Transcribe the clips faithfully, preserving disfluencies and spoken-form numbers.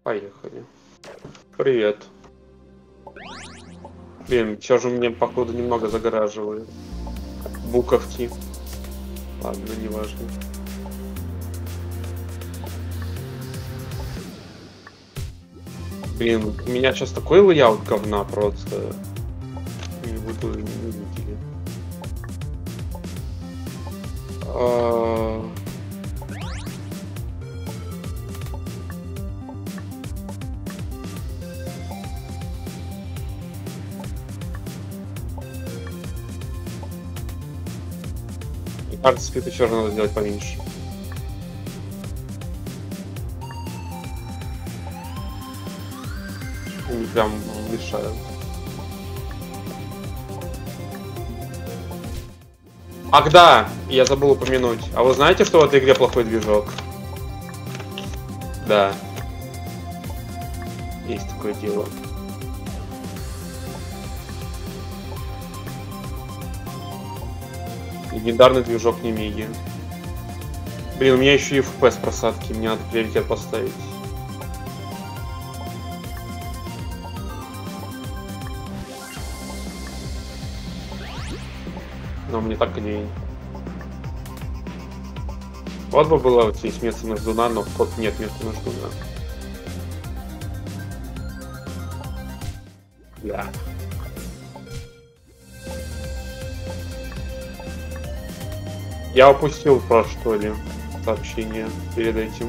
Поехали. Привет. Блин, все же мне, походу, немного загораживает. Буковки. Ладно, не важно. Блин, у меня сейчас такой лейаут говна просто. Не буду не видели. А... Кажется, спиду все равно надо сделать поменьше. Не прям мешают. Ах да, я забыл упомянуть. А вы знаете, что в этой игре плохой движок? Да. Есть такое дело. Легендарный движок Немиги. Блин, у меня еще и эф пи эс просадки, мне надо приоритет поставить. Но мне так лень. Вот бы было вот здесь место на ждуна, но вход нет места на ждуна. Да. Я упустил про что ли сообщение перед этим.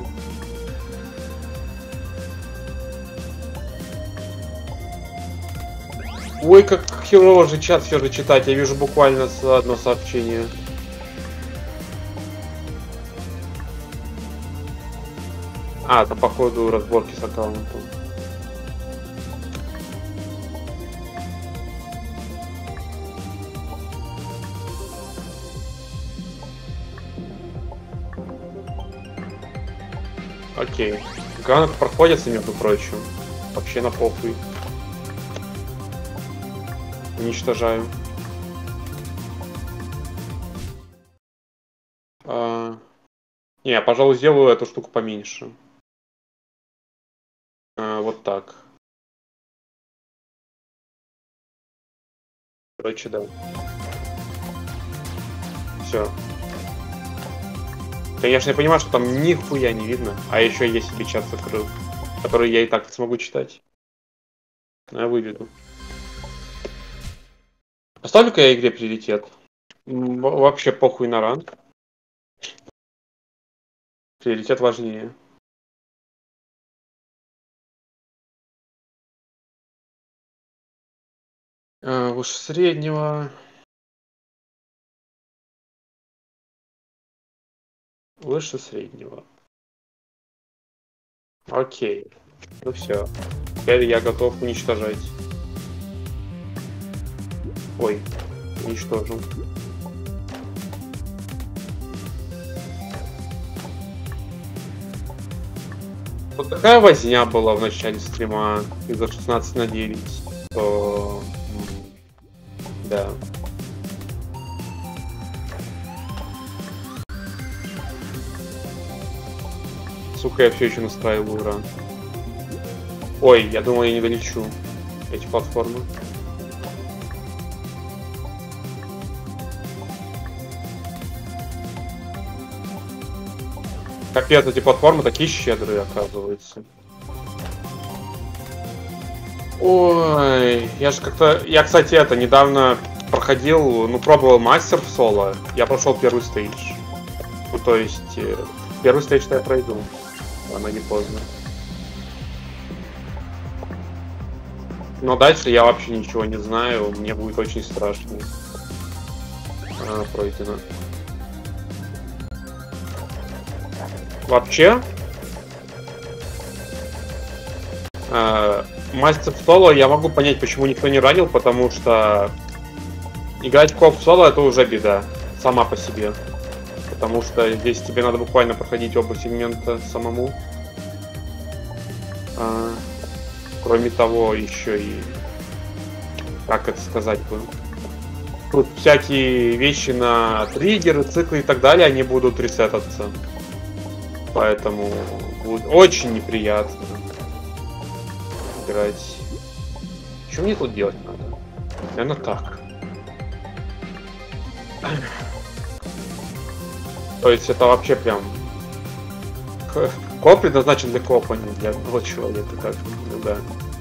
Ой, как херово же чат все же читать. Я вижу буквально одно сообщение. А, это походу разборки с аккаунтом. Окей. Ганок проходится, между прочим. Вообще на похуй. Уничтожаю. А... Не, я, пожалуй, сделаю эту штуку поменьше. А, вот так. Короче, да. Все. Конечно, я понимаю, что там нихуя не видно. А еще я себе чат закрыл, который я и так смогу читать. Но я выведу. Поставлю-ка я игре приоритет. Вообще похуй на ранг. Приоритет важнее. А, выше среднего. Выше среднего. Окей. Ну все. Теперь я готов уничтожать. Ой, уничтожил. Вот такая возня была в начале стрима из-за шестнадцать на девять. То... Да. Сука, я все еще настраиваю ран. Ой, я думал, я не долечу эти платформы. Капец, эти платформы такие щедрые, оказывается. Ой, я же как-то... Я, кстати, это, недавно проходил, ну, пробовал мастер в соло. Я прошел первый стейдж. Ну, то есть, первый стейдж-то я пройду. Рано не поздно. Но дальше я вообще ничего не знаю. Мне будет очень страшно. А, пройдено. Вообще, э, мастер в соло я могу понять, почему никто не ранил, потому что играть в коп в соло это уже беда сама по себе, потому что здесь тебе надо буквально проходить оба сегмента самому. А, кроме того, еще и как это сказать бы, тут всякие вещи на триггеры, циклы и так далее, они будут ресетаться. Поэтому будет очень неприятно. собирать. Что мне тут делать надо? Наверное, так. То есть это вообще прям... Коп предназначен для копа, не для одного человека, как ну, да.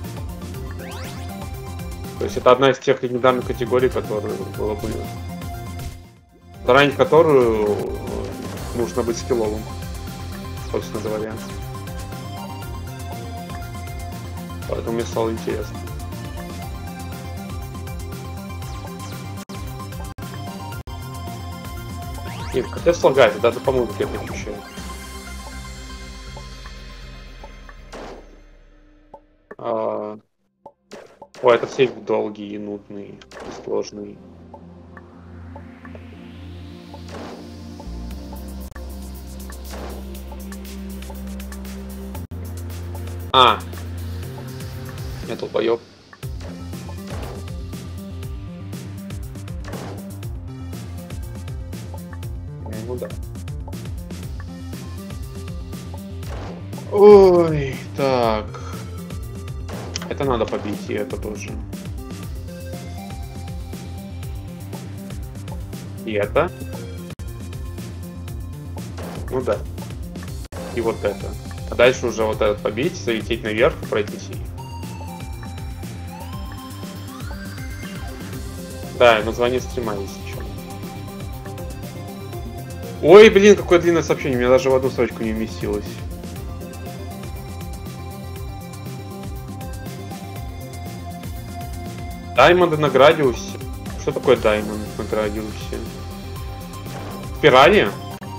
То есть это одна из тех легендарных категорий, которые было бы... Заранить которую нужно быть скилловым, собственно говоря. Поэтому мне стало интересно. Блин, как слагает, даже по музыке это ощущаю. А... Ой, это все долгие, нудные, и сложные. А, я толпоёб. Ну да. Ой, так. Это надо побить, и это тоже. И это. Ну да. И вот это. А дальше уже вот этот побить, залететь наверх, пройтись. Да, название стрима есть еще. Ой, блин, какое длинное сообщение, у меня даже в одну строчку не вместилось. Даймонды на градиусе. Что такое даймонд на градиусе? Спирали?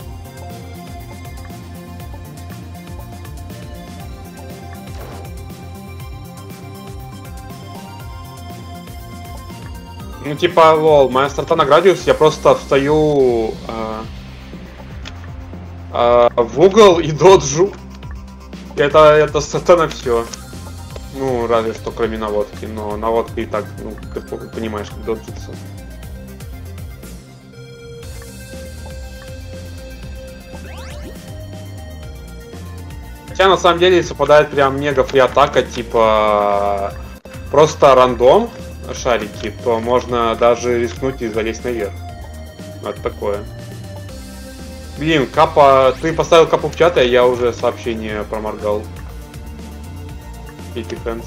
Ну типа, лол, моя старта на градиус, я просто встаю э, э, в угол и доджу. Это, это старта на все. Ну, разве что кроме наводки, но наводка и так, ну, как понимаешь, как доджится. Хотя на самом деле, если попадает прям мега фри атака, типа просто рандом шарики, то можно даже рискнуть и залезть наверх. Это такое. Блин, Капа, ты поставил Капу в чат, а я уже сообщение проморгал. Эти фэнс.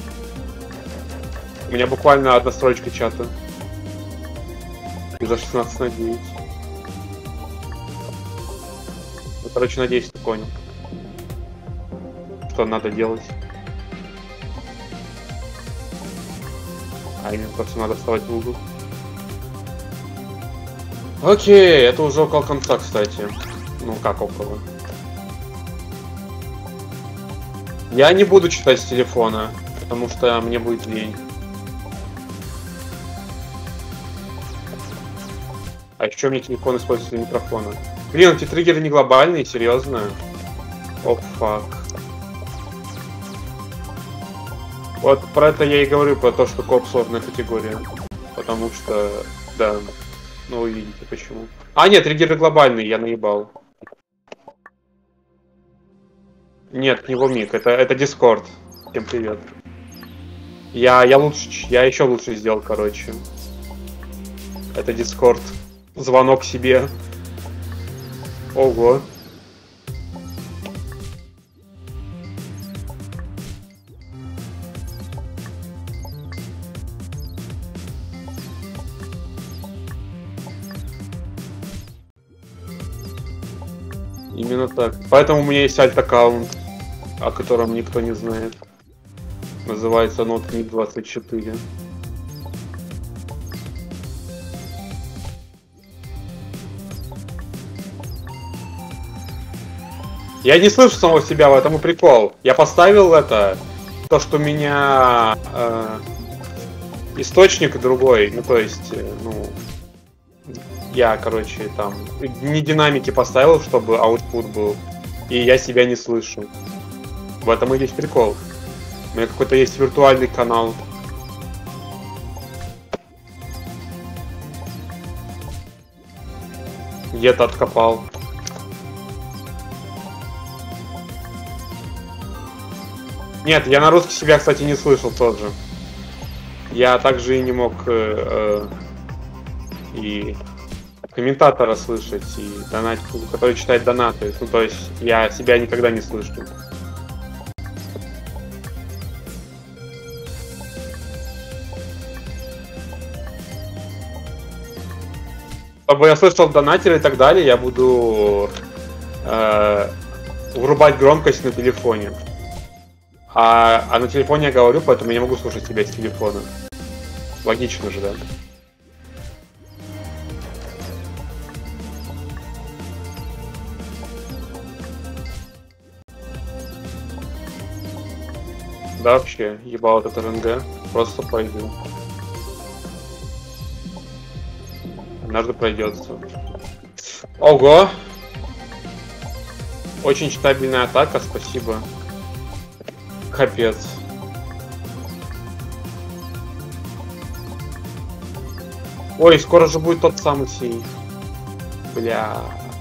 У меня буквально одна строчка чата. И за шестнадцать на девять. Ну, короче, надеюсь, ты понял. Что надо делать. А именно просто надо вставать в угол. Окей, это уже около конца, кстати. Ну как около. Я не буду читать с телефона, потому что мне будет лень. А еще мне телефон используется для микрофона. Блин, эти триггеры не глобальные, серьезно? О, фак. Вот про это я и говорю, про то, что коп сложная категория. Потому что, да, ну вы видите почему. А, нет, триггеры глобальные, я наебал. Нет, не Вомик, это, это Дискорд. Всем привет. Я, я лучше, я еще лучше сделал, короче. Это Дискорд. Звонок себе. Ого. Именно так. Поэтому у меня есть альт-аккаунт, о котором никто не знает. Называется Ноткник двадцать четыре. Я не слышу самого себя, в этом и прикол. Я поставил это, то, что у меня э, источник другой, ну то есть, э, ну, я, короче, там, не динамики поставил, чтобы аутпут был, и я себя не слышу. В этом и есть прикол. У меня какой-то есть виртуальный канал. Где-то откопал. Нет, я на русский себя, кстати, не слышал тоже. Я также и не мог э, э, и комментатора слышать, и донат, который читает донаты. Ну, то есть я себя никогда не слышу. Чтобы я слышал донатера и так далее, я буду э, врубать громкость на телефоне. А, а на телефоне я говорю, поэтому я не могу слушать себя с телефона. Логично же, да? Да, вообще, ебал этот РНГ. Просто пойду. Однажды пройдется. Ого! Очень читабельная атака, спасибо. Капец. Ой, скоро же будет тот самый сейф. Бля.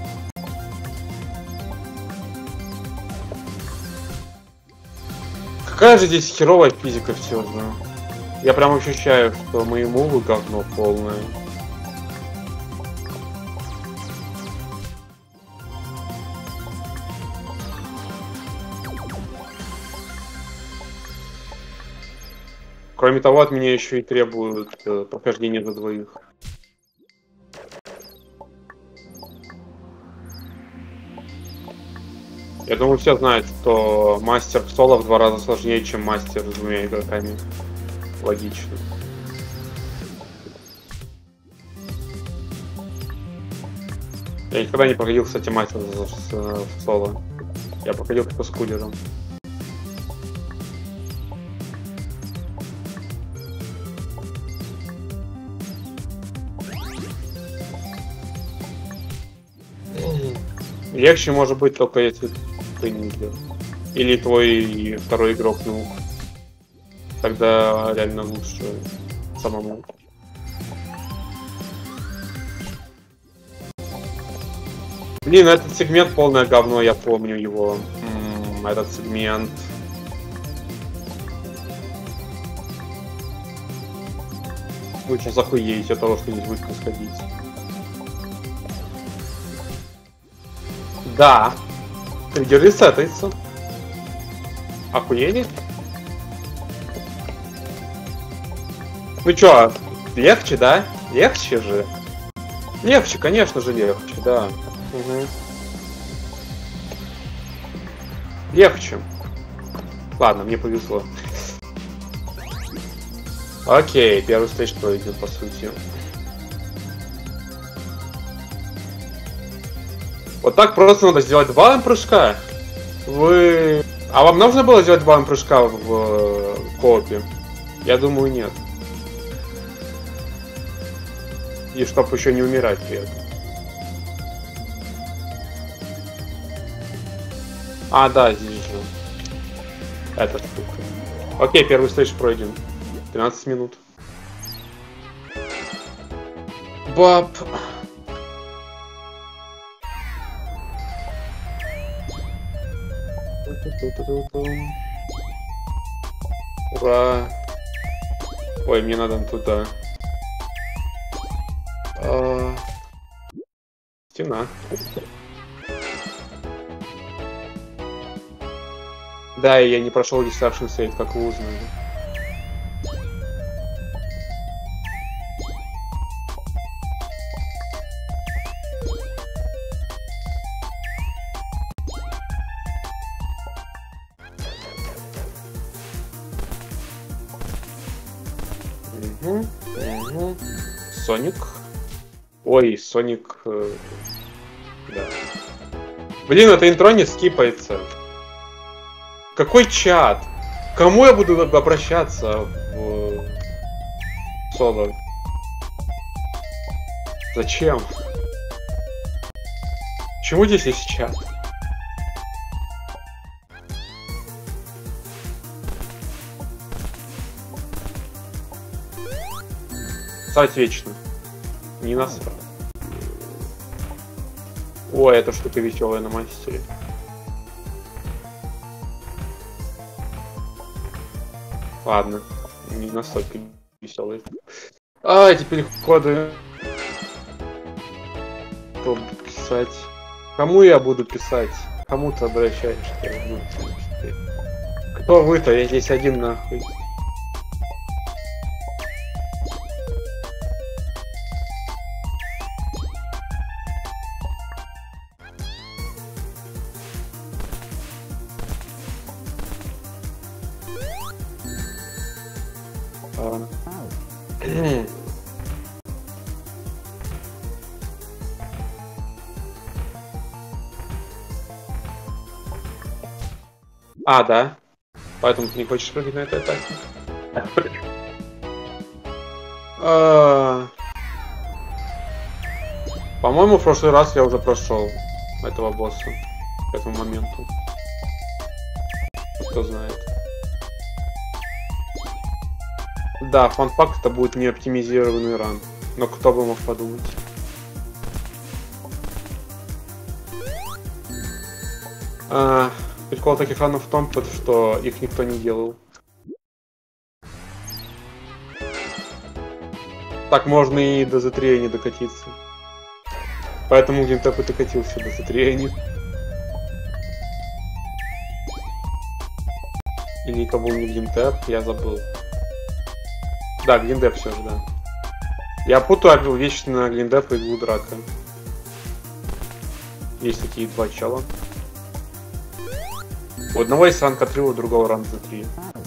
Какая же здесь херовая физика все же. Я прям ощущаю, что мои мувы говно полное. Кроме того, от меня еще и требуют э, прохождения за двоих. Я думаю, все знают, что мастер в соло в два раза сложнее, чем мастер с двумя игроками. Логично. Я никогда не проходил, кстати, мастер в соло. Я проходил только с кулером. Легче может быть только если ты не сделал. Или твой второй игрок, ну. Тогда реально лучше самому. Блин, этот сегмент полное говно, я помню его. М-м, этот сегмент. Вы сейчас охуеете от того, что здесь будет происходить. Да. Триггеры сетаются. Охуели? Ну чё, легче, да? Легче же. Легче, конечно же, легче, да. Угу. Легче. Ладно, мне повезло. Окей, первый стейдж пройден, по сути. Вот так просто надо сделать два эм-прыжка. Вы... А вам нужно было сделать два эм-прыжка в, в коопе? Я думаю, нет. И чтоб еще не умирать при этом. А, да, здесь же. Эта штука. Окей, первый стейдж пройден. тринадцать минут. Баб. Ура! Ой, мне надо туда. А... Стена. Да, я не прошел Destruction State, как вы узнали. Угу, угу. Соник. Ой, Соник. Э, да. Блин, это интро не скипается. Какой чат? Кому я буду обращаться в соло? Зачем? Почему здесь есть чат? Стать вечно. Не насрать. Ой, эта штука веселая на мастере. Ладно, не настолько веселый. А, эти переходы. Что писать? Кому я буду писать? Кому ты обращаешься? Ну, кто вы-то? Я здесь один нахуй. А. А, да. Поэтому ты не хочешь прыгать на этой атаке? А... По-моему, в прошлый раз я уже прошел этого босса к этому моменту. Кто знает. Да, фан-факт, это будет не оптимизированный ран. Но кто бы мог подумать. А, прикол таких ранов в том, что их никто не делал. Так можно и до зет три не докатиться. Поэтому геймтэп и докатился до зет три. Или это был не геймтэп, я забыл. Да, глиндеп все же, да. Я путаю вечно глиндеп и иглу драка. Есть такие два чела. У одного есть ранг три, у другого ранг зет три.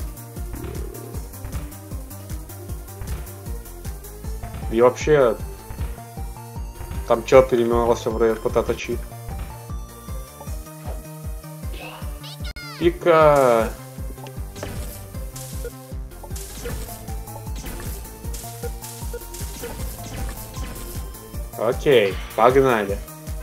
И вообще... Там чел переименовался в Rare Potato Chip. Пика... Окей, погнали.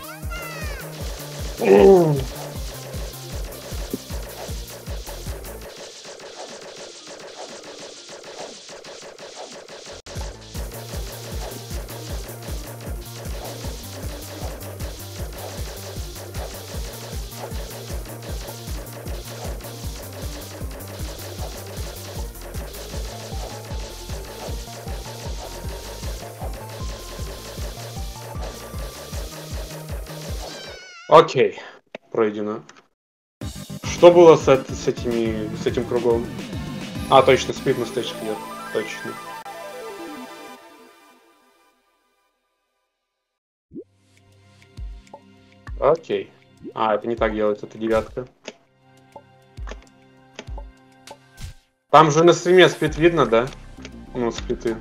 Окей, пройдено. Что было с, с этими, с этим кругом? А, точно, спид на stage clear, точно. Окей. А, это не так делается, это девятка. Там же на стриме спид видно, да? Ну, спиды.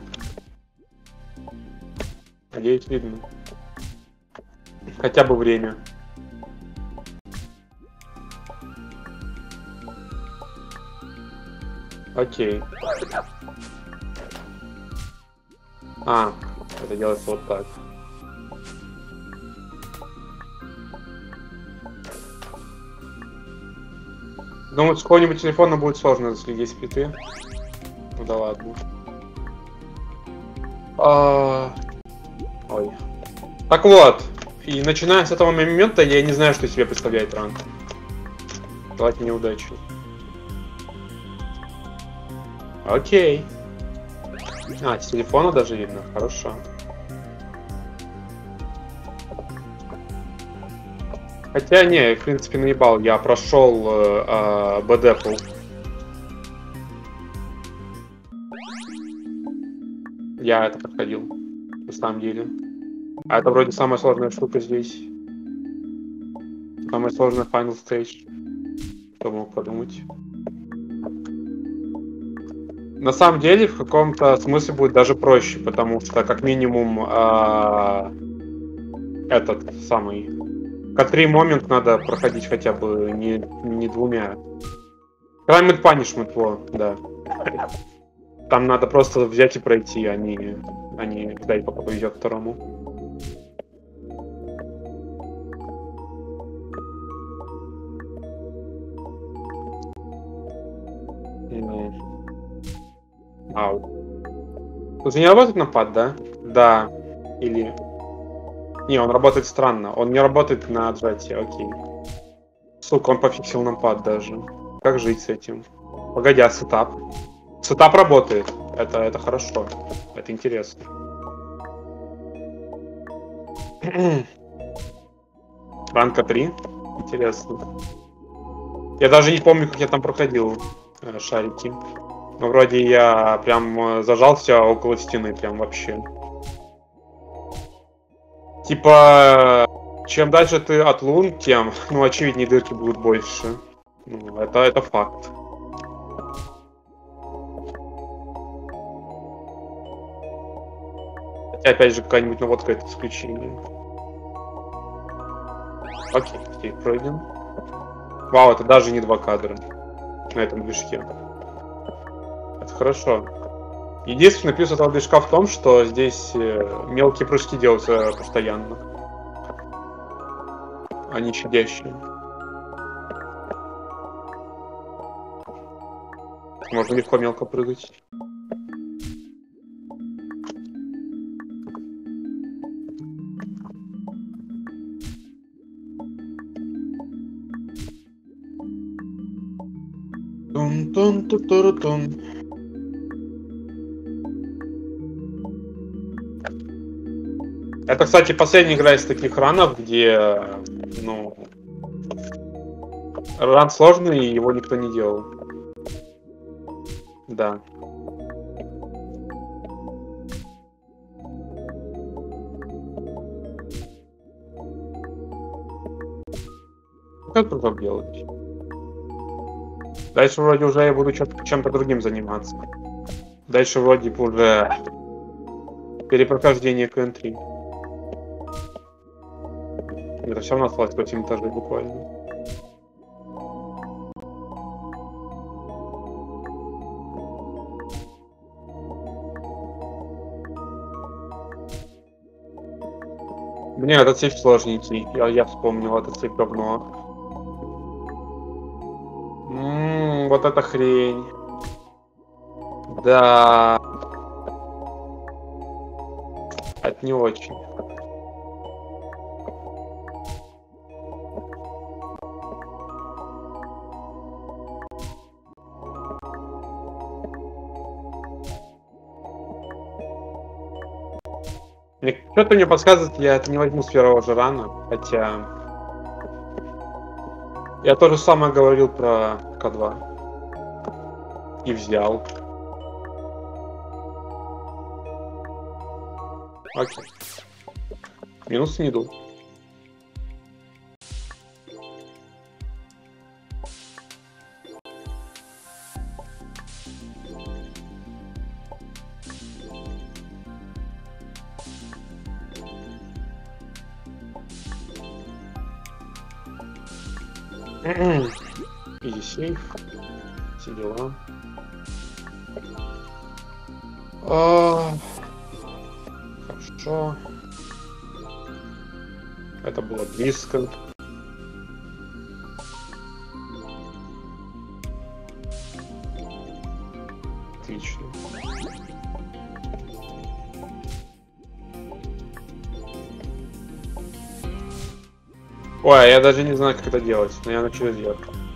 Надеюсь, видно. Хотя бы время. Окей. А, это делается вот так. Думаю, с какого-нибудь телефона будет сложно заследить спиты. Ну да ладно. А... Ой. Так вот. И начиная с этого момента, я не знаю, что себе представляет ранг. Давайте неудачи. Окей. А, с телефона даже видно. Хорошо. Хотя не, в принципе, наебал. Я прошел э, э, бэдэпл. Я это проходил. На самом деле. А это вроде самая сложная штука здесь. Самая сложная Final Stage. Кто мог подумать? На самом деле, в каком-то смысле будет даже проще, потому что, как минимум, э, этот самый К3 момент надо проходить хотя бы не, не двумя. Climate Punishment, во, да. Там надо просто взять и пройти, а не, а не ждать, пока повезет второму. Ау. Тут не работает напад, да? Да. Или... Не, он работает странно. Он не работает на отжатии, окей. Сука, он пофиксил напад даже. Как жить с этим? Погоди, а сетап? Сетап работает. Это, это хорошо. Это интересно. Ранка три. Интересно. Я даже не помню, как я там проходил э, шарики. Но вроде я прям зажался около стены, прям вообще. Типа, чем дальше ты от лун, тем, ну, очевиднее, дырки будут больше. Ну, это, это факт. Хотя, опять же, какая-нибудь наводка — это исключение. Окей, окей, пройдем. Вау, это даже не два кадра на этом движке. Это хорошо. Единственный плюс этого движка в том, что здесь мелкие прыжки делаются постоянно. Они щадящие. Можно легко мелко прыгать. Тун-тун-ту-туру-тун. Это, кстати, последняя игра из таких ранов, где, ну, ран сложный, и его никто не делал. Да. Как тут делать? Дальше вроде уже я буду чем-то другим заниматься. Дальше вроде бы уже перепрохождение КН три. Это все равно осталось восемь этажей буквально. Мне этот сейф сложненький. Я, я вспомнил этот сейф давно. Ммм, вот эта хрень. Да. Это не очень. Что-то мне подсказывает, я это не возьму с первого же рана, хотя я то же самое говорил про К два и взял. Окей. Минус не иду. Иди сейф. Все дела. А, хорошо. Это было близко. Отлично. Ой, я даже не знаю, как это делать, но я начну делать.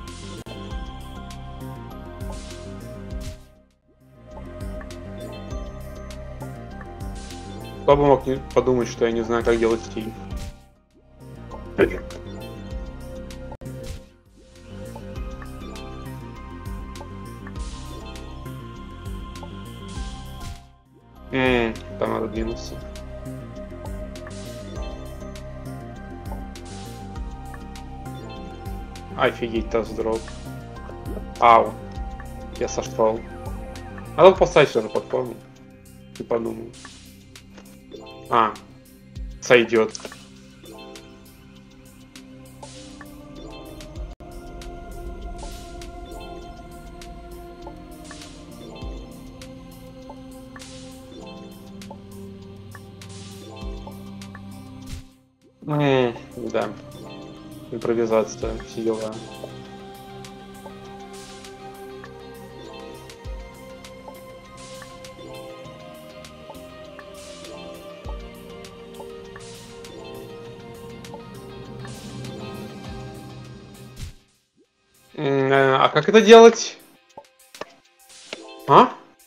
Кто бы мог подумать, что я не знаю, как делать стиль. Ммм, там надо двинуться. Офигеть, тест-дроп. Ау. Я сошел. Надо поставить все на платформу. Ты подумал. А. Сойдет. Ммм, да. Импровизация, все дела. А как это делать? А?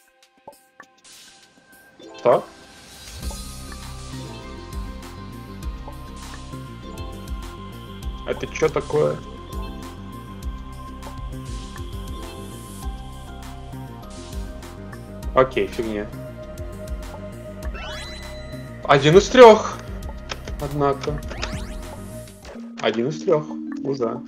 Что? Это что такое? Окей, фигня. Один из трех. Однако. Один из трех. Уже.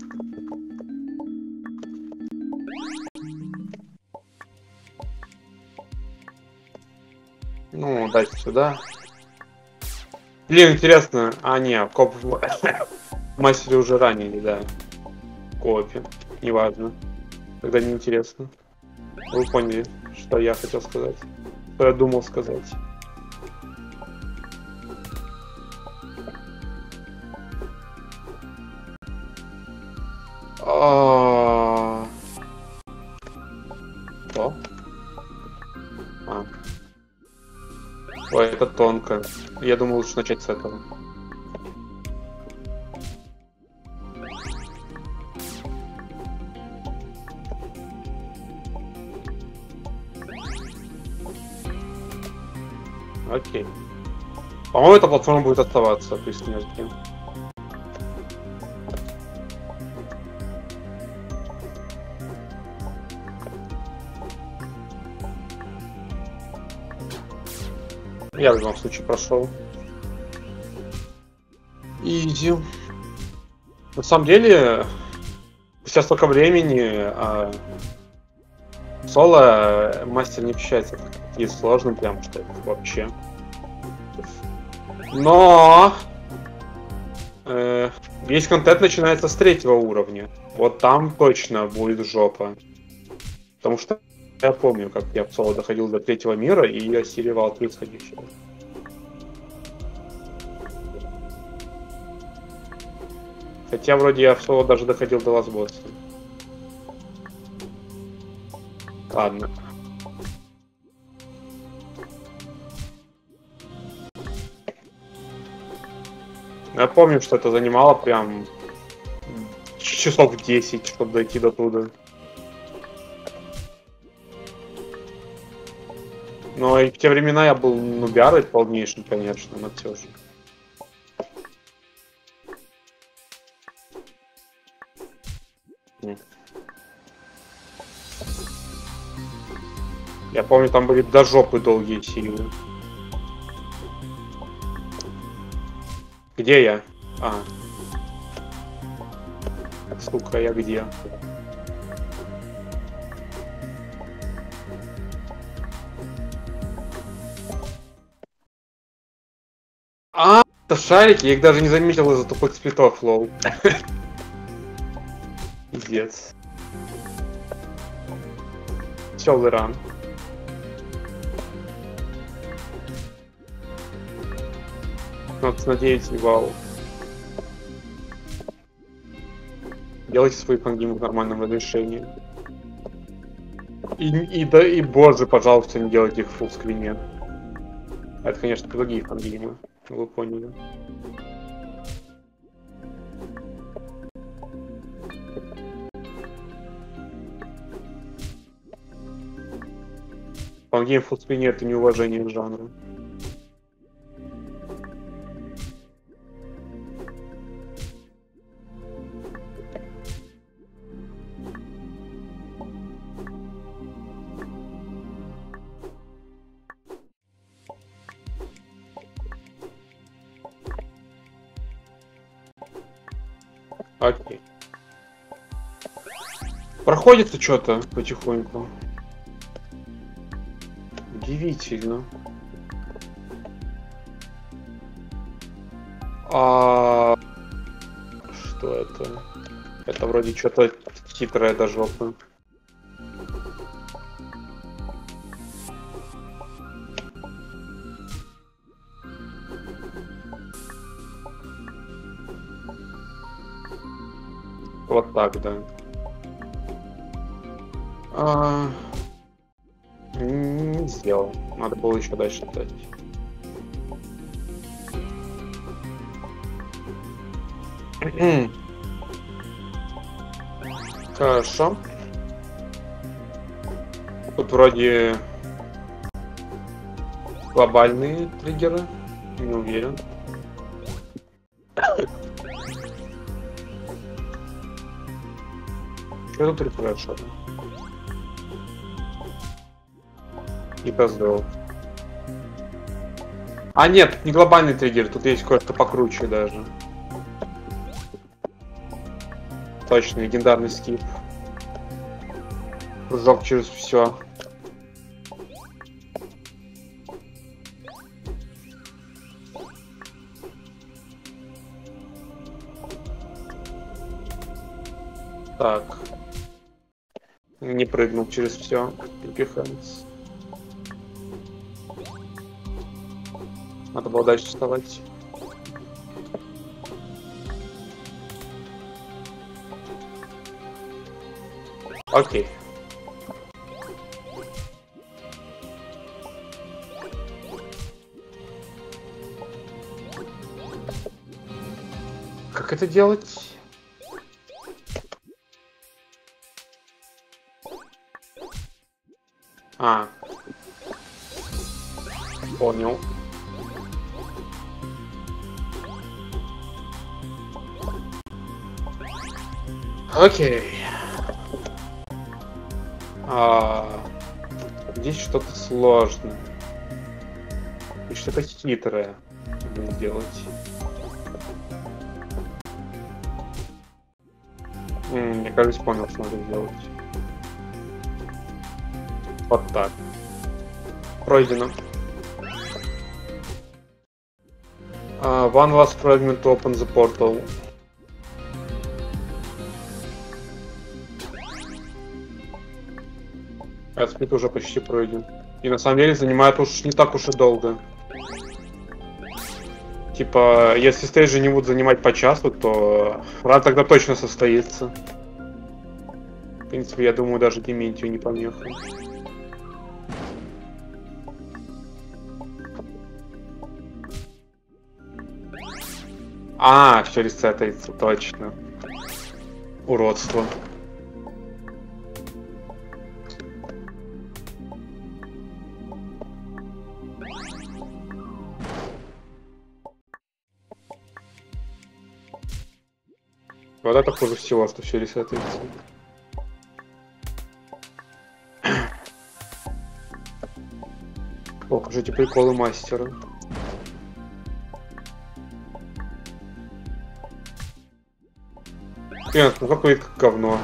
Ну, дайте сюда. Блин, интересно. А, не, коп в мастере уже ранили, да. Копи. Неважно. Тогда не интересно. Вы поняли, что я хотел сказать. Что я думал сказать. А... Что? А. Ой, это тонко. Я думал, лучше начать с этого. Окей. По-моему, эта платформа будет оставаться при снежке. Я в любом случае прошел. Изи. На самом деле, сейчас столько времени, а соло мастер не ощущается таким сложным, прям что это вообще. Но э, весь контент начинается с третьего уровня. Вот там точно будет жопа. Потому что я помню, как я в соло доходил до третьего мира и осиливал происходящего. Хотя вроде я в соло даже доходил до ласбосса. Ладно. Я помню, что это занимало прям часов десять, чтобы дойти до туда. Но и в те времена я был нубярой полнейшим, конечно, но все же. Я помню, там были до жопы долгие силы. Где я? А. Сука, я где? А, это шарики, я их даже не заметил из-за тупых сплитов, лол. Пиздец. Веселый ран. Надо надеяться, вау. Делайте свои фангимы в нормальном разрешении. И, и да, и боже, пожалуйста, не делайте их в фуллскрине. Это, конечно, другие фангимы. Вы поняли. Фангейм в фуллскрине — это неуважение к жанру. Окей. Проходится что-то потихоньку. Удивительно. А что это? Это вроде что-то хитрое до жопы. Вот так, да. А... Не сделал. Надо было еще дальше дать. Тут вроде глобальные триггеры. Не уверен. Что тут рефрешер? И поздал. А нет, не глобальный триггер, тут есть кое-что покруче даже. Точно, легендарный скип. Прыжок через все. Так. Не прыгнул через все. Надо было дальше вставать. Окей. Как это делать? А. Понял. Окей. А, здесь что-то сложное. И что-то хитрое надо сделать. М, я, кажется, понял, что надо сделать. Вот так. Пройдено. Uh, one last fragment to open the portal. Этот сплит уже почти пройден. И на самом деле занимает уж не так уж и долго. Типа, если стейджи не будут занимать по часу, то ран тогда точно состоится. В принципе, я думаю, даже Дементию не помеха. А, все ресетается, точно. Уродство. Вот это хуже всего, что все ресетается. О, покажите приколы мастера. Нет, ну как выглядит как говно.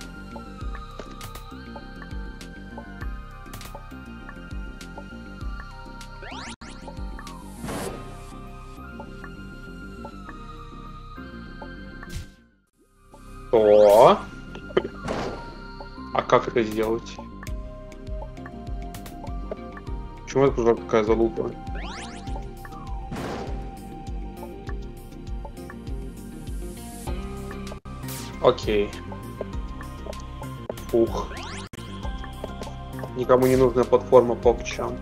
Что? А как это сделать? Почему это уже такая залупа? Окей. Ух. Никому не нужная платформа PogChamp.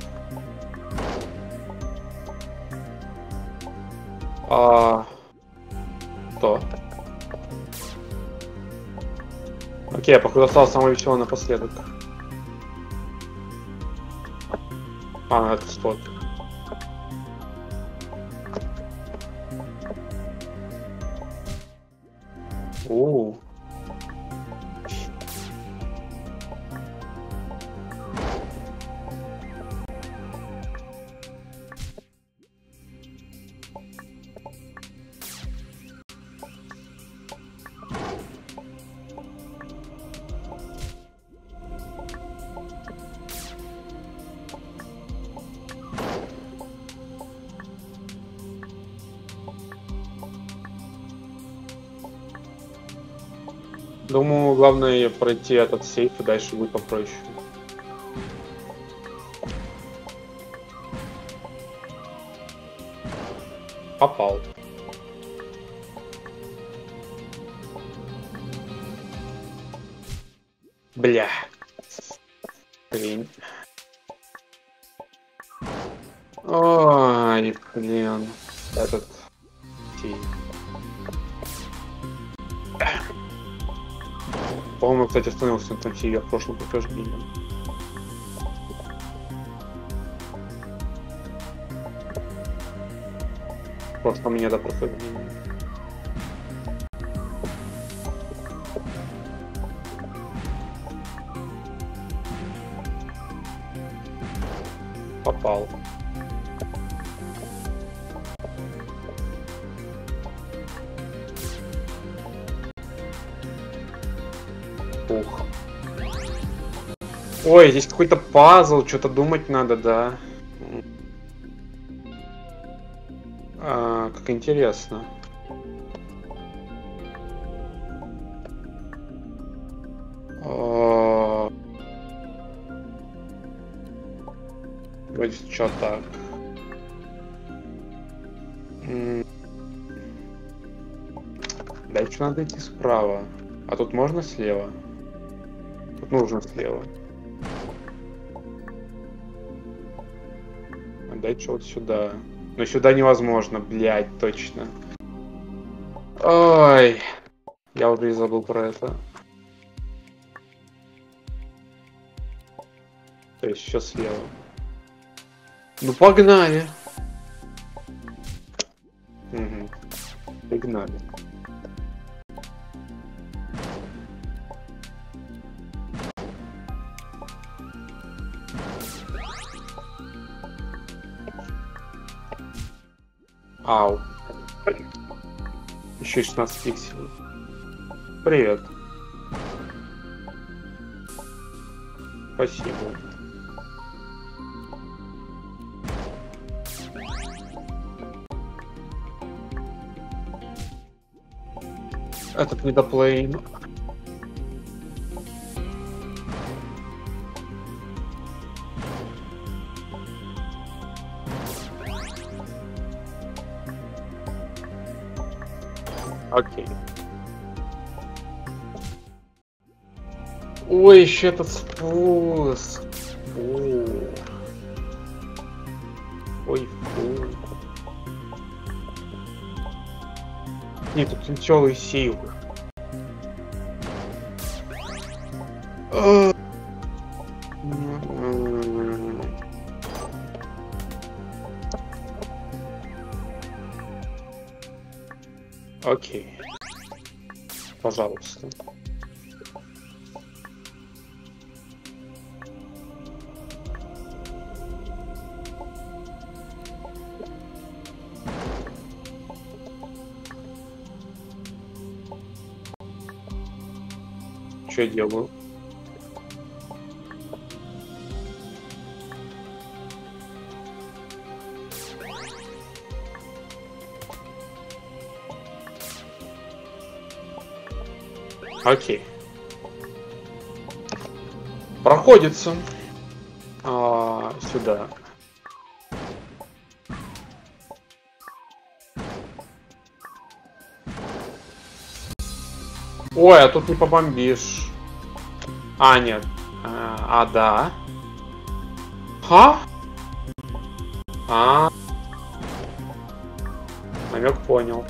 А... Что? Окей, я походу остался самый веселый напоследок. А, ну это спот. Оу. Думаю, главное пройти этот сейф, и дальше будет попроще. Попал. Бля. Блин. Ой, блин. Этот... По-моему, кстати, остановился на танке в прошлом прохождении. то, что мне до прохождения. Попал. Ух. Ой, здесь какой-то пазл, что-то думать надо, да. А, как интересно. А... Вроде что так. М. Дальше надо идти справа. А тут можно слева? Тут нужно слева. А дальше вот сюда. Но сюда невозможно, блядь, точно. Ой, я уже и забыл про это. То есть еще слева. Ну погнали. Угу. Погнали. Ау. Еще шестнадцать пикселей. Привет. Спасибо. Этот недоплей. Окей. Ой, еще этот спуск. Фу. Ой, фу. Нет, тут веселый сейв. Окей. Пожалуйста. Что я делаю? Окей. Проходится. А, сюда. Ой, а тут не побомбишь. А, нет. А, а да. Ха? А. Намек понял.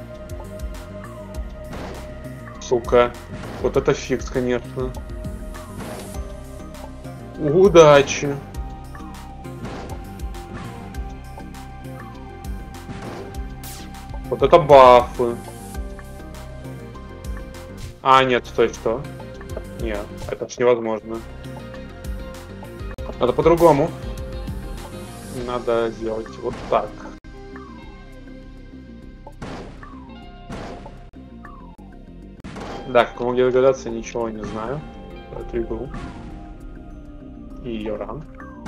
Сука. Вот это фикс, конечно. Удачи. Вот это бафы. А, нет, стой, что? Нет, это ж невозможно. Надо по-другому. Надо сделать вот так. Да, как вы могли догадаться, я ничего не знаю про эту игру и ее ранг.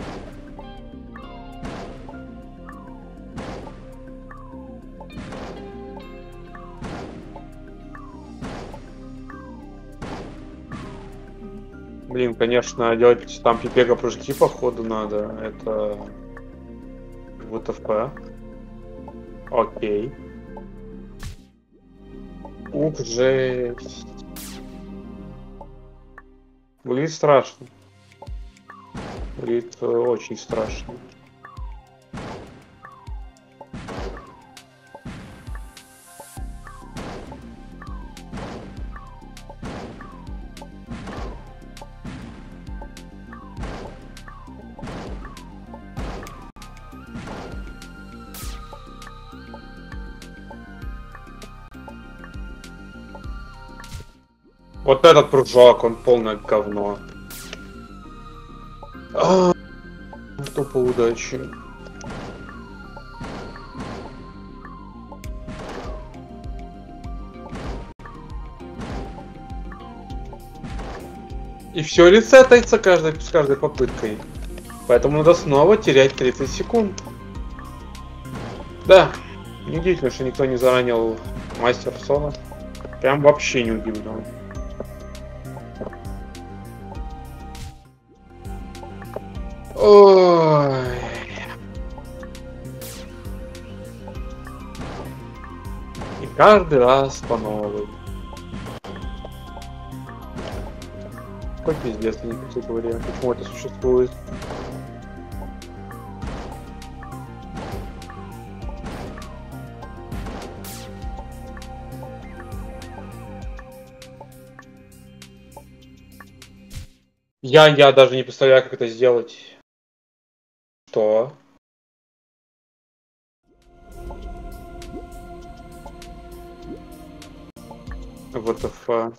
Блин, конечно, делать там пипега прыжки походу надо. Это ВТФ. Окей. Ух, жесть. Выглядит страшно. Выглядит очень страшно. Вот этот прыжок, он полное говно. А, тупо удачи. И все ресетается каждой, с каждой попыткой. Поэтому надо снова терять тридцать секунд. Да, неудивительно, что никто не заранил мастер соло. Прям вообще не удивлен. Ой. И каждый раз по новой. Какой пиздец, я не хочу говорить, почему это существует. Я, я даже не представляю, как это сделать. Что? Вот это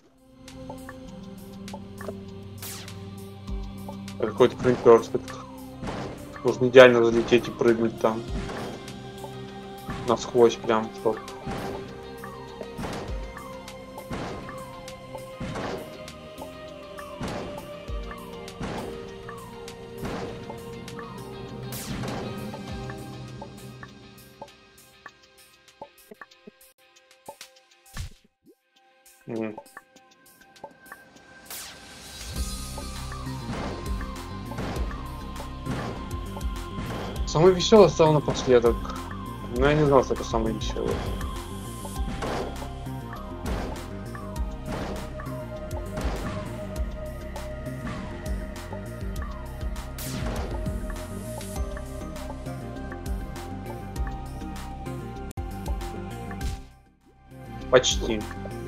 какой-то принтерспект. Нужно идеально залететь и прыгнуть там. Насквозь прям, чтоб. Mm. Самый веселый стал напоследок. Но я не знал, что это самый веселый. Почти.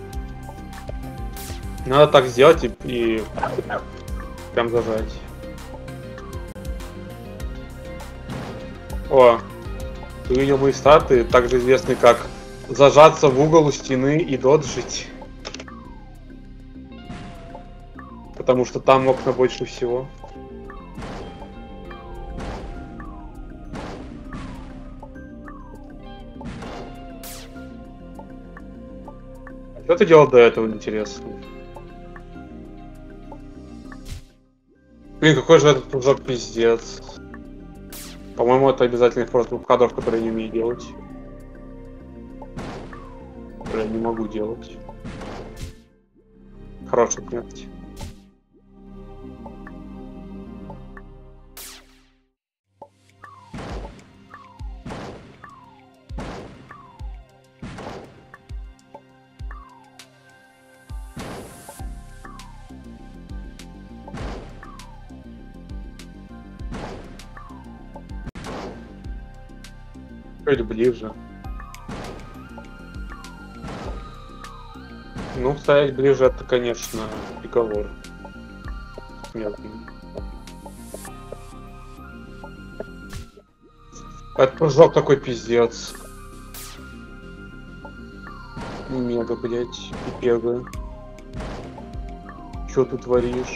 Надо так сделать и, и прям зажать. О, ты видел мои статы, также известны как зажаться в угол у стены и доджить. Потому что там окна больше всего. Что ты делал до этого, интересно? Блин, какой же этот прыжок пиздец. По-моему, это обязательно просто кадров, которые я не умею делать. Которые я не могу делать. Хорошая смерть. Или ближе. Ну, стоять ближе, это, конечно, приговор. Смертный. Это прыжок такой пиздец. Мега, блять, пипега. Чё ты творишь?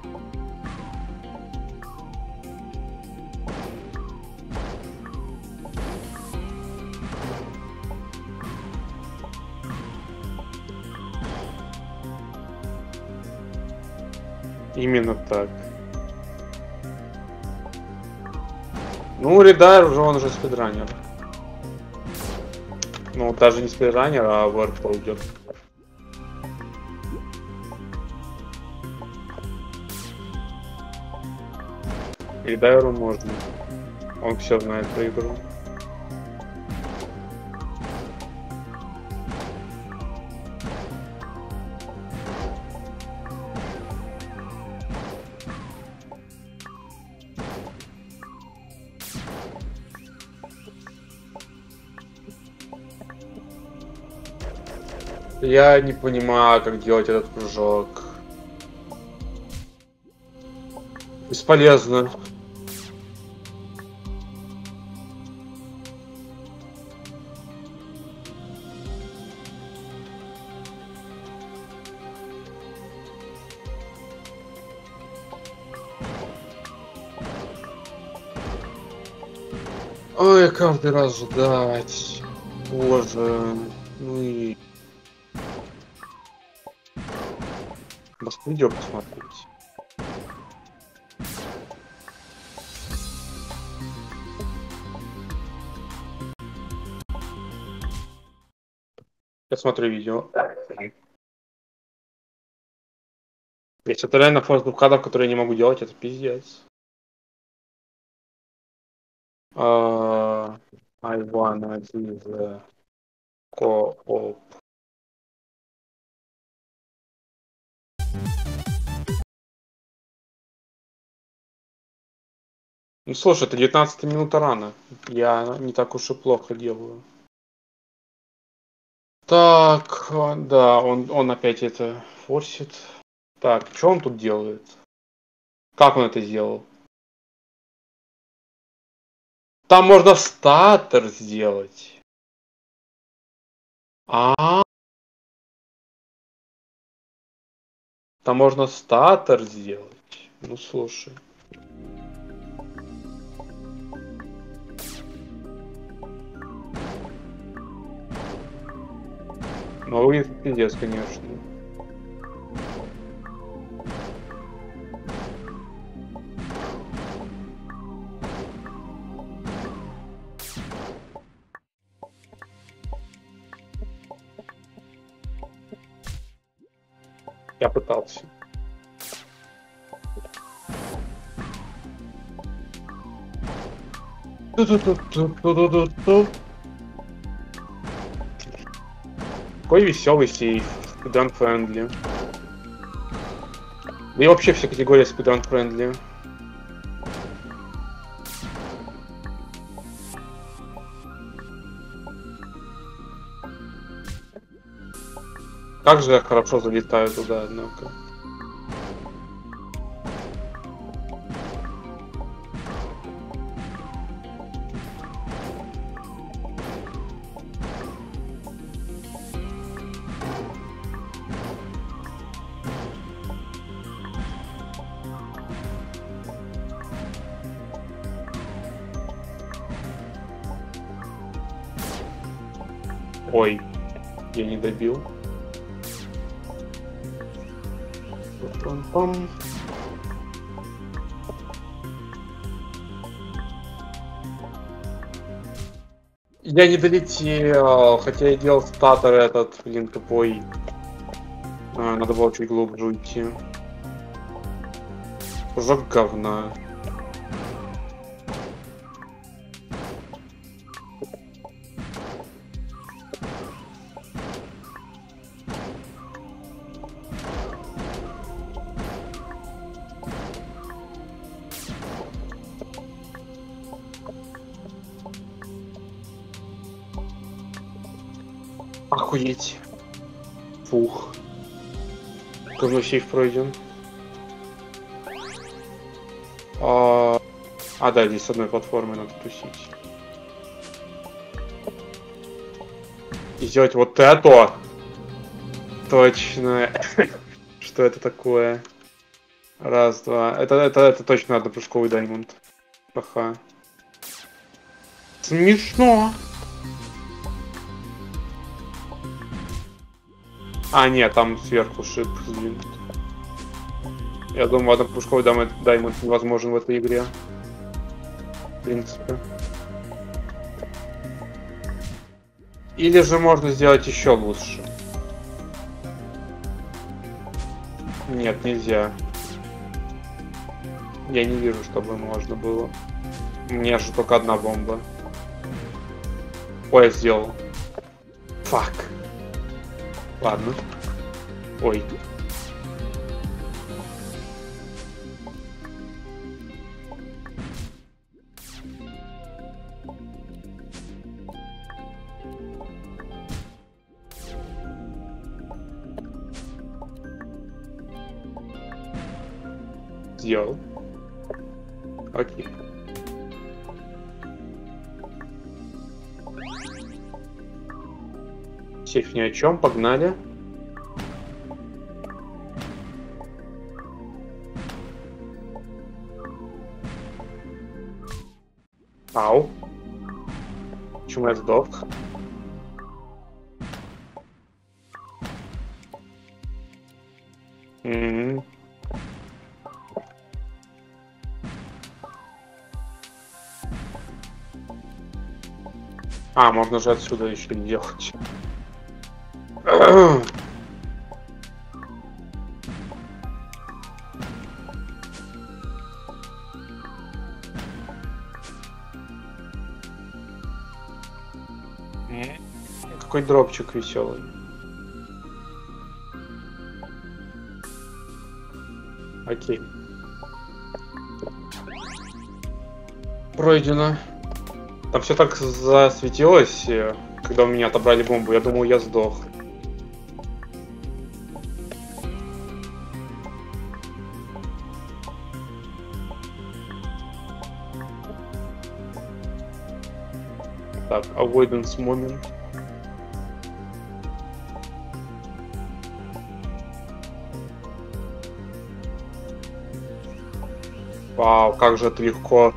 Именно так. Ну, Ридар уже, он же спидранер. Ну, даже не спидранер, а варпол идет. Ридайру можно. Он все знает про игру. Я не понимаю, как делать этот прыжок. Бесполезно. Ой, каждый раз ждать. Боже. Ну и... Москву посмотреть. Я смотрю видео. Если это реально форс кадров, которые я не могу делать, это пиздец. Uh, I wanna do the co-op. Ну слушай, это девятнадцатая минута рано. Я не так уж и плохо делаю. Так, да, он, он опять это форсит. Так, что он тут делает? Как он это сделал? Там можно статер сделать. А, там можно статер сделать. Ну слушай. Ну, выглядит пиздец, конечно. Я пытался. Какой веселый сейф. Speedrun friendly. Да и вообще вся категория speedrun friendly. Как же я хорошо залетаю туда, однако. Ой, я не добил. Пам-пам. Я не долетел, хотя я делал статор этот, блин, тупой. А, надо было чуть глубже уйти. Жок говна. Охуеть. Фух. Говно сейф пройден. А... а, да, здесь с одной платформы надо тусить. И сделать вот это. Точно. Что это такое? Раз, два. Это, это, это точно надо прыжковый даймонд. Ха-ха. Смешно. А, нет, там сверху шип сдвинут. Я думаю, один пушковый даймонд невозможен в этой игре. В принципе. Или же можно сделать еще лучше. Нет, нельзя. Я не вижу, чтобы можно было. У меня же только одна бомба. Ой, я сделал. Фак. Ладно. Ой. Сделал. Окей. Сейф ни о чем, погнали. Ау. Почему я сдох? М-м-м. А, можно же отсюда еще делать. Какой дропчик веселый. Окей. Пройдено. Там все так засветилось, когда у меня отобрали бомбу. Я думал, я сдох. Так, avoidance moment. Вау, как же это легко.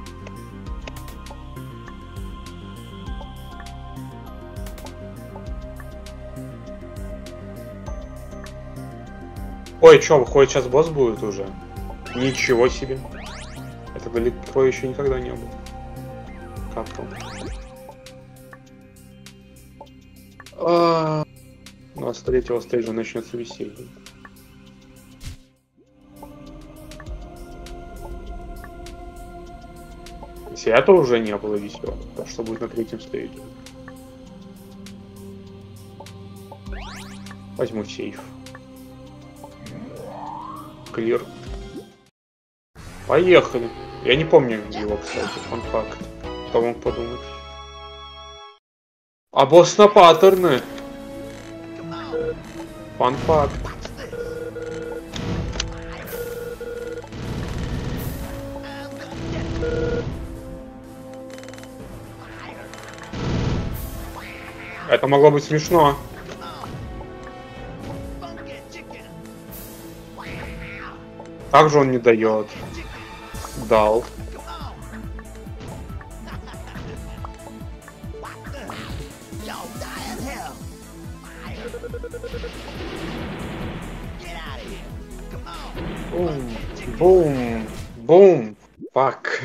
Ой, чё, выходит, сейчас босс будет уже? Ничего себе. Это далеко еще никогда не было. Как там? А, ну, а с третьего стейджа начнется веселье. Если это уже не было весело, то что будет на третьем стейдже? Возьму сейф. Клир. Поехали. Я не помню его, кстати, фан-факт. Кто мог подумать? А босс на паттерны. Фан-факт. Это могло быть смешно. Как же он не дает? Дал. Бум, бум, бум. Фак.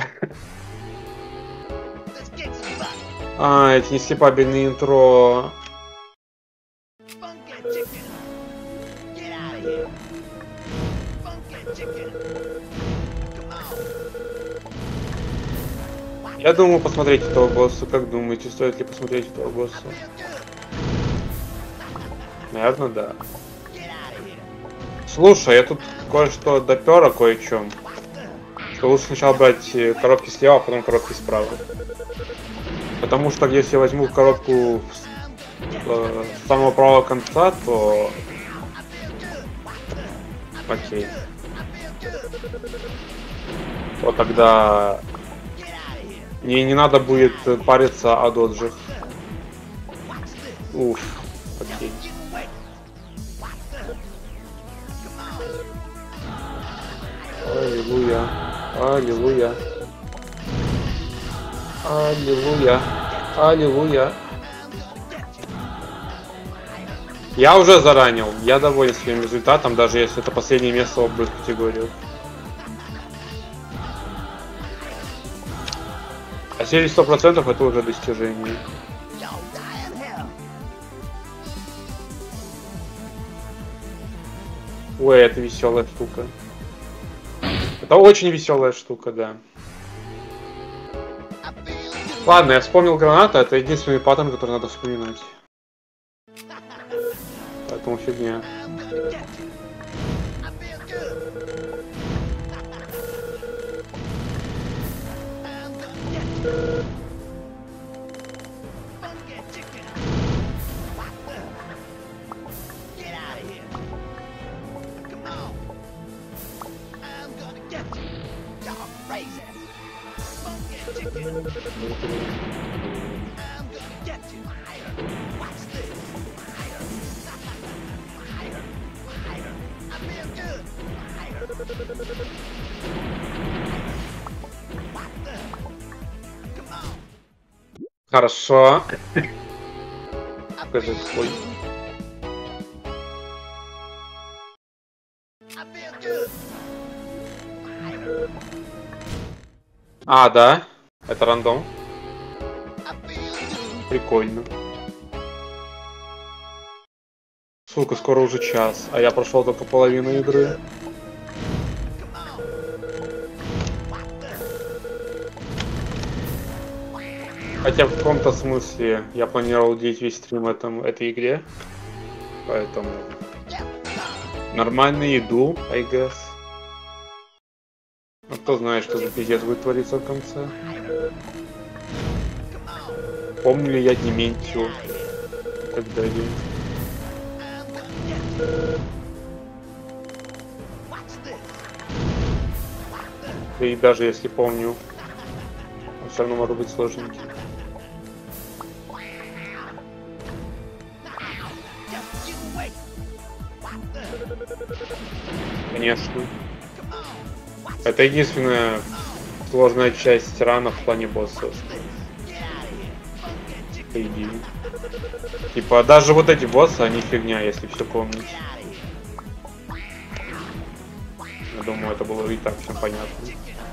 А, эти несъебабельные интро. Я думаю посмотреть этого босса. Как думаете, стоит ли посмотреть этого босса? Наверное, да. Слушай, я тут кое-что допер о кое-чем. Что лучше сначала брать коробки слева, а потом коробки справа. Потому что если я возьму коробку с, с самого правого конца, то... Окей. То тогда... Мне не надо будет париться о доджах. Уф, окей. Аллилуйя, аллилуйя, аллилуйя, аллилуйя. Я уже заранил, я доволен своим результатом, даже если это последнее место в обоих категориях. А семьдесят процентов это уже достижение. Ой, это веселая штука. Это очень веселая штука, да. Ладно, я вспомнил граната, это единственный паттерн, который надо вспоминать. Поэтому фигня. Хорошо. Покажи свой. А, да? Это рандом? Прикольно. Сука, скоро уже час, а я прошел только половину игры. Хотя в каком-то смысле я планировал уделить весь стрим этом, этой игре. Поэтому нормальную еду, I guess. А кто знает, что за пиздец будет твориться в конце. Помню ли я Дементию и так далее. И даже если помню, он все равно может быть сложненький. Конечно. Это единственная сложная часть тирана в плане боссов. По идее. Типа, даже вот эти боссы, они фигня, если все помнить. Я думаю, это было и так всем понятно.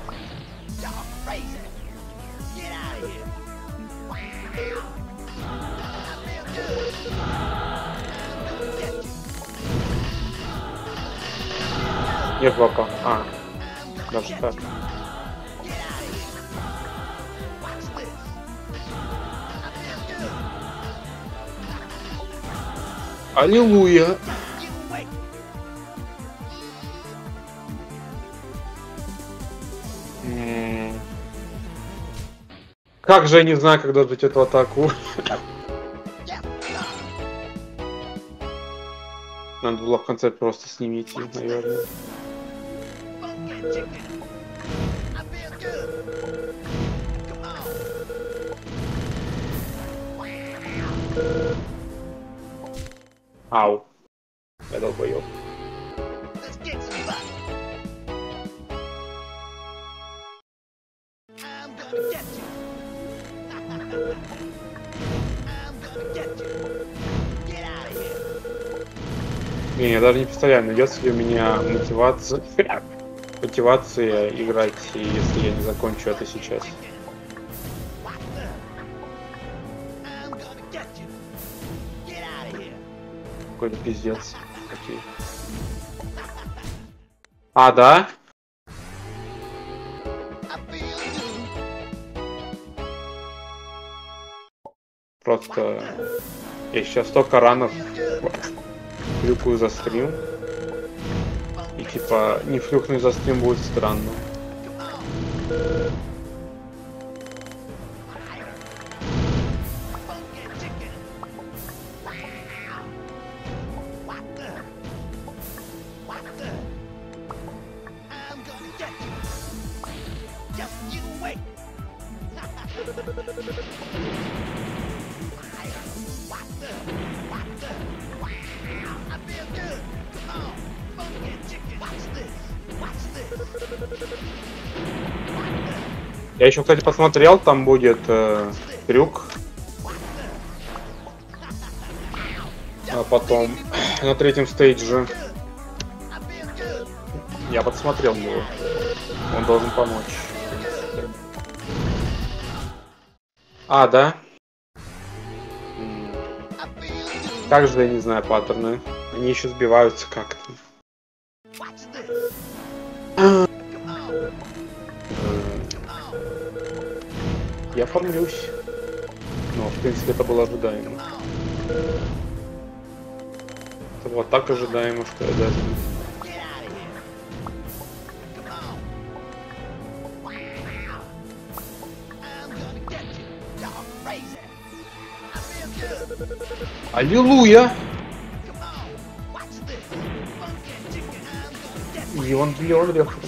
Нет вапа. А, даже так. Аллилуйя. М-м. Как же я не знаю, как дожить эту атаку. Надо было в конце просто с ними идти, наверное. Ау. Я долбоёб. Не, я даже не представляю, найдется ли у меня мотивация, мотивация играть, если я не закончу это сейчас. Какой-то пиздец. Окей. А, да? Просто я сейчас столько ранов флюкаю за стрим. И типа не флюкнуть за стрим будет странно. Я еще, кстати, посмотрел, там будет э, трюк. А потом на третьем стейдже. Я подсмотрел его. Он должен помочь. А, да? Как же я не знаю паттерны. Они еще сбиваются как-то. Я формлюсь. Но, в принципе, это было ожидаемо. Это было так ожидаемо, что я даже... Аллилуйя! Евангелион легко.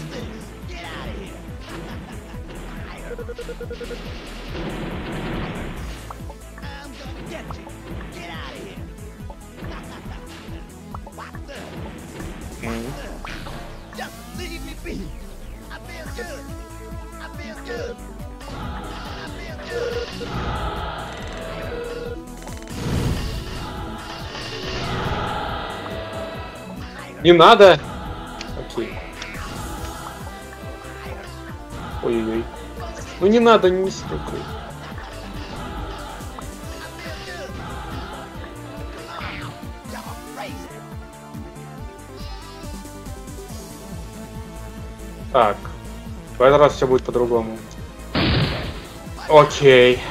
Не надо. Окей. Ой-ой-ой. Ну не надо, не стукай. Так. В этот раз все будет по-другому. Окей.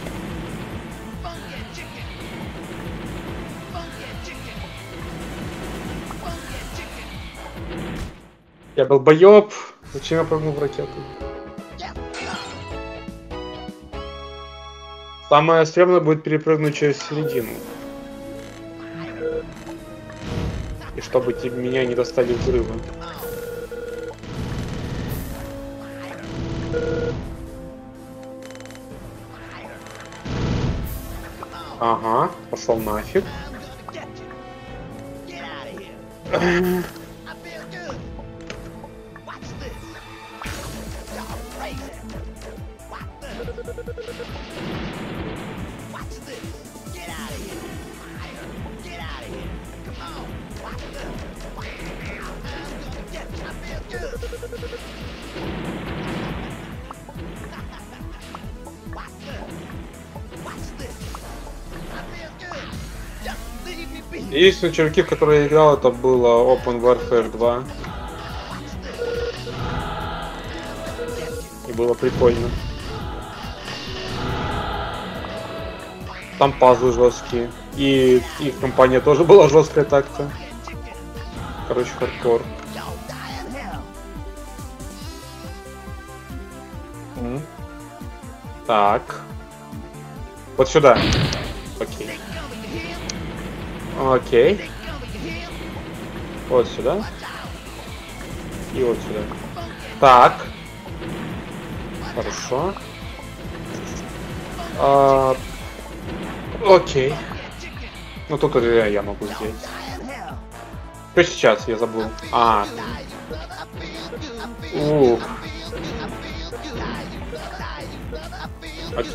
Я был боёб. Зачем я прыгнул в ракету? Самое стрёмное будет перепрыгнуть через середину. И чтобы тебе, меня не достали взрывы. Ага, пошел нафиг. Единственные чуваки, в которые я играл, это было Open Warfare два. И было прикольно. Там пазлы жесткие. И их компания тоже была жесткая так-то. Короче, хардкор. Mm. Так. Вот сюда. Окей. Окей. Вот сюда. И вот сюда. Так. Хорошо. А... Окей. Ну тут я, я могу сделать. Что сейчас? Я забыл. А. Ух. Окей.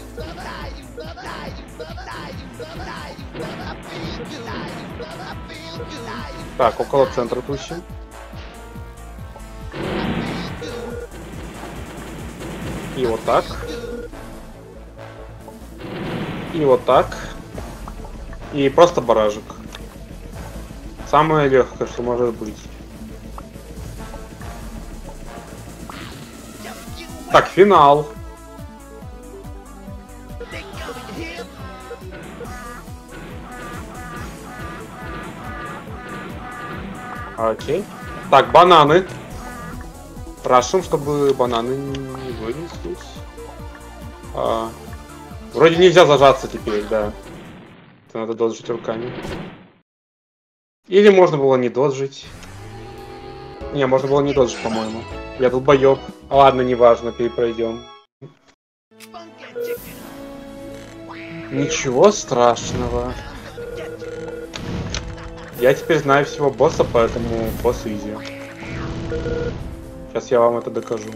Так, около центра тусим. И вот так. И вот так. И просто баражик. Самое легкое, что может быть. Так, финал. Окей. Так, бананы. Прошу, чтобы бананы не вынеслись. А, вроде нельзя зажаться теперь, да. Это надо доджить руками. Или можно было не доджить. Не, можно было не доджить, по-моему. Я долбоёб. Ладно, неважно, перепройдем. Ничего страшного. Я теперь знаю всего босса, поэтому босс изи. Сейчас я вам это докажу.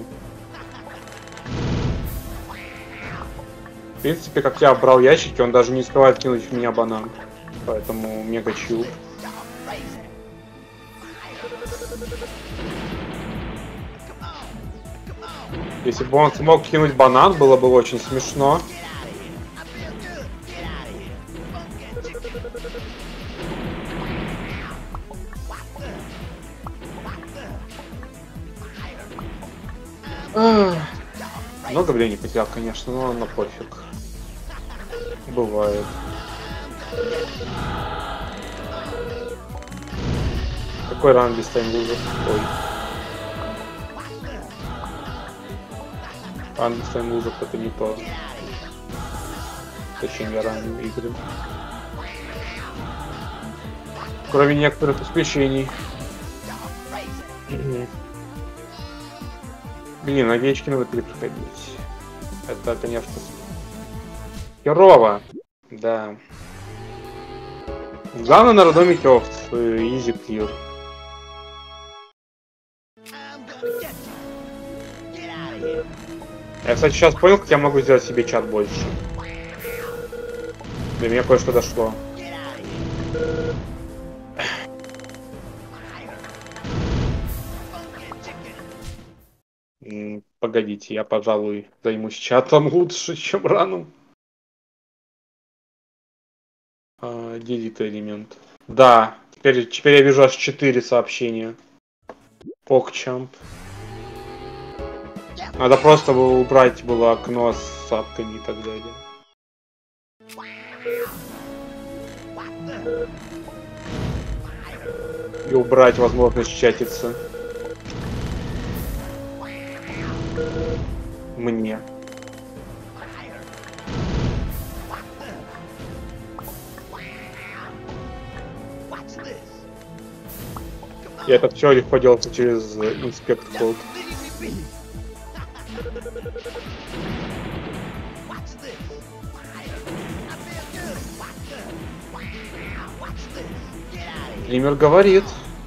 В принципе, как я брал ящики, он даже не успевает кинуть в меня банан. Поэтому мега чил. Если бы он смог кинуть банан, было бы очень смешно. Ах, много времени потерял, конечно, но на пофиг. Бывает. Какой ран без таймлузов? Ой. Ран без таймлузов это не то. Зачем я раню игры? Кроме некоторых исключений. Блин, овечки надо перепроходить. Это, конечно, херово. Да. Главное на рандомике овц. Easy clear. Я, кстати, сейчас понял, как я могу сделать себе чат больше. До меня кое-что дошло. М, Погодите, я, пожалуй, займусь чатом лучше, чем раном. А, Delete элемент. Да, теперь, теперь я вижу аж четыре сообщения. Покчамп. Надо просто было убрать было окно с сапками и так далее. И убрать возможность чатиться. Мне. И это все легко делается через инспект код. Лимер говорит.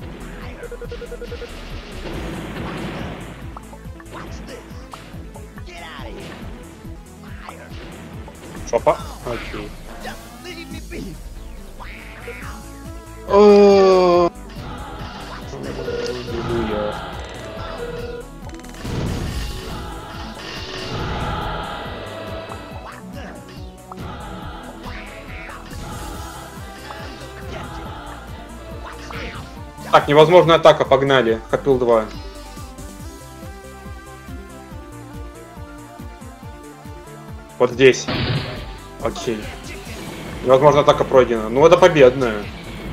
Шопа. Окей. О, так, невозможная атака, погнали. Копил два. Вот здесь. Окей. Невозможно, атака пройдена. Ну, это победная.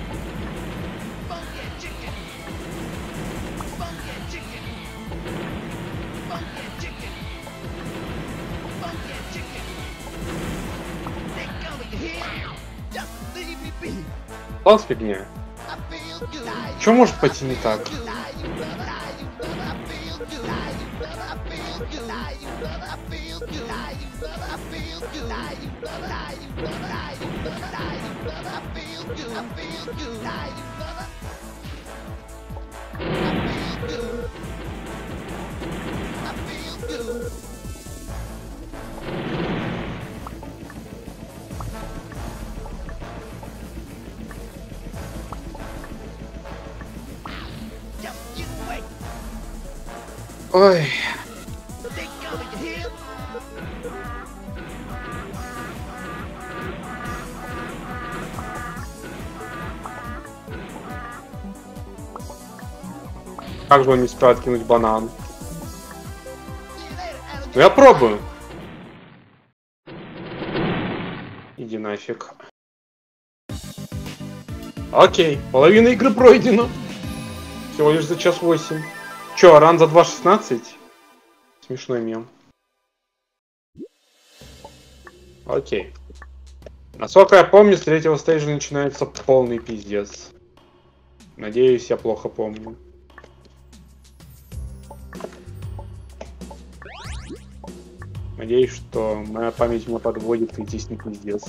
План с фигня. Что может пойти не так? Ой. Как же он не успел откинуть банан? Ну я пробую. Иди нафиг. Окей, половина игры пройдена. Всего лишь за час восемь. Чё, ран за два шестнадцать? Смешной мем. Окей. Насколько я помню, с третьего стейджа начинается полный пиздец. Надеюсь, я плохо помню. Надеюсь, что моя память меня подводит, и здесь не пиздец.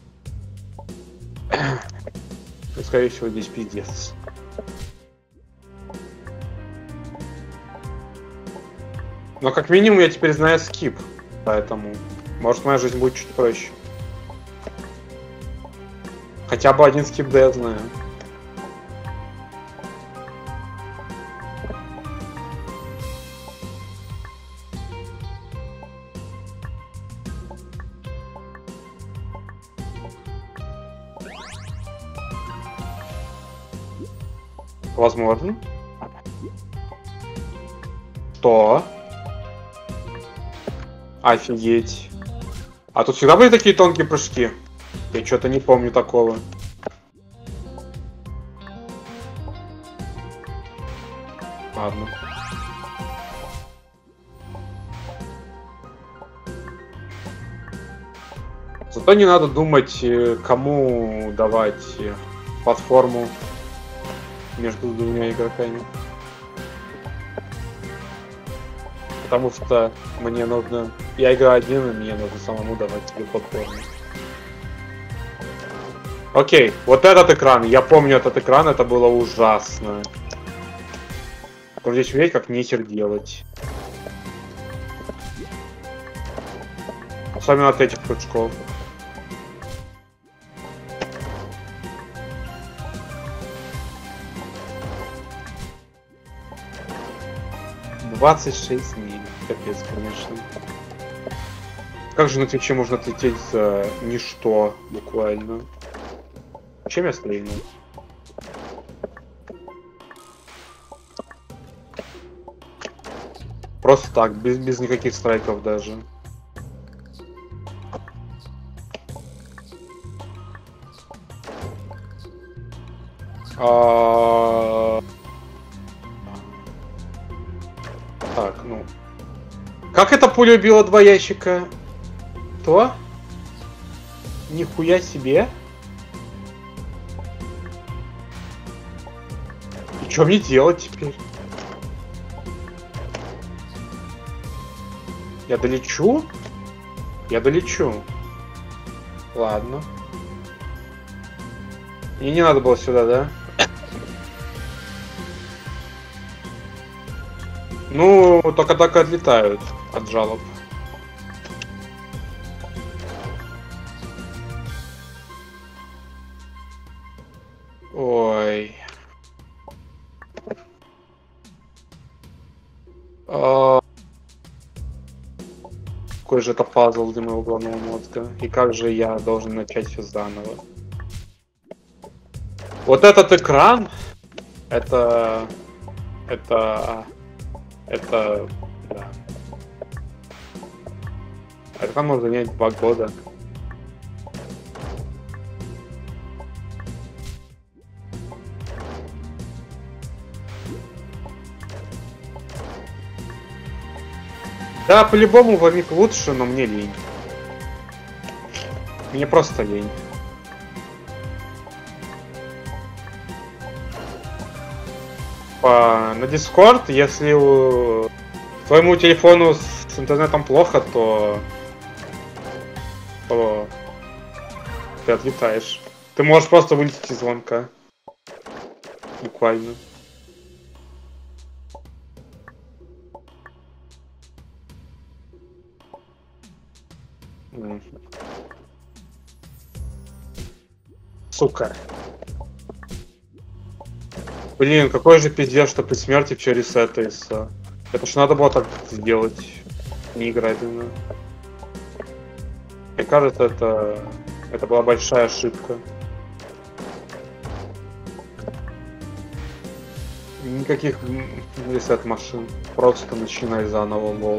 Но, скорее всего, здесь пиздец. Но как минимум я теперь знаю скип, поэтому может моя жизнь будет чуть проще. Хотя бы один скип, да, я знаю. Возможно. Что? Офигеть. А тут всегда были такие тонкие прыжки? Я что-то не помню такого. Ладно. Зато не надо думать, кому давать платформу между двумя игроками. Потому что мне нужно... Я играю один, и мне нужно самому давать тебе платформу. Окей, вот этот экран. Я помню этот экран, это было ужасно. Вот здесь видеть, как нехер делать. Особенно от этих прыжков. двадцать шесть миль. Капец, конечно. Как же на Твиче можно отлететь за ничто, буквально? Чем я стрельну? Просто так, без, без никаких страйков даже. А... Так, ну... Как эта пуля убила два ящика? Что? Нихуя себе. И что мне делать теперь? Я долечу? Я долечу. Ладно. Мне не надо было сюда, да? Ну, только так и отлетают от жалоб. Ой. А... Какой же это пазл для моего головного мозга? И как же я должен начать все заново? Вот этот экран, это... Это... Это... Да. Экран может занять два года. Да, по-любому Вамик лучше, но мне лень. Мне просто лень. По... На Discord, если у... твоему телефону с интернетом плохо, то... то... ты отлетаешь. Ты можешь просто вылететь из звонка. Буквально. Сука. Блин, какой же пиздец, что при смерти все ресетается. Это ж надо было так сделать. Не играть именно. Мне кажется, это... это была большая ошибка. Никаких ресет машин. Просто начинай заново, лол.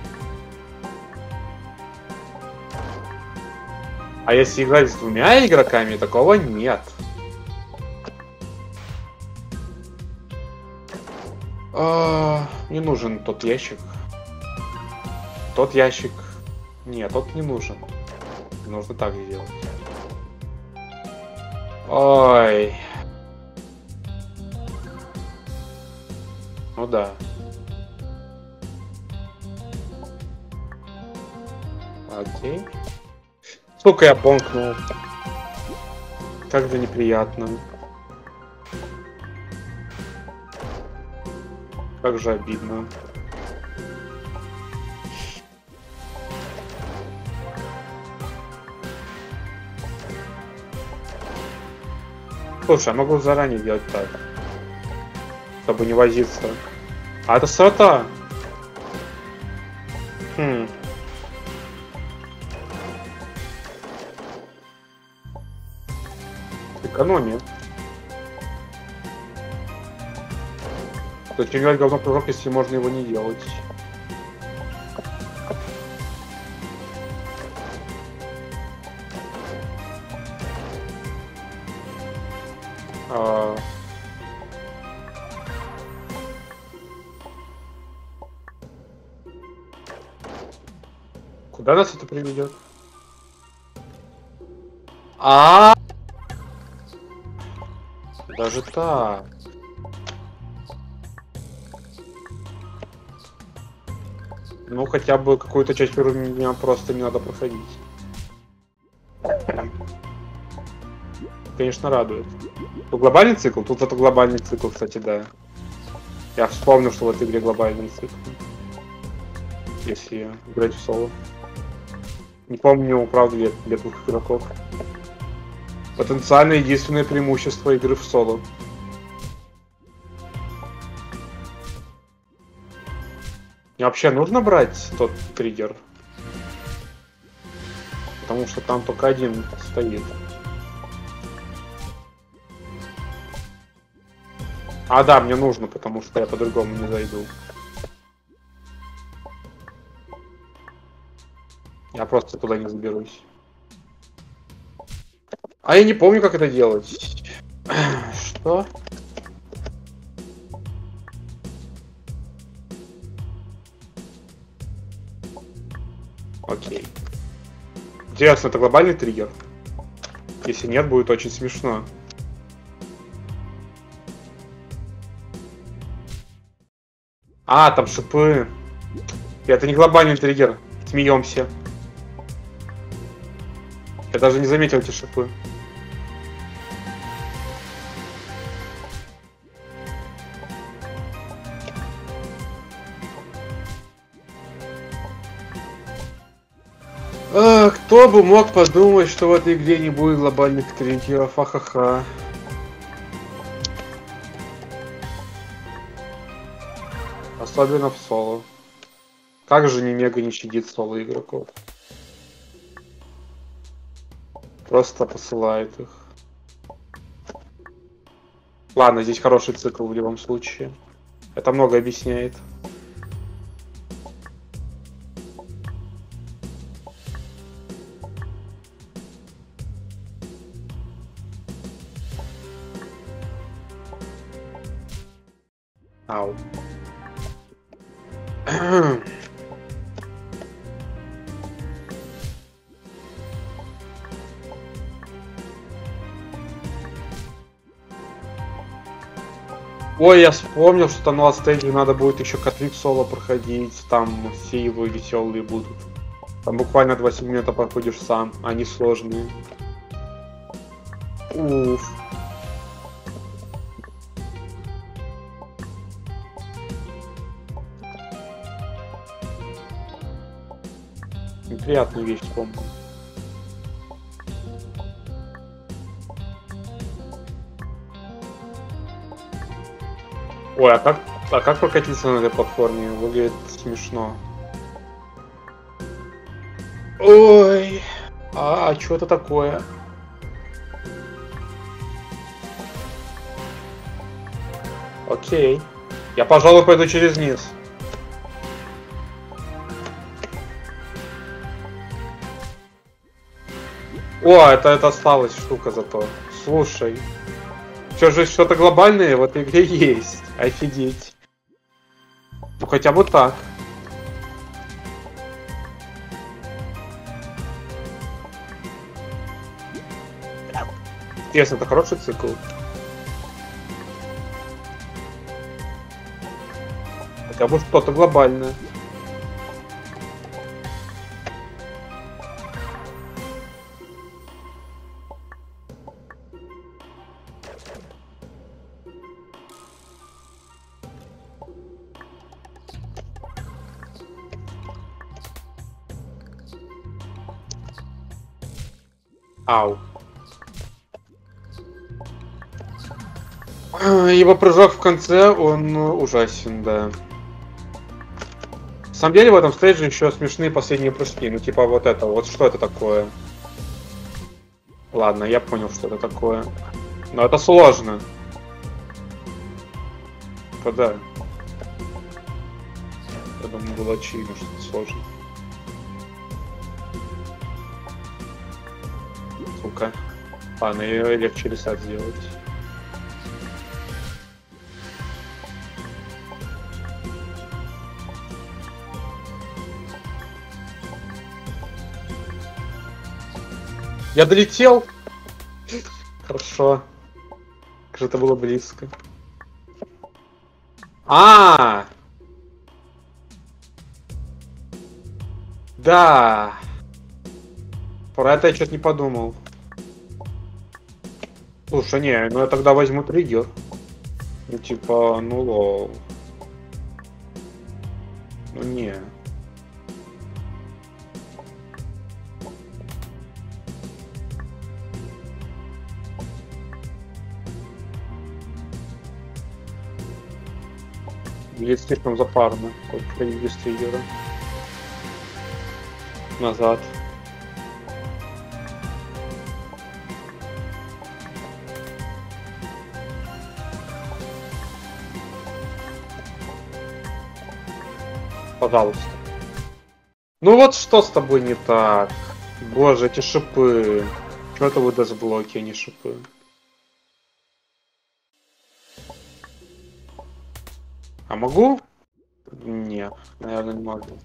А если играть с двумя игроками, такого нет. А, не нужен тот ящик. Тот ящик. Нет, тот не нужен. Нужно так сделать. Ой. Ну да. Окей. Сука, я бонкнул. Как же неприятно. Как же обидно. Слушай, я могу заранее делать так. Чтобы не возиться. А это срота. Хм. Экономия. Зачем делать говно пророк, если можно его не делать? А... Куда нас это приведет? А, даже так. Ну, хотя бы какую-то часть уровня просто не надо проходить. Конечно, радует. Тут глобальный цикл? Тут это глобальный цикл, кстати, да. Я вспомнил, что в этой игре глобальный цикл. Если играть в соло. Не помню, правда, для, для двух игроков. Потенциально единственное преимущество игры в соло. Мне вообще нужно брать тот триггер? Потому что там только один стоит. А, да, мне нужно, потому что я по-другому не зайду. Я просто туда не заберусь. А я не помню, как это делать. Что? Окей. Интересно, это глобальный триггер? Если нет, будет очень смешно. А, там шипы. Это не глобальный триггер. Смеемся. Я даже не заметил эти шипы. А, кто бы мог подумать, что в этой игре не будет глобальных триггеров, ахаха. Особенно в соло. Как же не мега не щадит соло игроков. Просто посылает их. Ладно, здесь хороший цикл в любом случае. Это много объясняет. Ау. Ой, я вспомнил, что на стейдже надо будет еще котлик соло проходить, там все его веселые будут. Там буквально два сегмента проходишь сам, они сложные. Уф. Неприятную вещь вспомнил. Ой, а как, а как прокатиться на этой платформе? Выглядит смешно. Ой, а, а что это такое? Окей. Я, пожалуй, пойду через низ. О, это, это осталась штука зато. Слушай. Что же что-то глобальное в этой игре есть. Офигеть. Ну хотя бы так. Интересно, это хороший цикл? Хотя бы что-то глобальное. Ау. Его прыжок в конце, он ужасен, да. На самом деле в этом стейдже еще смешные последние прыжки. Ну типа вот это, вот что это такое? Ладно, я понял, что это такое. Но это сложно. Да. Я думаю, было очевидно, что это сложно. Сука. Ладно, ее легче ресет сделать. Я долетел. Хорошо. Как же это было близко. А, -а, -а! Да. Про это я что-то не подумал. Слушай, не, ну я тогда возьму триггер. Ну типа, ну лол. Ну не. Или слишком запарно. Только без триггера. Назад. Пожалуйста. Ну вот что с тобой не так? Боже, эти шипы. Чё это вы десблоки, а не шипы? А могу? Нет, наверное, не могу.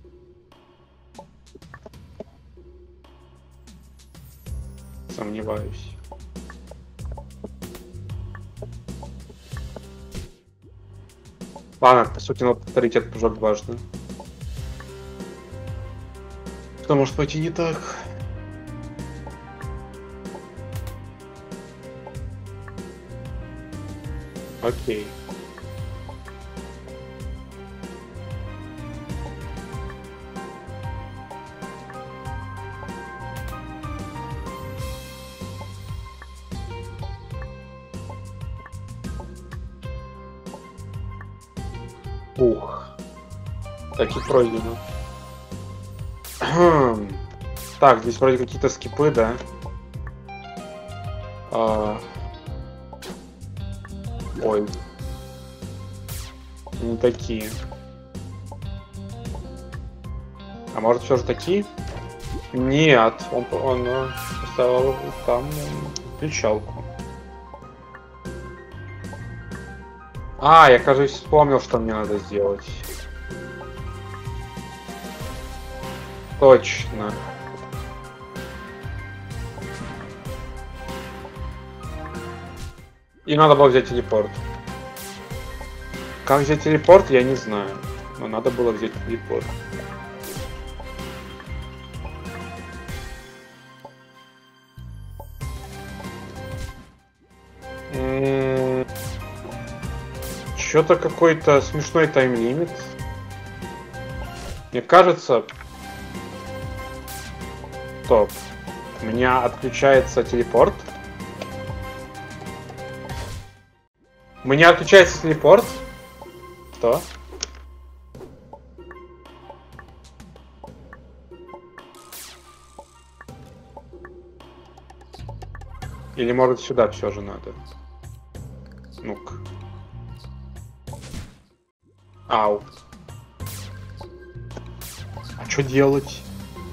Сомневаюсь. Ладно, по сути, надо повторить этот прыжок дважды. Что может пойти не так? Окей. Ух. Так и пройдено. Так, здесь вроде какие-то скипы, да? А... Ой. Не такие. А может все же такие? Нет, он, он, он поставил там включалку. А, я, кажется, вспомнил, что мне надо сделать. Точно. И надо было взять телепорт. Как взять телепорт, я не знаю. Но надо было взять телепорт. Что-то какой-то смешной тайм-лимит. Мне кажется... Стоп. У меня отключается телепорт. У меня отключается телепорт. Что? Или может сюда все же надо? Ну-ка. Ау. А что делать?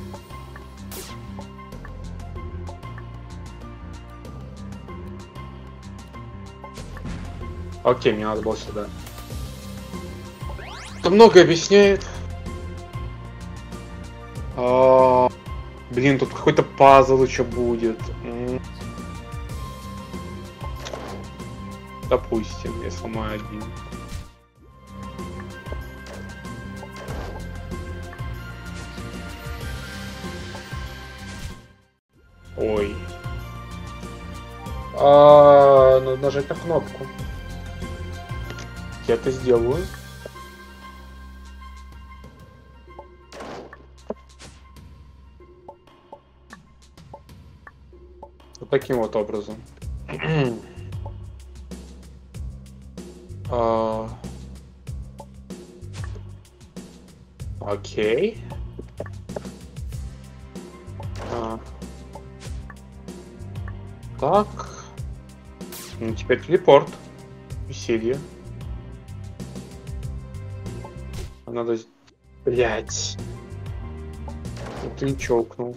Окей, мне надо было сюда. Это много объясняет. А, блин, тут какой-то пазл еще будет. Допустим, я сломаю один. Ой. А, надо нажать на кнопку. Я это сделаю. Вот таким вот образом. а... Окей. А... Так. Ну теперь телепорт. Веселье. Надо... Блять. Ты не чокнул.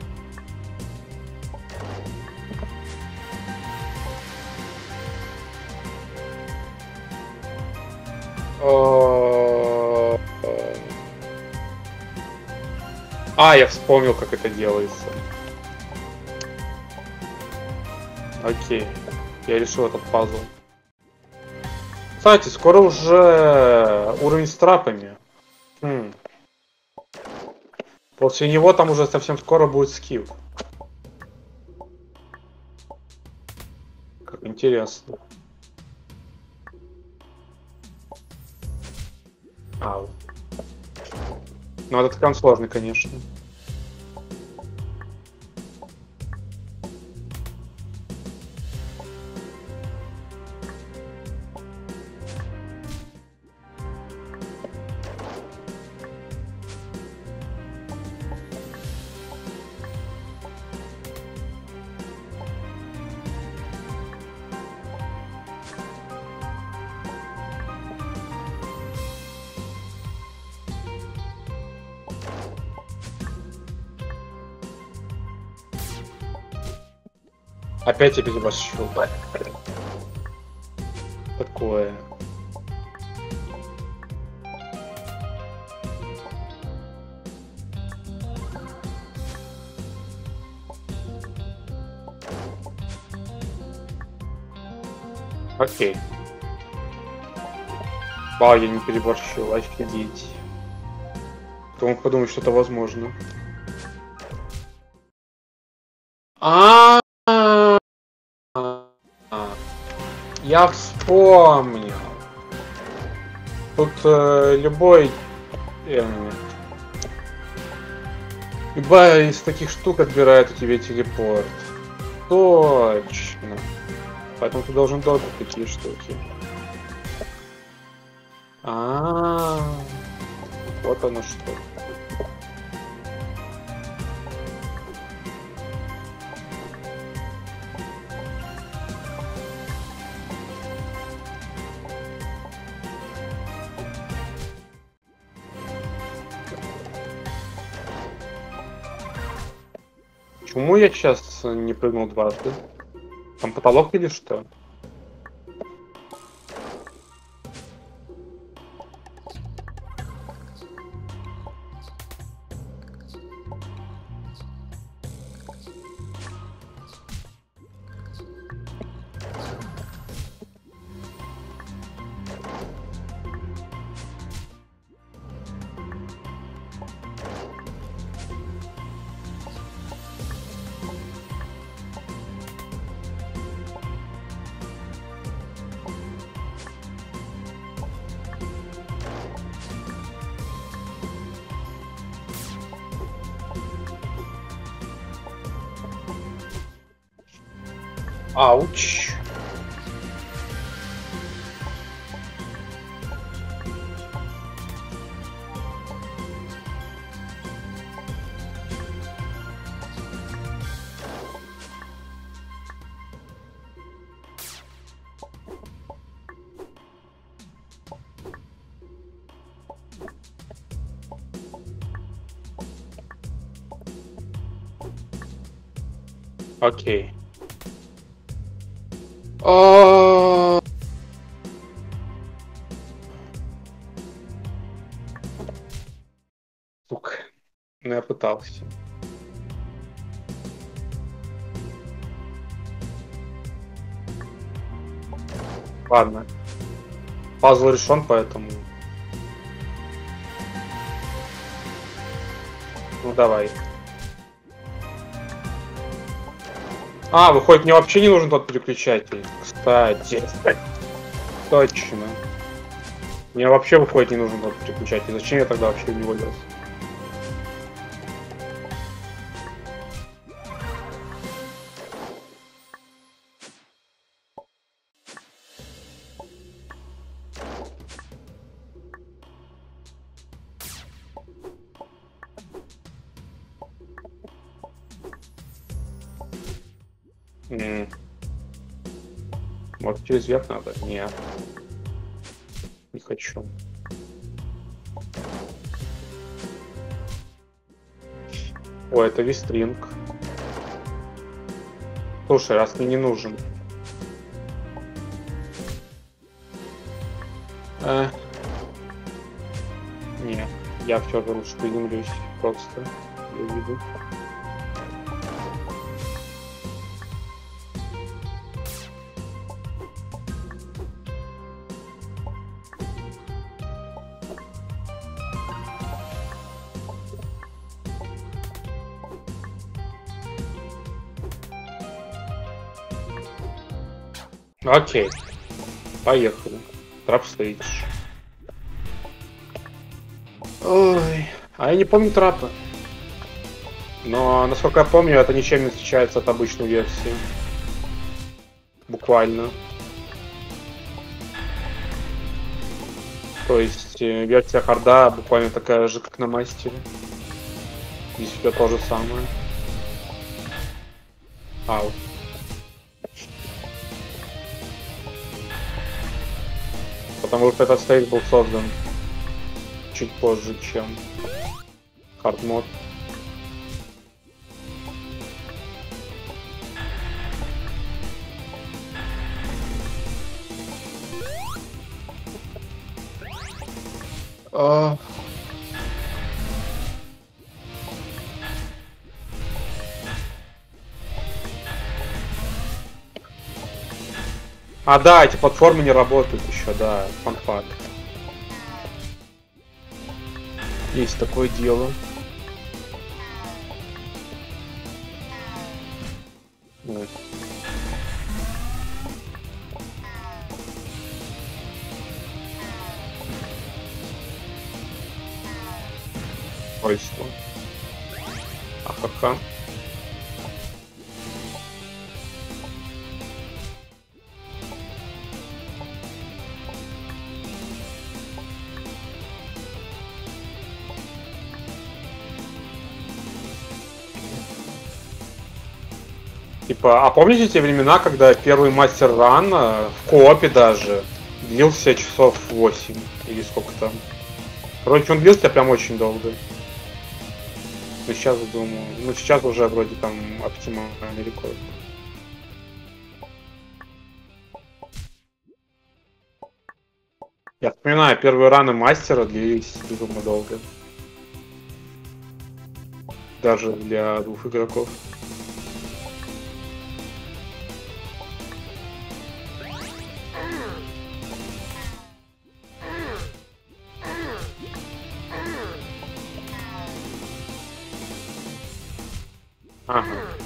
А, я вспомнил, как это делается. Окей. Я решил этот пазл. Кстати, скоро уже уровень с трапами. Хм. После него там уже совсем скоро будет скилл. Как интересно. Ау. Ну, этот ткан сложный, конечно. Опять я переборщил. Такое. Окей. Вау, я не переборщил, офигеть. Кто мог подумать, что это возможно? А, я вспомнил. Тут э, любой э, любая из таких штук отбирает у тебя телепорт. Точно. Поэтому ты должен долго такие штуки. А, -а, -а. Вот оно что. Почему я сейчас не прыгнул дважды? Там потолок или что? Ауч. Окей. А... Сука. Ну я пытался. Ладно. Пазл решен, поэтому... Ну давай. А, выходит, мне вообще не нужен тот переключатель. Кстати. Точно. Мне вообще, выходит, не нужен тот переключатель. Зачем я тогда вообще в него лез? М. Вот через верх надо? Нет. Не хочу. О, это вистринг. Слушай, раз мне не нужен. Э. Не, я все же лучше приземлюсь просто. Я виду. Окей. Поехали. Трап стейдж. Ой. А я не помню трапа. Но, насколько я помню, это ничем не отличается от обычной версии. Буквально. То есть, версия харда буквально такая же, как на мастере. Здесь все то же самое. Ау. Потому что этот стейдж был создан чуть позже, чем хардмод. А... а, да, эти платформы не работают еще, да, фан-факт. Есть такое дело. Вот. Свойство. Ахаха. Типа, а помните те времена, когда первый мастер ран в коопе даже длился часов восемь или сколько там? Короче, он длился прям очень долго. Но сейчас думаю, ну сейчас уже вроде там оптимальный рекорд. Я вспоминаю, первые раны мастера длились безумно долго. Даже для двух игроков. Ага.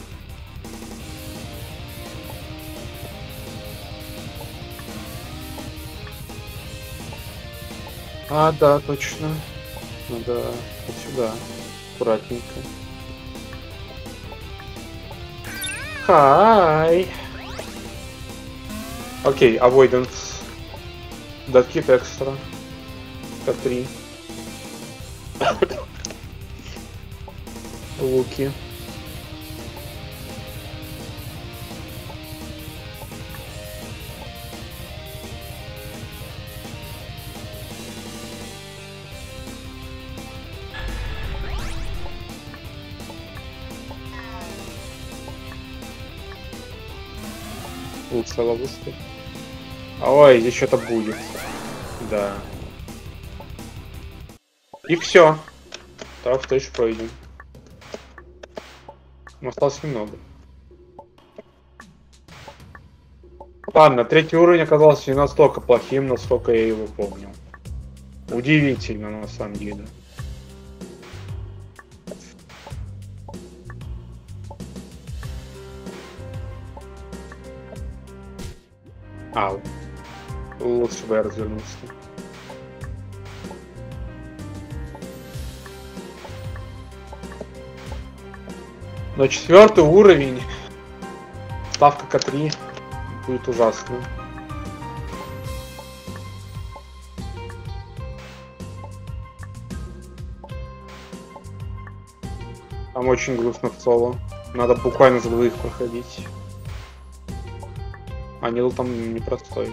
А, да, точно. Надо вот сюда. Аккуратненько. Хай. Окей, avoidance. Deadkeep extra. К три. Луки. Лучшая ловушка. Ой, здесь что-то будет. Да. И все. Так что еще пройдем. Осталось немного. Ладно, третий уровень оказался не настолько плохим, насколько я его помню. Удивительно, на самом деле. Ау. Лучше бы я развернулся. Но четвертый уровень, ставка К три, будет ужасно. Там очень грустно в соло. Надо буквально за двоих проходить. А Нил там непростой.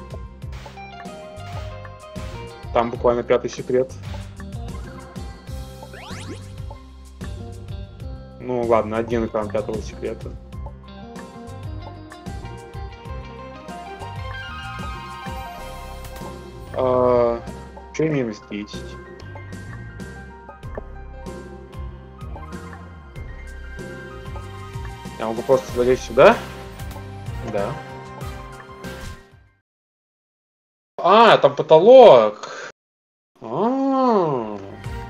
Там буквально пятый секрет. Ну ладно, один экран пятого секрета. А, что имеем здесь? Я могу просто залезть сюда? Да. А, там потолок. А-а-а.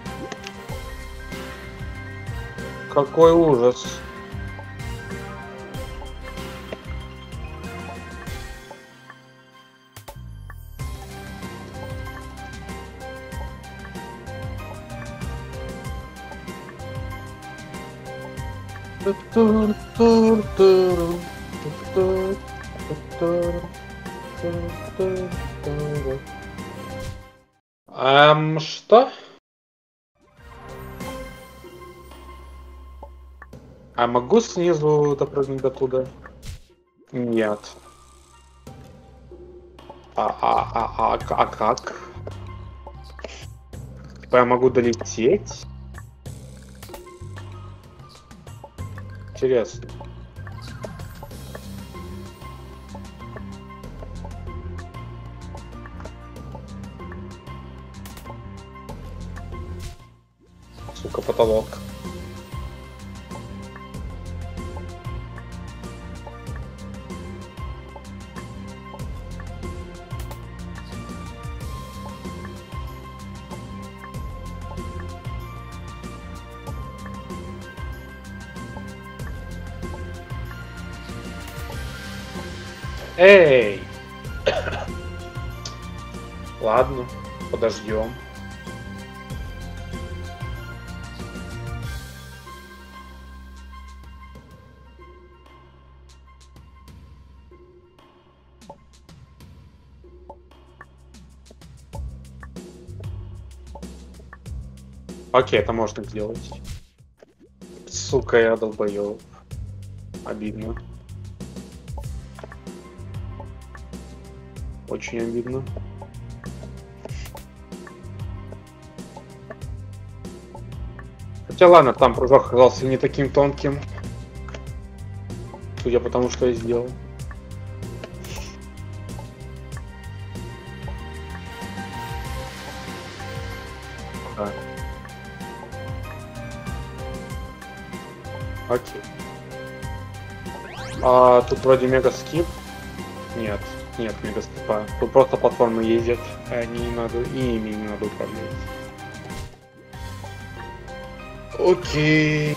Какой ужас. Эм, что? А могу снизу допрыгнуть до туда? Нет. А, а, а, а, а как? Типа я могу долететь? Интересно. сука, потолок. Эй! Ладно, подождем. Окей, это можно сделать. Сука, я долбоёб. Обидно. Очень обидно. Хотя ладно, там прыжок оказался не таким тонким. Судя по тому, что я сделал. Да. Окей. А тут вроде мега скип. Нет, нет мега скипа. Тут просто платформы ездят, а они не надо, и ими не надо управлять. Окей.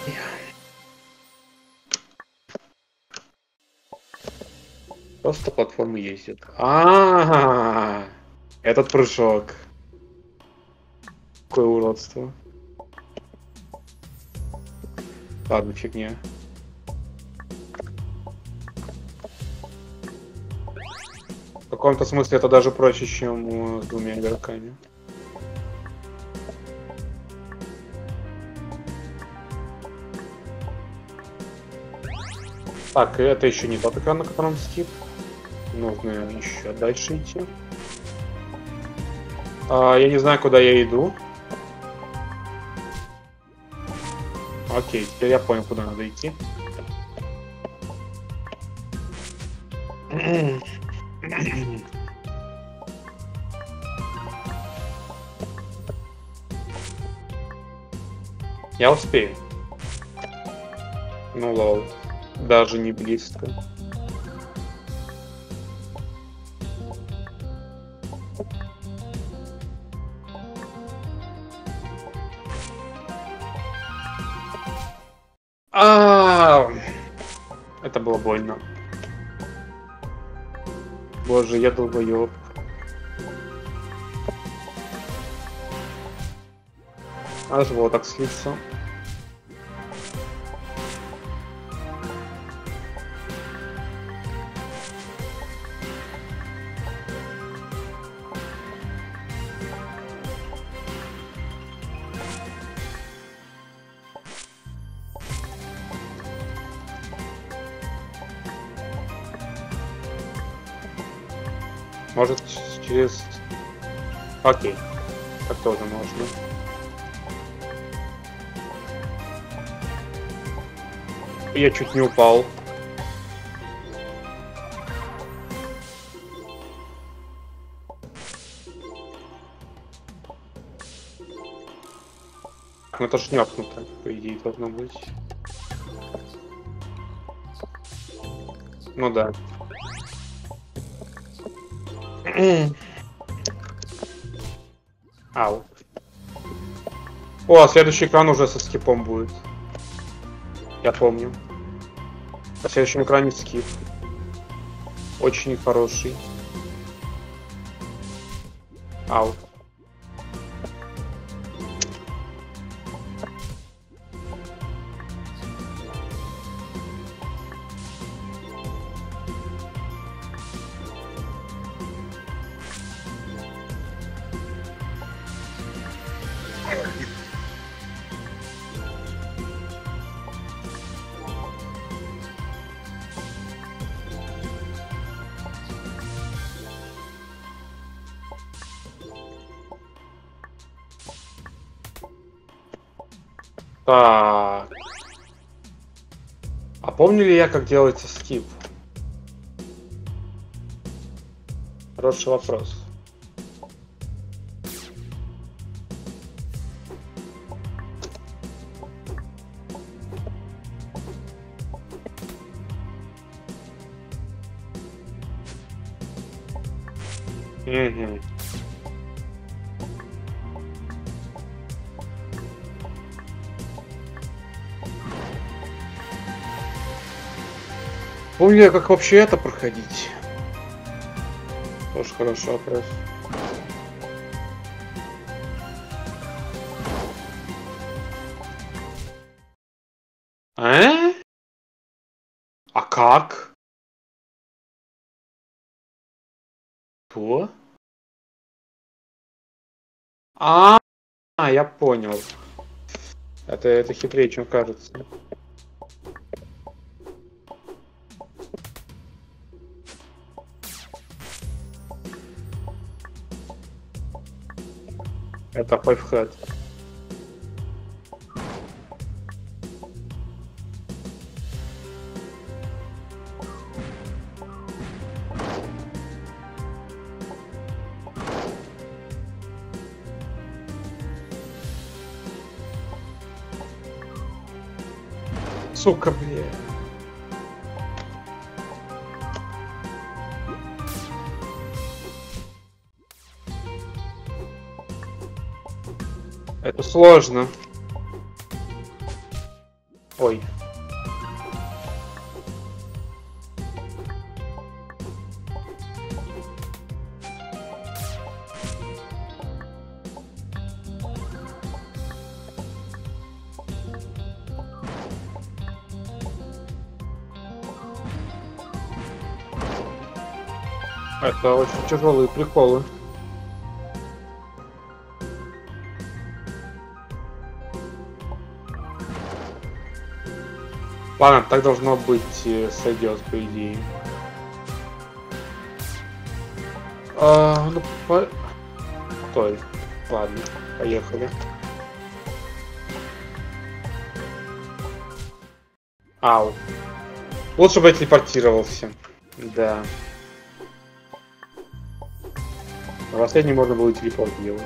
Просто платформы ездят. А-а-а, этот прыжок. Какое уродство. Ладно, фигня. В каком-то смысле это даже проще, чем с двумя игроками. Так, это еще не тот экран, на котором скип. Нужно еще дальше идти. А, я не знаю, куда я иду. Окей, теперь я понял, куда надо идти. Я успею. Ну лол. Даже не близко. А, это было больно. Боже, я долбоёб. Аж вот так слиться. Может, через... Окей. Так тоже можно. Я чуть не упал. Ну это ж нёкнуто, по идее, должно быть. Ну да. Ау. О, следующий экран уже со скипом будет. Я помню. На следующем экране скип. Очень хороший. Ау. Так. А помню ли я, как делается скип? Хороший вопрос. Угу. Помню я, как вообще это проходить. Тоже хороший вопрос. А? А как? Что? А, а, я понял. Это, это хитрее, чем кажется. Это пайфхед. Сука, бля. Это сложно. Ой. Это очень тяжелые приколы. Ладно, так должно быть, сойдет, по идее. А, ну, по... Стой. Ладно, поехали. Ау. Лучше бы я телепортировался. Да. На последний можно было телепорт делать.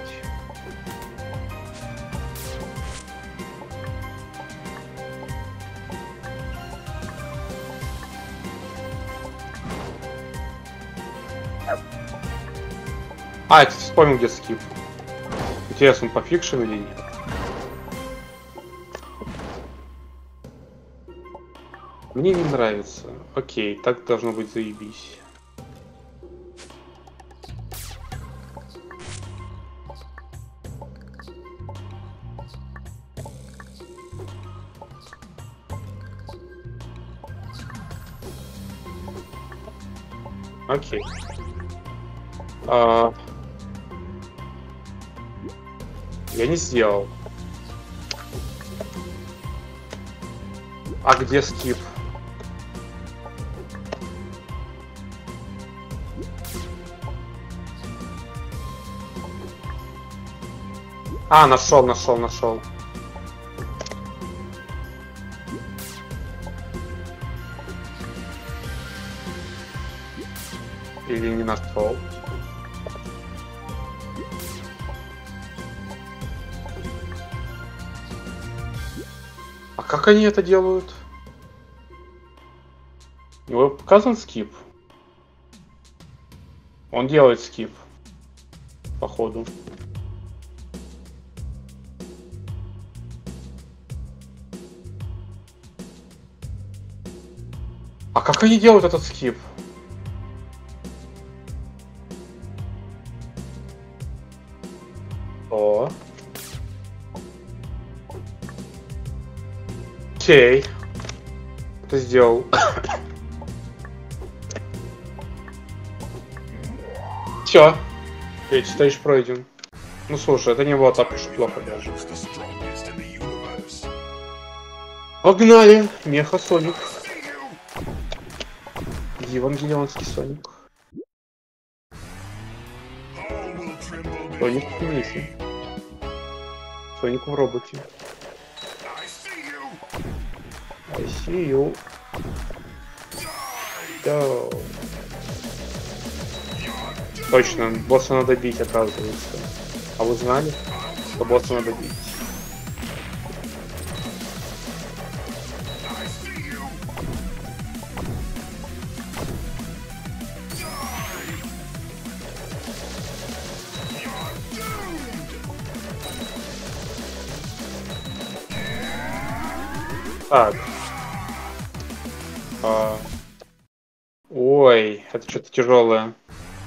А, я вспомнил, где скип. Интересно, он по фикшн или нет? Мне не нравится. Окей, так должно быть, заебись. Окей. А... Я не сделал. А где скип? А, нашел, нашел, нашел. Или не нашел? А как они это делают? У него показан скип. Он делает скип. Походу. А как они делают этот скип? О. Окей. Ты сделал. Все. Ты считаешь пройден. Ну слушай, это не было так уж плохо даже. Погнали! Меха Соник. Евангелионский Соник. Соник в мехе. Соник в роботе. I see you. Да. Точно, босса надо бить, оказывается. А вы знали, что босса надо бить? Так. А... Ой, это что-то тяжелое.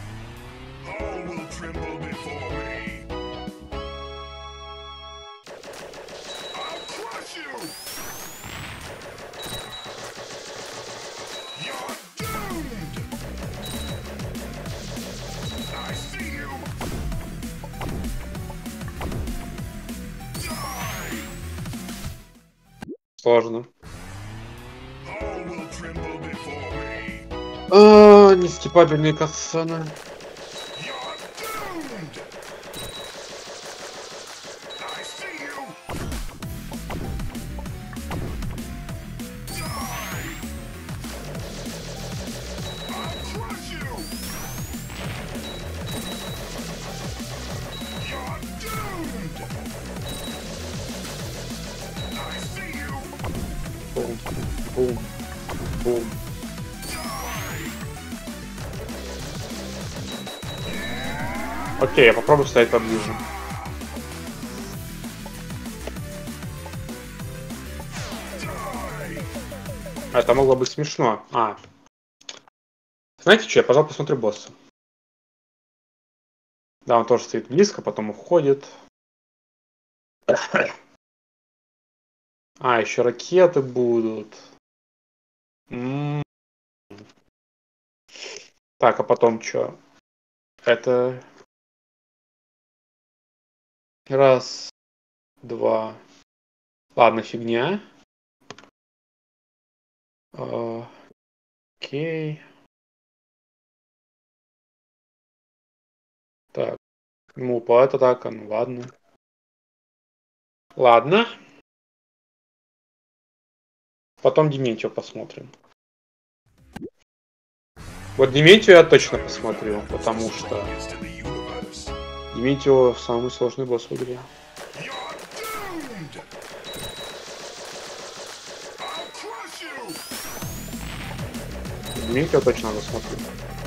Сложно. А, нескипабельные катсцены. Бум, бум, бум. Окей, я попробую стоять поближе. Это могло быть смешно. А. Знаете что, я, пожалуй, посмотрю босса. Да, он тоже стоит близко, потом уходит. А, еще ракеты будут. М-м-м. Так, а потом что? Это... Раз, два. Ладно, фигня. А, окей. Так. Ну, по это так, ну ладно. Ладно. Потом Дементьева посмотрим. Вот Дементьева я точно посмотрю, потому что Дементьева самый сложный босс в игре. Дементьева точно надо смотреть.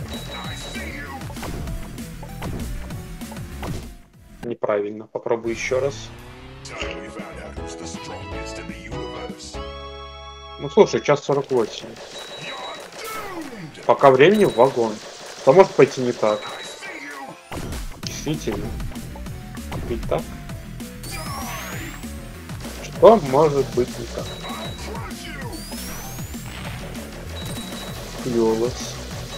Неправильно. Попробую еще раз. Ну слушай, час сорок восемь. Пока времени в вагон. Что может пойти не так? Действительно. Ведь так? Что может быть не так? Клёвос.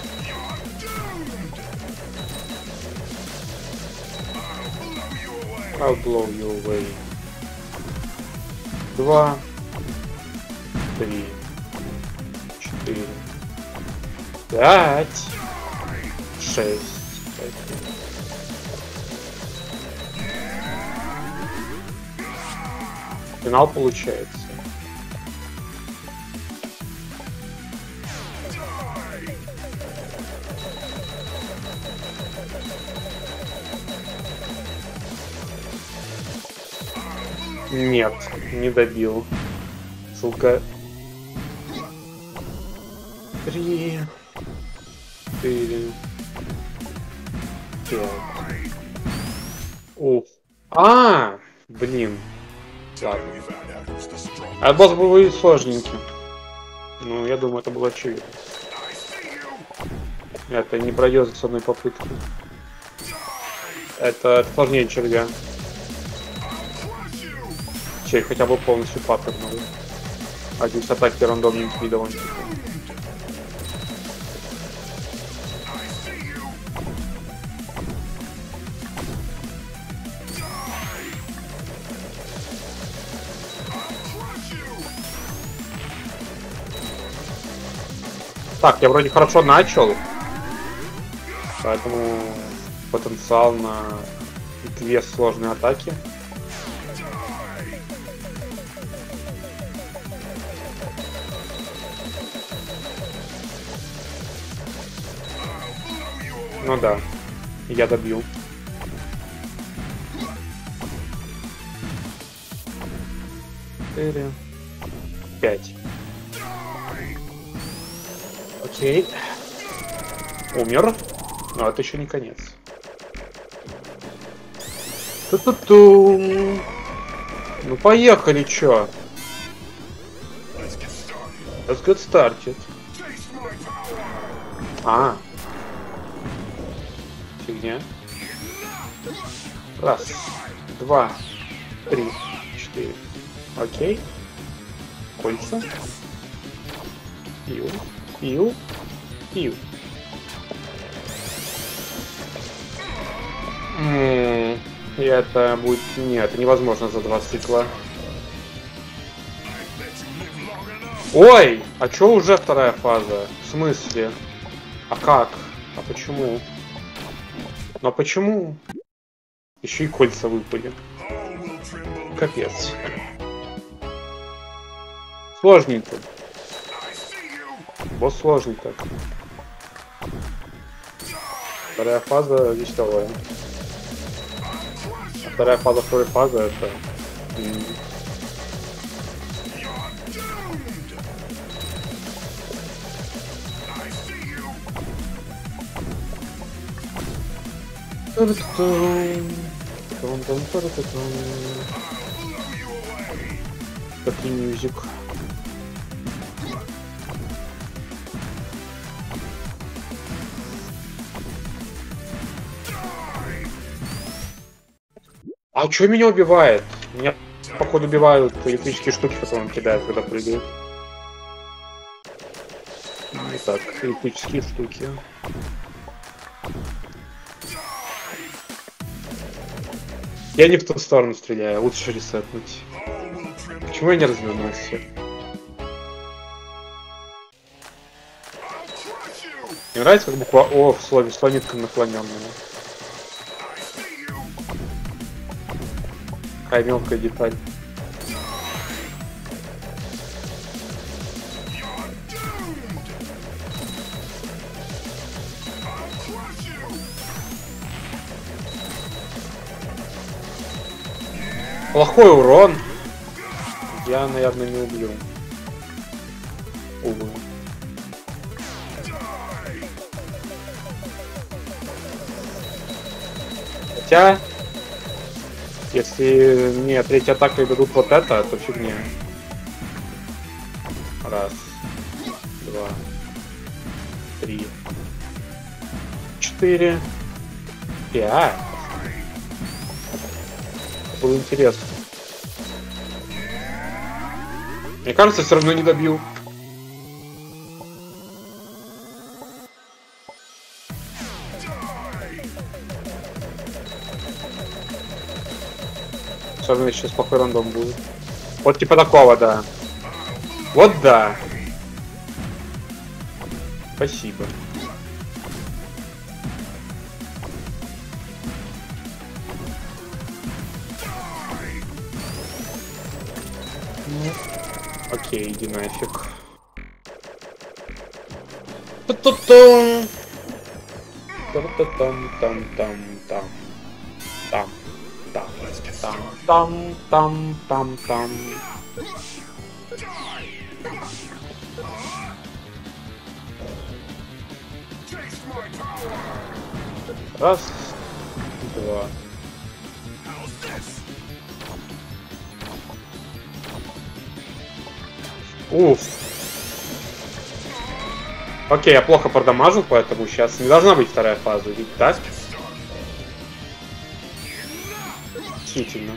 I'll blow you away. Два. Три. Четыре. Пять. Шесть. Финал получается. Нет, не добил. Сука. Три. Четыре. Пять. Уф. А, блин. Ладно. А босс был и сложненький. Ну, я думаю, это было очевидно. Это не пройдет с одной попытки. Это, это сложнее червя. Червь хотя бы полностью паттерновый. А здесь атаки рандомненькие довольно-таки. Так, я вроде хорошо начал, поэтому потенциал на две сложные атаки. Ну да, я добью. Четыре, пять. Окей. Умер. Но это еще не конец. Ту-ту-ту. Ну поехали, чё? Let's get started. А. Фигня. Раз, два, три, четыре. Окей. Кольца. Пил. Пил. Пил. М-м, и это будет... Нет, это невозможно за два цикла. Ой! А чё уже вторая фаза? В смысле? А как? А почему? Ну а почему? Еще и кольца выпали. Капец. Сложненько. Босс сложный так. Вторая фаза веселая. А вторая фаза второй фазы это... Какой мюзик. А чё меня убивает? Меня, походу, убивают электрические штуки, которые он кидает, когда прыгает. Итак, электрические штуки. Я не в ту сторону стреляю, лучше ресетнуть. Почему я не развернулся? Мне нравится, как буква О в слове слонитка наклоненная. Какая мелкая деталь. Плохой урон. Я, наверное, не убью. Увы. Хотя, если мне третья атака и дадут вот это, то фигня. Раз, два, три, четыре, пять. Было интересно. Мне кажется, все равно не добил. Особенно сейчас плохой рандом будет. Вот типа такого, да. Вот да. Спасибо. Окей, иди нафиг. Ту-ту-тум. Там-там-там-там-там. Там. Там. Там. Там. Там. Там. Раз. Два. Уф. Окей, я плохо продамажил, поэтому сейчас не должна быть вторая фаза, ведь так? Действительно.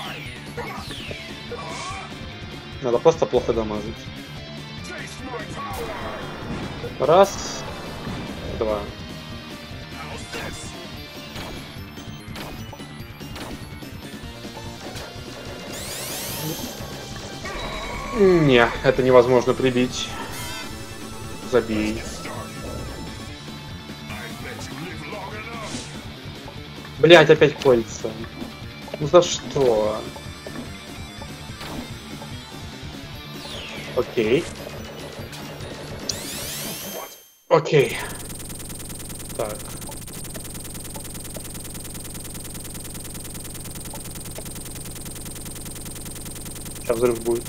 Надо просто плохо дамажить. Раз. Два. Не, это невозможно прибить. Забей. Блять, опять кольца. Ну за что? Окей. Окей. Так. Сейчас взрыв будет.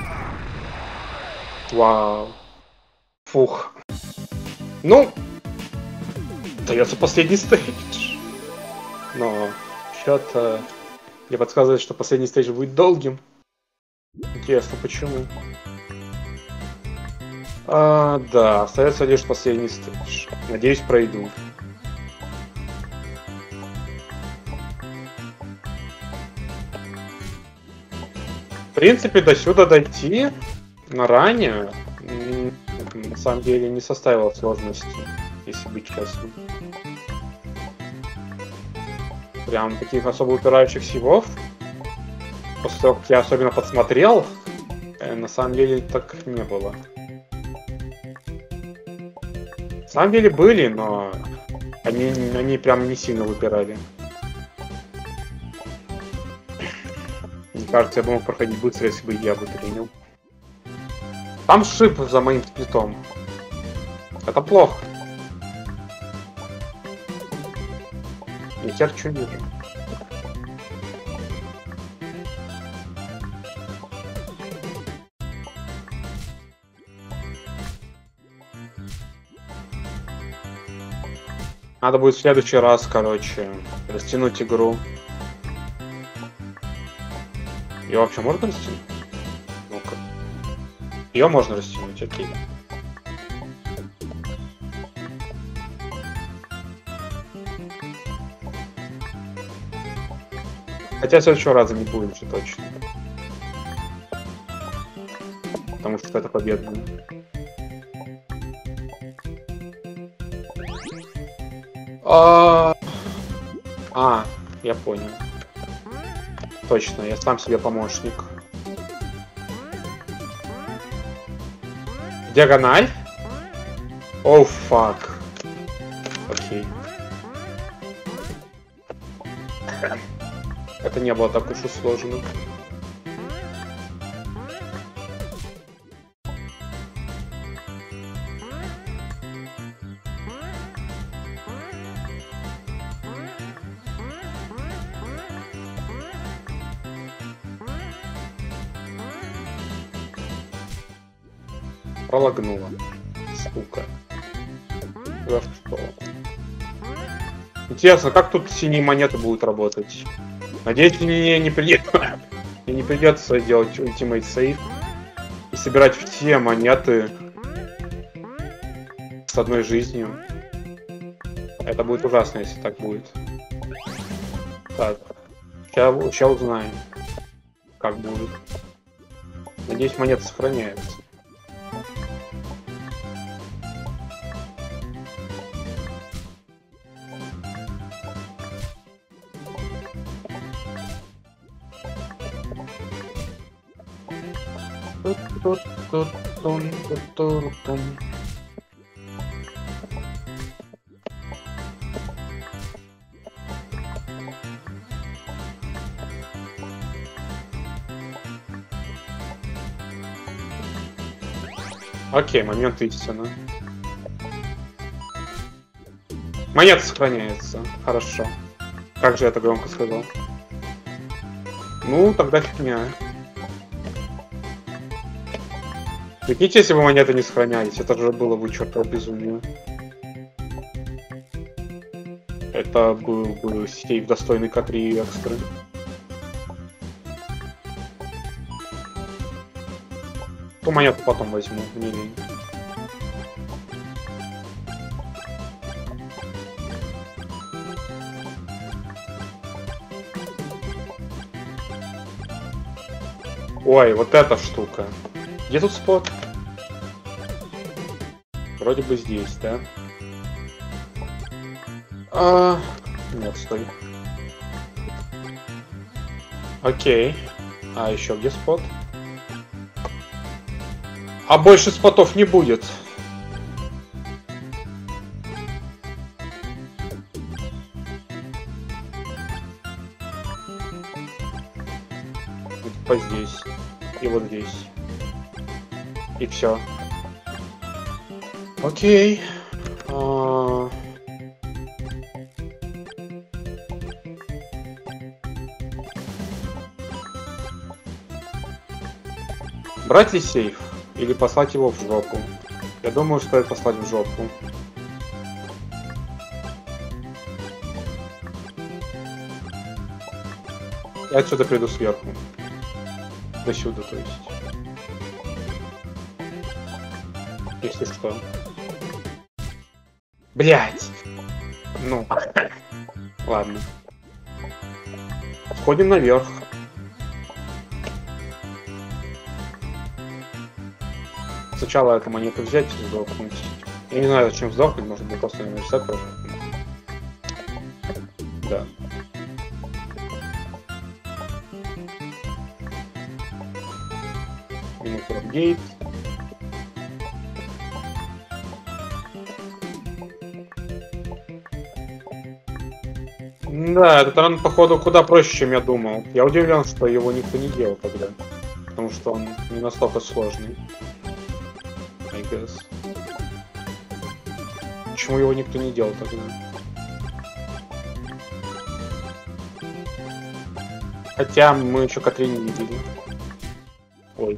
Вау. Фух. Ну, остается последний стейдж. Но что-то мне подсказывает, что последний стейдж будет долгим. Интересно, почему? А, да, остается лишь последний стейдж. Надеюсь, пройду. В принципе, до сюда дойти на ранее на самом деле не составило сложности, если быть честным. Прям таких особо упирающих сивов, после того, как я особенно подсмотрел, на самом деле так не было. На самом деле были, но они, они прям не сильно выпирали. Мне кажется, я бы мог проходить быстро, если бы я бы принял. Там шип за моим сплитом. Это плохо. Я терчу вижу. Надо будет в следующий раз, короче, растянуть игру. Ее вообще можно растянуть? Ну-ка. Ее можно растянуть, окей. Хотя следующего раза не будет уже точно. Потому что это победа. А, а, я понял. Точно, я сам себе помощник. Диагональ? Оу, фак. Окей. Это не было так уж и сложно. Пролагнула. Сука. За что? Интересно, как тут синие монеты будут работать? Надеюсь, мне не придется, мне не придется делать Ultimate Save и собирать все монеты с одной жизнью. Это будет ужасно, если так будет. Так, сейчас, сейчас узнаем, как будет. Надеюсь, монета сохраняется. Окей, момент истины. Монета сохраняется. Хорошо. Как же я это громко сказал? Ну, тогда фигня. Прикиньте, если бы монеты не сохранялись, это же было бы чертово безумие. Это был бы сейф достойный К три экстры. Ту монету потом возьму, не лень. Ой, вот эта штука. Где тут спот? Вроде бы здесь, да? А... Нет, стой. Окей. А еще где спот? А больше спотов не будет. Вот здесь. И вот здесь. И все. Окей. А... Брать ли сейф? Или послать его в жопу? Я думаю, стоит послать в жопу. Я отсюда приду сверху. До сюда, то есть. Если что. Блять! Ну. Ладно. Сходим наверх. Сначала эту монету взять и сдохнуть. Я не знаю, зачем сдохнуть, может быть просто не ресет просто. Да. Гейт. Да, этот ран, походу, куда проще, чем я думал. Я удивлен, что его никто не делал тогда. Потому что он не настолько сложный. I guess. Почему его никто не делал тогда? Хотя мы еще Катри не видели. Ой.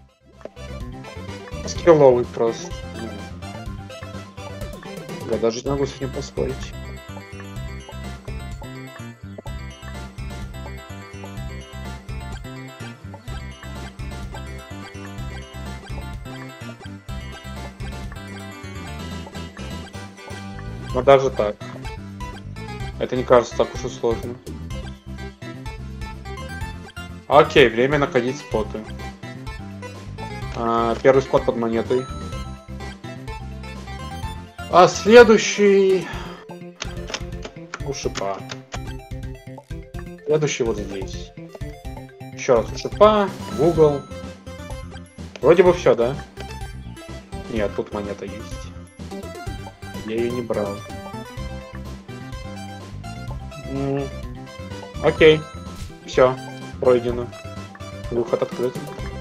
Скилловый просто. Я даже не могу с этим поспорить. Но даже так. Это не кажется так уж и сложно. Окей, время находить споты. А, первый спот под монетой. А следующий... У шипа. Следующий вот здесь. Еще раз у шипа, в угол. Вроде бы все, да? Нет, тут монета есть. Я ее не брал. М-м. Окей. Все. Пройдено. Выход открыт.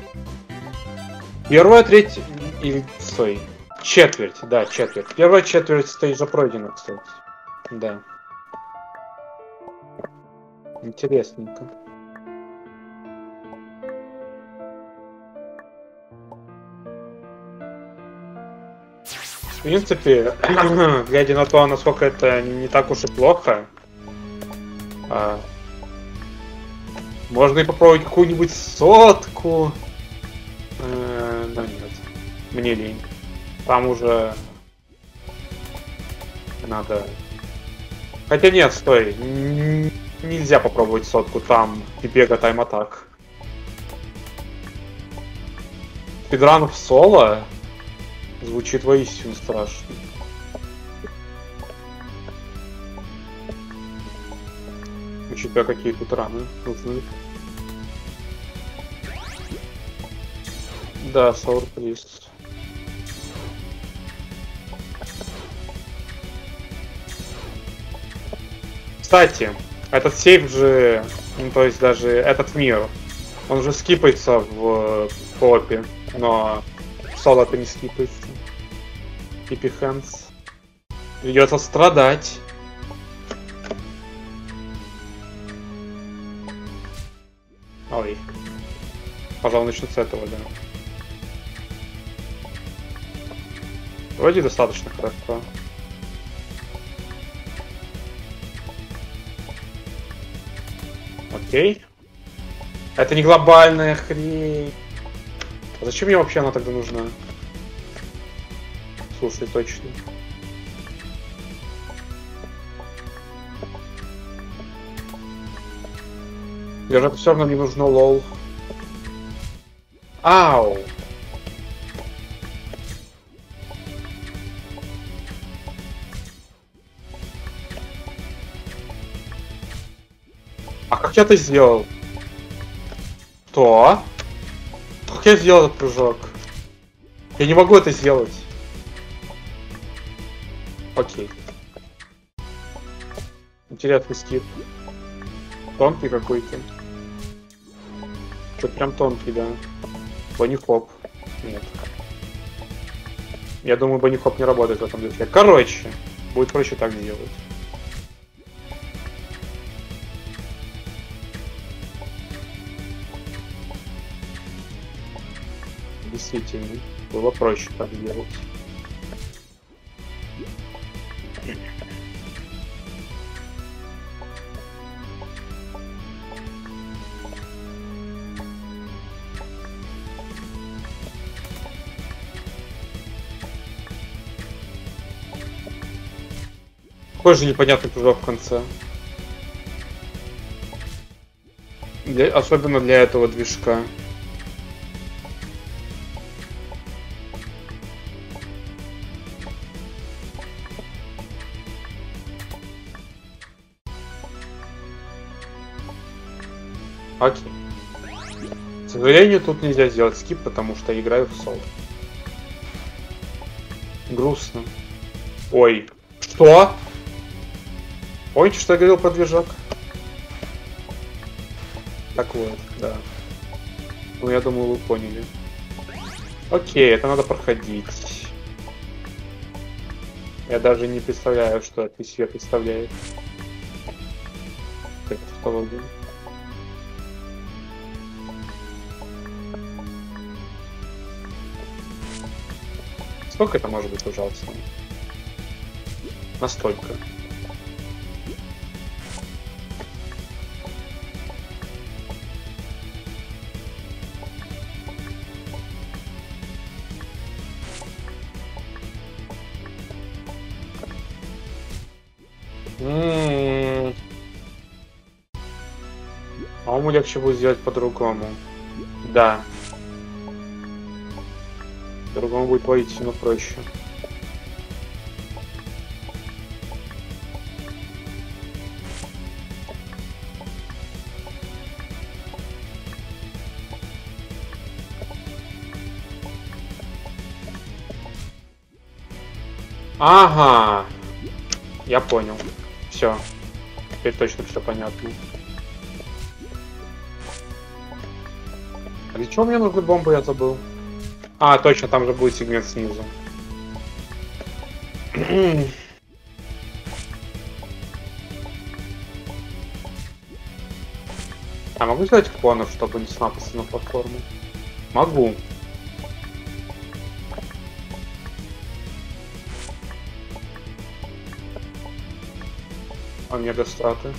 Первая треть... Или... Стой. Четверть. Да, четверть. Первая четверть стейджа пройдена, кстати. Да. Интересненько. В принципе, глядя на то, насколько это не так уж и плохо, а, можно и попробовать какую-нибудь сотку. Э, но нет, мне лень. Там уже надо... Хотя нет, стой, нельзя попробовать сотку, там бега тайм-атак. Спидран в соло звучит воистину страшно. Учитывая, какие тут раны нужны. Да, Sour Priest. Кстати, этот сейф же, ну, то есть даже этот мир, он же скипается в копе, но соло-то не скипается. Keep your hands. Придется страдать. Ой. Пожалуй, начну с этого, да. Вроде достаточно хорошо. Окей. Это не глобальная хрень. А зачем мне вообще она тогда нужна? Слушай, точно. Я же все равно не нужно, лол. Ау! А как я это сделал? Что? Как я сделал этот прыжок? Я не могу это сделать. Окей. Интересный скип. Тонкий какой-то. Что-то прям тонкий, да. Банни-хоп. Нет. Я думаю, банни-хоп не работает в этом движке. Короче, будет проще так делать. Действительно, было проще так делать. Какой же непонятный прыжок в конце. Для, особенно для этого движка. Окей. К сожалению, тут нельзя сделать скип, потому что я играю в соло. Грустно. Ой. Что? Помните, что я говорил про движок? Так вот, да. Ну, я думаю, вы поняли. Окей, это надо проходить. Я даже не представляю, что это из себя представляет. Как тавтология. Сколько это может быть, пожалуйста? Настолько. М-м-м. По-моему, легче будет сделать по-другому. Да. По-другому будет воистину проще. Ага. Я понял. Все. Теперь точно все понятно. А для чего мне нужны бомбы, я забыл. А, точно, там же будет сегмент снизу. А могу сделать клонов, чтобы не снапаться на платформу? Могу. Омега страты.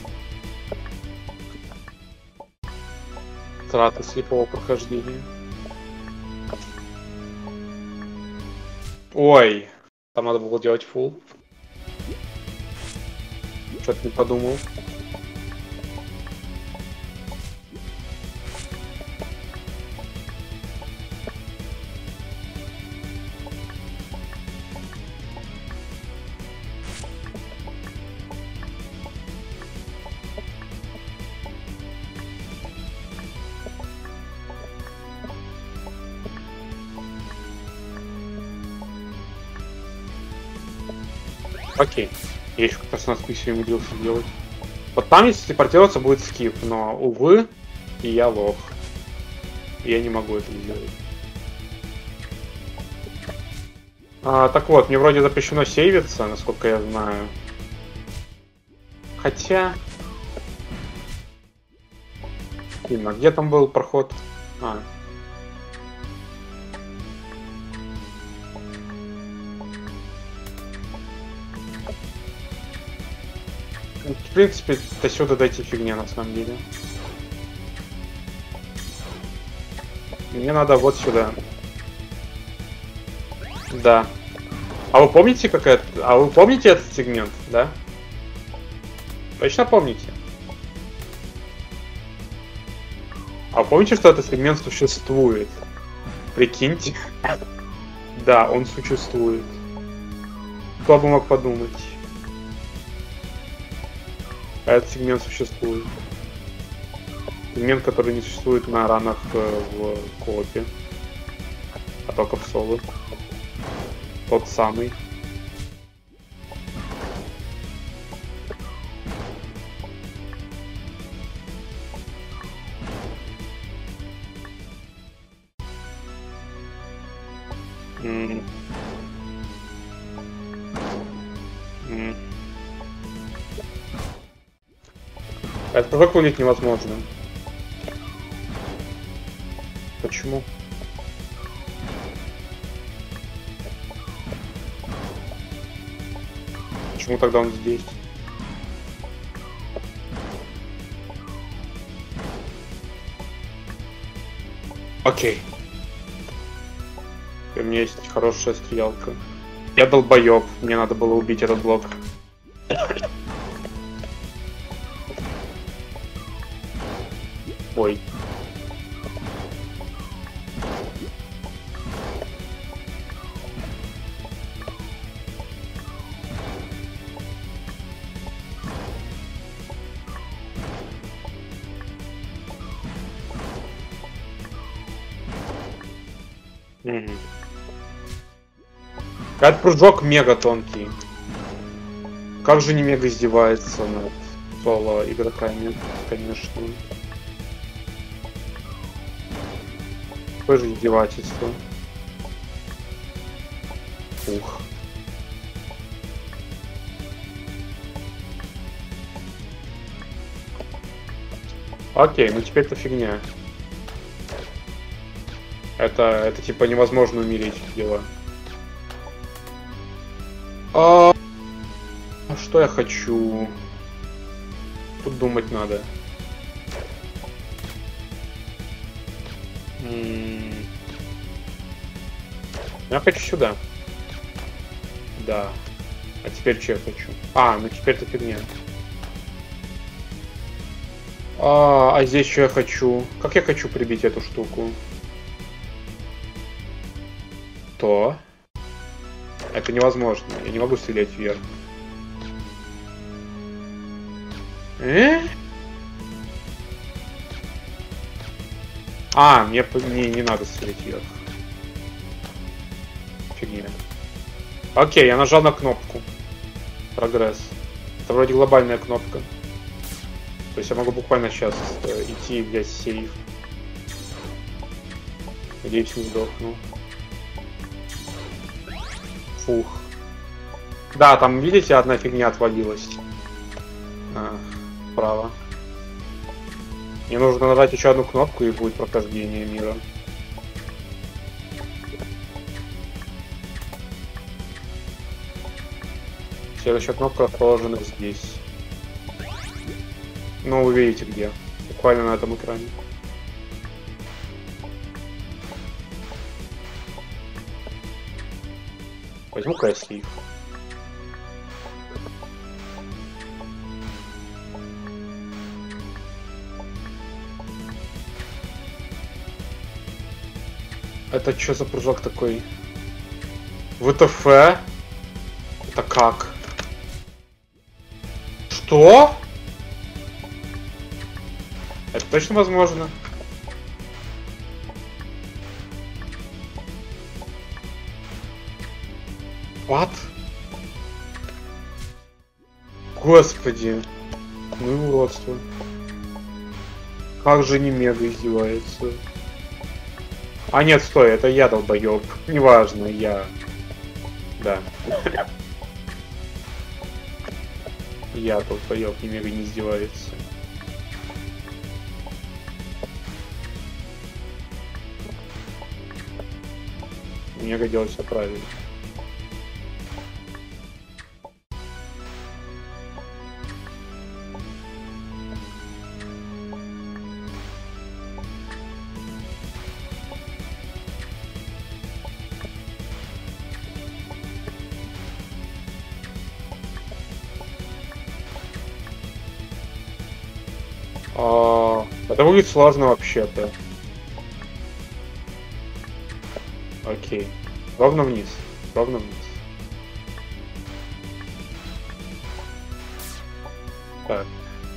Страты слепого прохождения. Ой, там надо было делать фулл. Что-то не подумал. Окей. Я еще как-то с нас миссию умудрился делать. Вот там, если телепортироваться, будет скип, но, увы, и я лох. И я не могу это сделать. А, так вот, мне вроде запрещено сейвиться, насколько я знаю. Хотя... Блин, а где там был проход? А. В принципе, до сюда дойти фигня на самом деле. Мне надо вот сюда. Да. А вы помните, как это? А вы помните этот сегмент, да? Точно помните? А вы помните, что этот сегмент существует? Прикиньте. Да, он существует. Кто бы мог подумать? Этот сегмент существует. Сегмент, который не существует на ранах в коопе, а только в соло. Тот самый. Mm. Mm. Этот прыжок вылить невозможно. Почему? Почему тогда он здесь? Окей. И у меня есть хорошая стрелялка. Я долбоёб, мне надо было убить этот блок. Ой. Угу. Этот прыжок мега тонкий. Как же не мега издевается над соло игроками, конечно. Какое же издевательство. Ух. Окей, ну теперь это фигня. Это, это типа невозможно умереть дело. А, что я хочу? Тут думать надо. М-м- я хочу сюда. Да. А теперь что я хочу? А, ну теперь это фигня. А, а здесь что я хочу? Как я хочу прибить эту штуку? То. Это невозможно. Я не могу стрелять вверх. Э? А, мне, мне не надо стрелять вверх. Фигня. Окей, я нажал на кнопку. Прогресс. Это вроде глобальная кнопка. То есть я могу буквально сейчас э, идти и взять сейф. Надеюсь, не сдохну. Фух. Да, там, видите, одна фигня отвалилась. А, вправо. Мне нужно нажать еще одну кнопку, и будет прохождение мира. Следующая кнопка расположена здесь. Ну, вы видите где. Буквально на этом экране. Возьму-ка я сейф. Это что за прыжок такой? ВТФ? Это как? Что? Это точно возможно? What? Господи. Ну и уродство. Как же не мега издевается. А нет, стой, это я долбоёб. Неважно, я... Да. Я долбоёб, не мега не издевается. Мега делать все правильно. А, это будет сложно вообще-то. Окей. Ровно вниз. Ровно вниз. Так.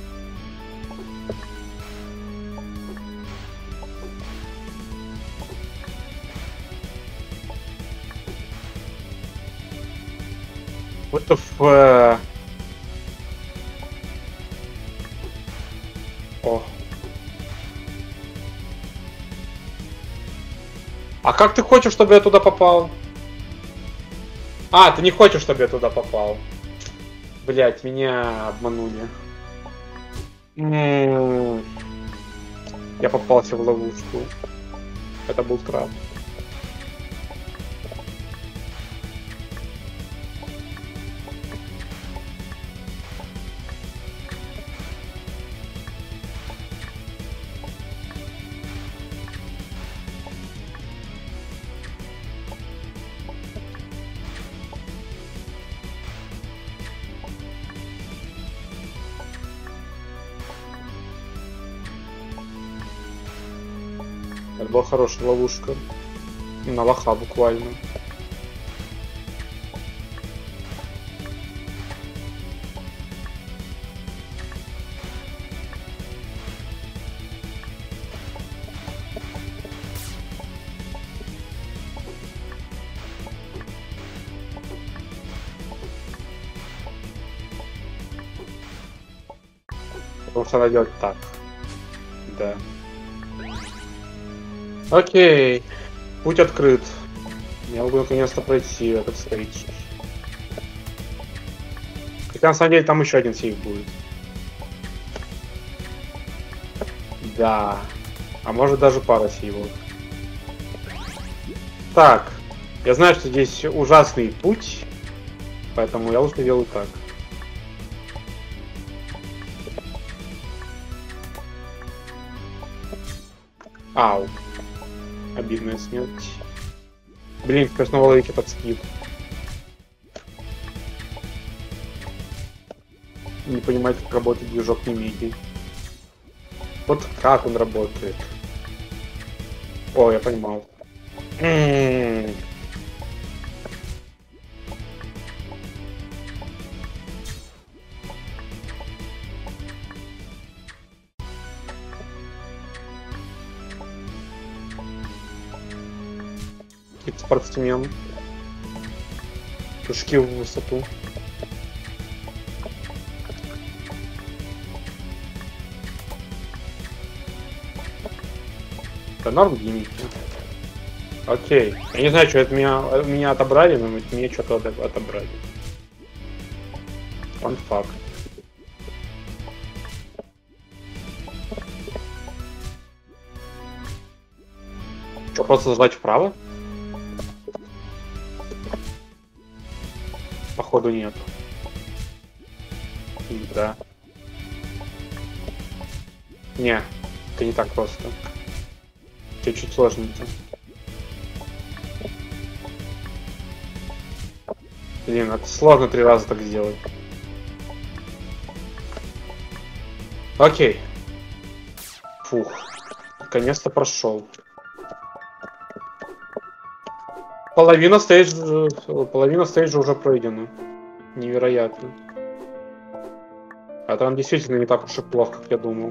What the f... О. А как ты хочешь, чтобы я туда попал? А, ты не хочешь, чтобы я туда попал. Блять, меня обманули. М-м-м. Я попался в ловушку. Это был краб. это была хорошая ловушка. На лоха буквально. Потому что надо делать так. Да. Окей. Путь открыт. Я могу наконец-то пройти этот стейдж. Хотя на самом деле там еще один сейф будет. Да. А может даже пара сейвов. Так. Я знаю, что здесь ужасный путь. Поэтому я лучше делаю так. Ау. Обидная смерть. Блин, как снова ловить этот скид. Не понимать, как работает движок Немиги. Вот как он работает. О, я понимал. М-м-м. Спортсмен. Прыжки в высоту. Это норм гиммики. Окей. Я не знаю, что это меня, меня отобрали, но мне что-то отобрали. Фан факт. Что, просто зажать вправо? Походу нет. И, да. Не, это не так просто. Чуть-чуть сложненько. Блин, это сложно три раза так сделать. Окей. Фух. Наконец-то прошел. Половина стейджа, половина стейджа уже пройдена. Невероятно. А там действительно не так уж и плохо, как я думал.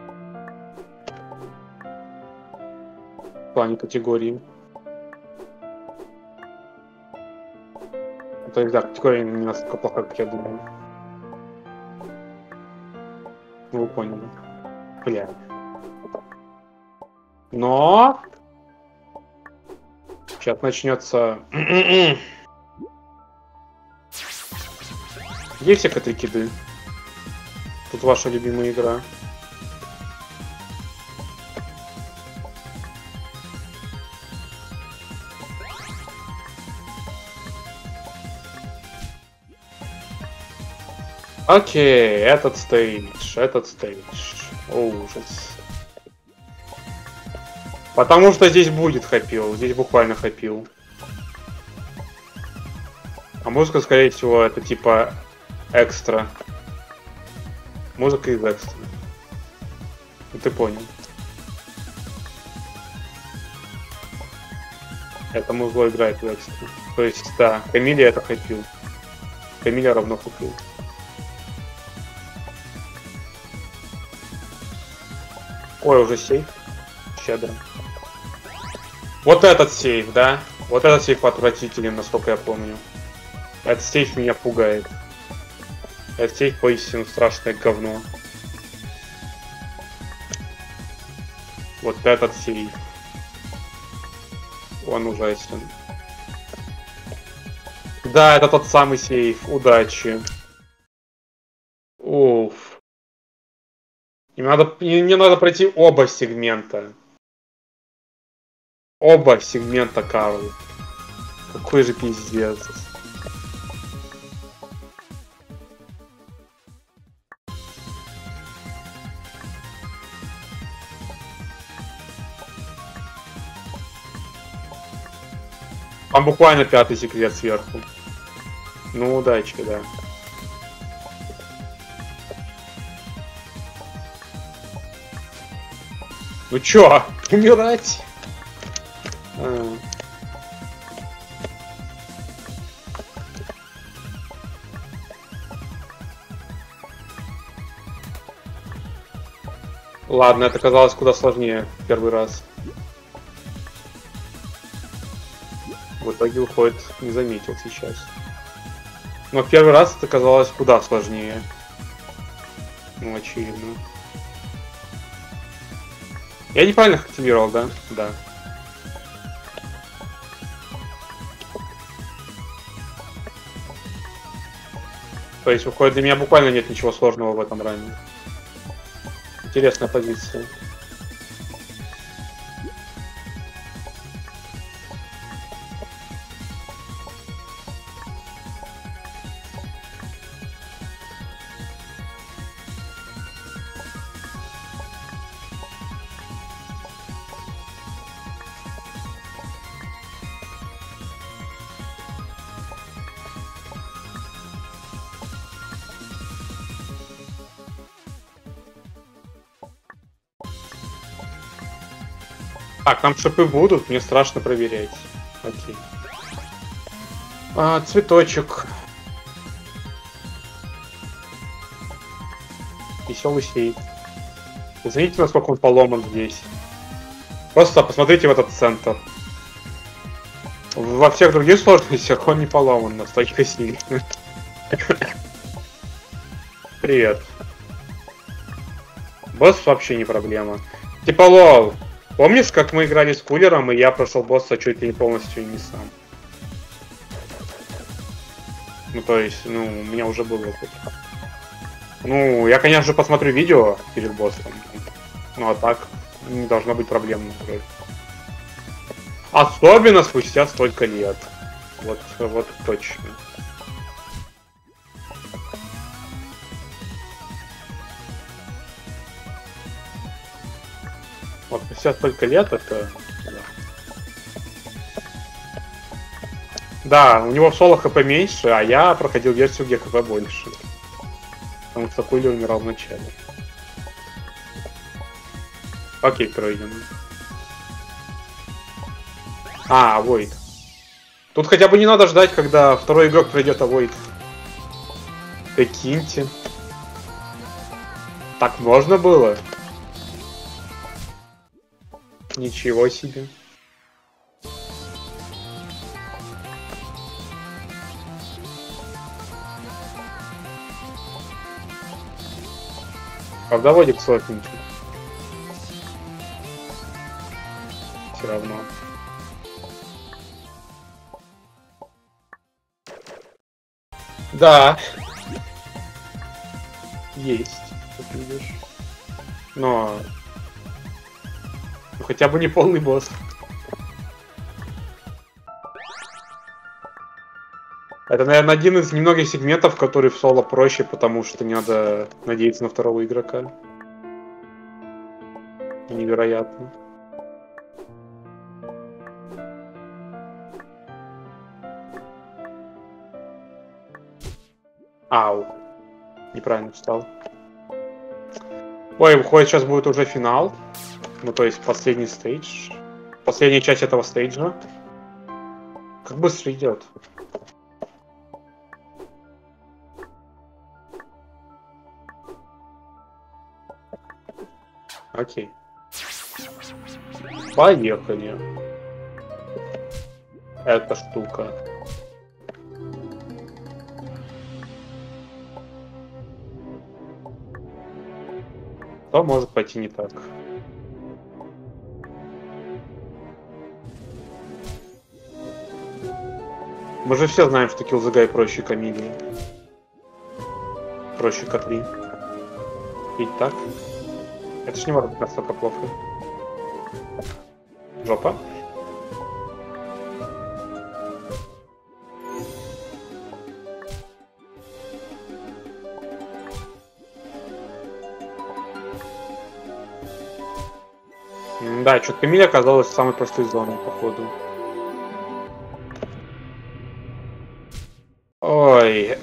В плане категории. То есть, да, категория не настолько плохая, как я думал. Вы поняли. Бля. Но... Сейчас начнется. Где все коты-киды? Тут ваша любимая игра. Окей, этот стейдж, этот стейдж. О, ужас. Потому что здесь будет хапил, здесь буквально хапил. А музыка, скорее всего, это типа экстра. Музыка из экстра. Ну, ты понял. Это музло играет в экстра. То есть, да, Камилия это хапил. Камилия равно хапил. Ой, уже сейф. Щедро. Вот этот сейф, да? Вот этот сейф отвратителен, насколько я помню. Этот сейф меня пугает. Этот сейф поистину страшное говно. Вот этот сейф. Он ужасен. Да, это тот самый сейф. Удачи. Уф. Мне надо, мне надо пройти оба сегмента. Оба сегмента Карл. Какой же пиздец. Там буквально пятый секрет сверху. Ну, удачи, да. Ну чё, умирать? А. Ладно, это казалось куда сложнее в первый раз. В итоге уходит, не заметил сейчас. Но в первый раз это казалось куда сложнее. Ну, очевидно. Я неправильно их активировал, да? Да. То есть, выходит, для меня буквально нет ничего сложного в этом ранее. Интересная позиция. Так, там шипы будут, мне страшно проверять. Окей. А, цветочек. Веселый сейф. Извините, насколько он поломан здесь. Просто посмотрите в этот центр. Во всех других сложностях он не поломан, настолько сильный. Привет. Босс вообще не проблема. Типа лол. Помнишь, как мы играли с кулером, и я прошел босса чуть ли не полностью и не сам? Ну, то есть, ну, у меня уже был опыт. Ну, я, конечно же, посмотрю видео перед боссом. Ну, а так, не должно быть проблем. Особенно спустя столько лет. Вот, вот точно. Вот, спустя столько лет это... Да, у него в соло хп меньше, а я проходил версию, где хп больше. Потому что Кули умирал в начале. Окей, пройдем. А, Void. Тут хотя бы не надо ждать, когда второй игрок пройдет, а Void. Прикиньте. Так можно было? Ничего себе. Правда, Водик сотненький. Все равно. Да. Есть, как видишь. Но... Ну, хотя бы не полный босс. Это, наверное, один из немногих сегментов, который в соло проще, потому что не надо надеяться на второго игрока. Невероятно. Ау. Неправильно встал. Ой, выходит, сейчас будет уже финал. Ну, то есть последний стейдж. Последняя часть этого стейджа. Как быстро идет. Окей. Поехали. Эта штука. Что может пойти не так? Мы же все знаем, что Киллзегай проще Камилии. Проще Катри. Ведь так? Это ж не может быть настолько плохо. Жопа. Да, что-то Камиля оказалась самой простой зоной, походу. Ой.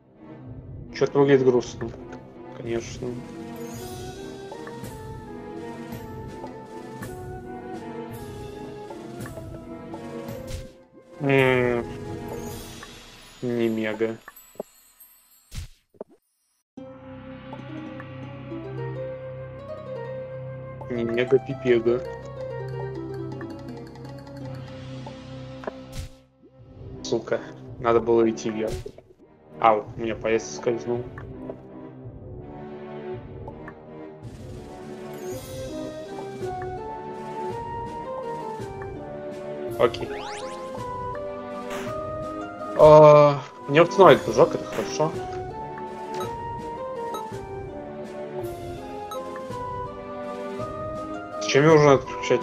Что-то выглядит грустно, конечно. М-м, не мега. Не мега пипега. Сука, надо было идти вверх. Ау, у меня поезд скользнул. Окей. А, не установит прыжок, это хорошо. Зачем его уже отключать?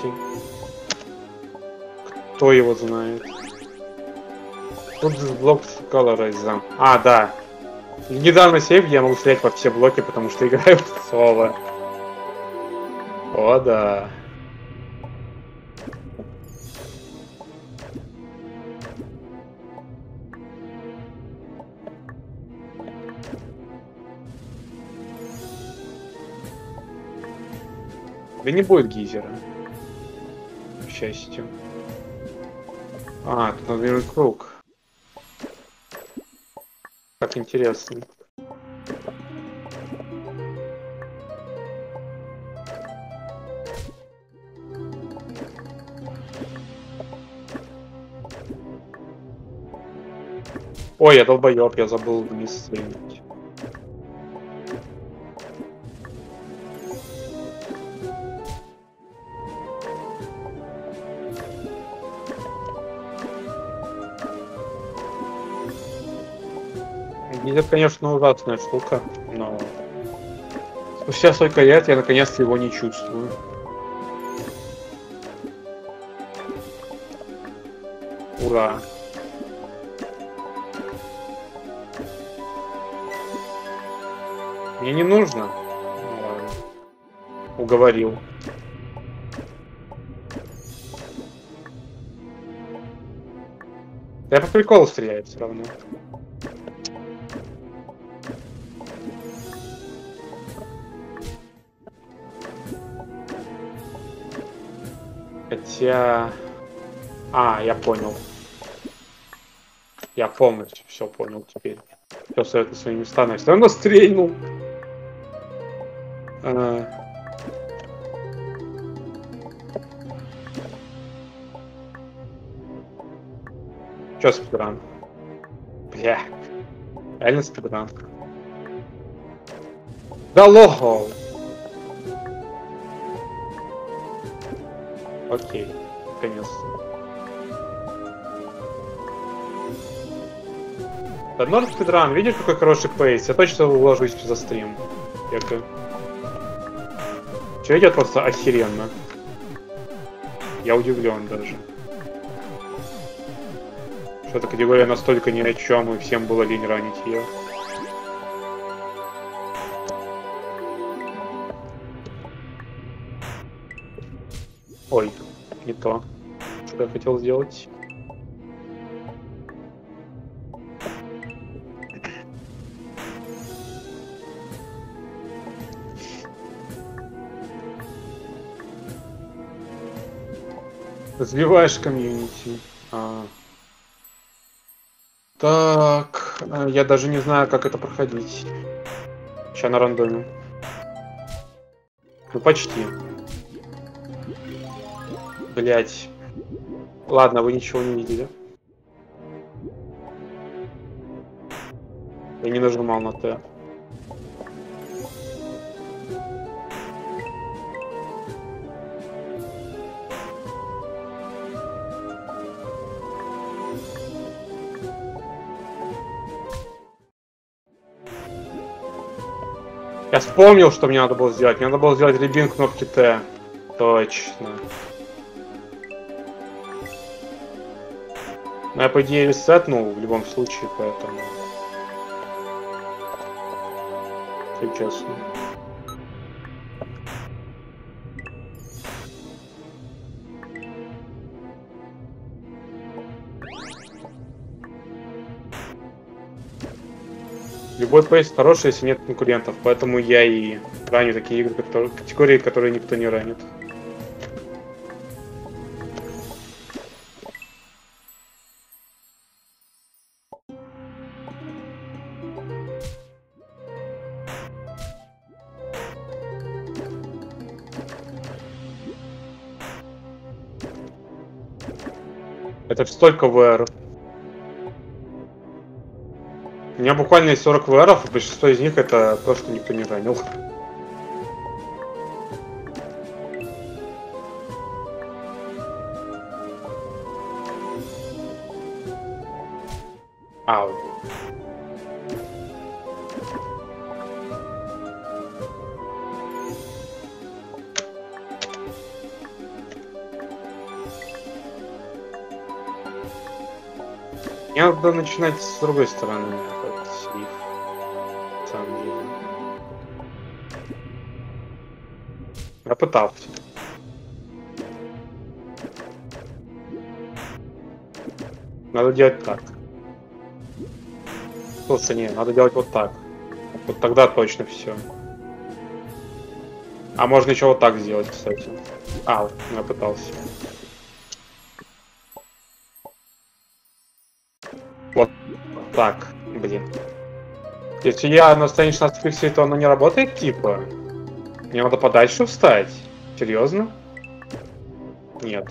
Кто его знает? Тут блок Color зам. А, да. Недавно сейв, я могу стрелять во все блоки, потому что играю в соло. О, да. Да не будет гейзера. К счастью. А, тут надо вернуть круг. Как интересно. Ой, я долбоёб, я забыл вниз стрельнуть. Гейзер, конечно, ужасная штука, но спустя столько лет я наконец-то его не чувствую. Ура! Мне не нужно. Ну, ладно. Уговорил. Я по приколу стреляю все равно. Хотя... А, я понял. Я полностью все понял теперь. Все стоит на свои места, но я все равно стрельнул. А... Чё спидран? Бля. Реально спидран. Да лохол! Окей, наконец-то. Да норм спидран, видишь, какой хороший пейс? Я точно уложусь за стрим. Яко. Че идет просто охеренно. Я удивлен даже. Что эта категория настолько ни о чем, и всем было лень ранить ее. Ой, не то, что я хотел сделать. Развиваешь комьюнити. А. Так, я даже не знаю, как это проходить. Сейчас на рандоме. Ну почти. Блять. Ладно, вы ничего не видели. Я не нажимал на Т. Я вспомнил, что мне надо было сделать. Мне надо было сделать ребин кнопки Т. Точно. Но я, по идее, ресетнул в любом случае, поэтому... Все честно. Любой пейс хороший, если нет конкурентов, поэтому я и раню такие игры, которые, категории, которые никто не ранит. Это столько ВР. У меня буквально есть сорок ВРов, и большинство из них это то, что никто не ранил. Ау. Мне надо начинать с другой стороны этот слив. На самом деле. Я пытался. Надо делать так. Слушай, не, надо делать вот так. Вот тогда точно все. А можно еще вот так сделать, кстати. А, я пытался. Вот так, блин. Если я на стороне шестнадцать пикселей, то оно не работает, типа? Мне надо подальше встать? Серьезно? Нет.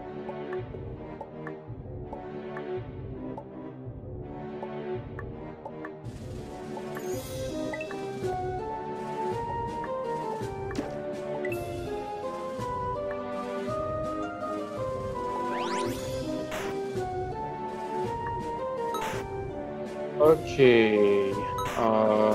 Окей. А...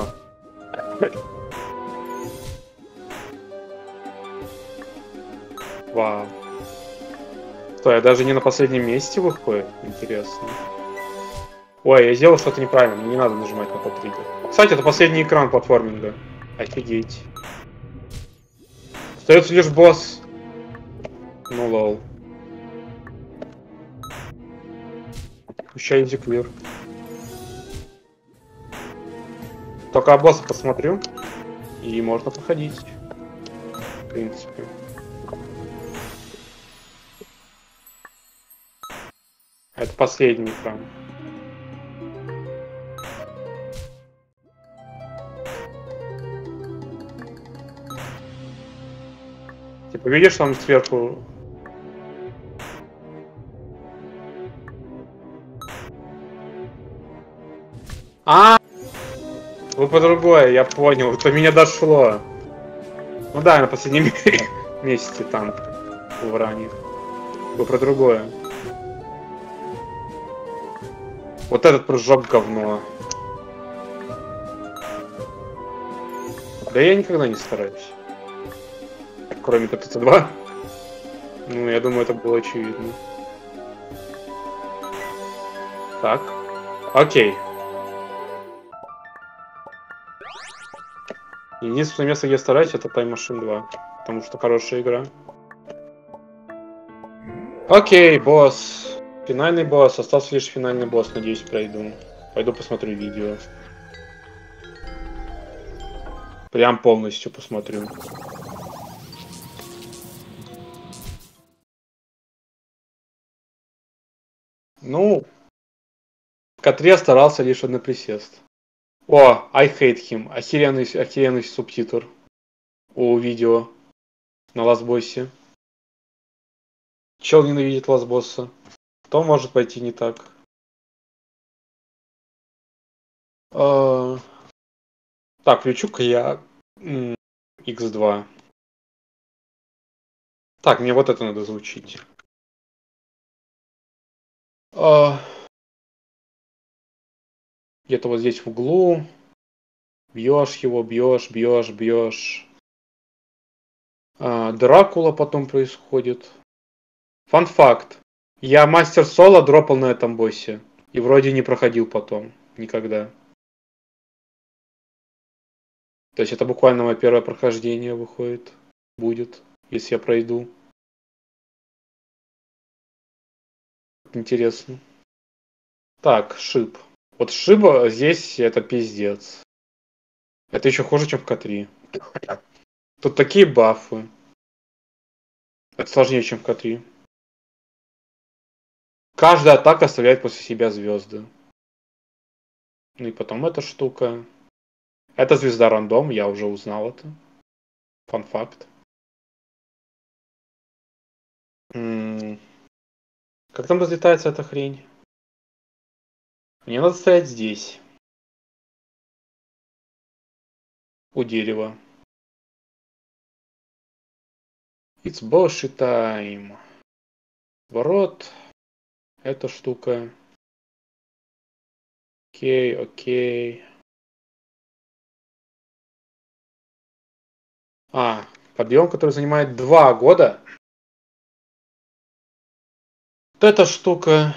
Вау. Что, я даже не на последнем месте выходит? Интересно. Ой, я сделал что-то неправильно, мне не надо нажимать на тот триггер. Кстати, это последний экран платформинга. Офигеть. Остается лишь босс. Ну лол. Пущай изи клир. Только босса посмотрю. И можно проходить. В принципе. Это последний экран. Типа видишь там сверху? А, вы по другое, я понял. Это меня дошло. Ну да, на последнем месте там в ранних. Вы про другое. Вот этот прыжок говно. Да я никогда не стараюсь. Кроме Т Т Ц два. Ну, я думаю, это было очевидно. Так. Окей. Единственное место, где я стараюсь, это Time Machine два. Потому что хорошая игра. Окей, босс. Финальный босс. Остался лишь финальный босс. Надеюсь, пройду. Пойду посмотрю видео. Прям полностью посмотрю. Ну, в Котре старался лишь один присест. О, I hate him. Охеренный, охеренный субтитр у видео на ластбоссе. Чел ненавидит ластбосса. Что может пойти не так? А... Так, включу-ка я икс два. Так, мне вот это надо звучить. А... Где-то вот здесь в углу. Бьешь его, бьешь, бьешь, бьешь. А, Дракула потом происходит. Фан-факт. Я мастер соло дропал на этом боссе. И вроде не проходил потом. Никогда. То есть это буквально мое первое прохождение выходит. Будет. Если я пройду. Интересно. Так, шип. Вот шиба здесь это пиздец. Это еще хуже, чем в К3. Тут такие бафы. Это сложнее, чем в К3. Каждая атака оставляет после себя звезды. Ну и потом эта штука. Это звезда рандом, я уже узнал это. Фан-факт. М-м- Как там разлетается эта хрень? Мне надо стоять здесь. У дерева. It's bullshit time. Ворот. Эта штука. Окей, окей. А, подъем, который занимает два года. Вот эта штука.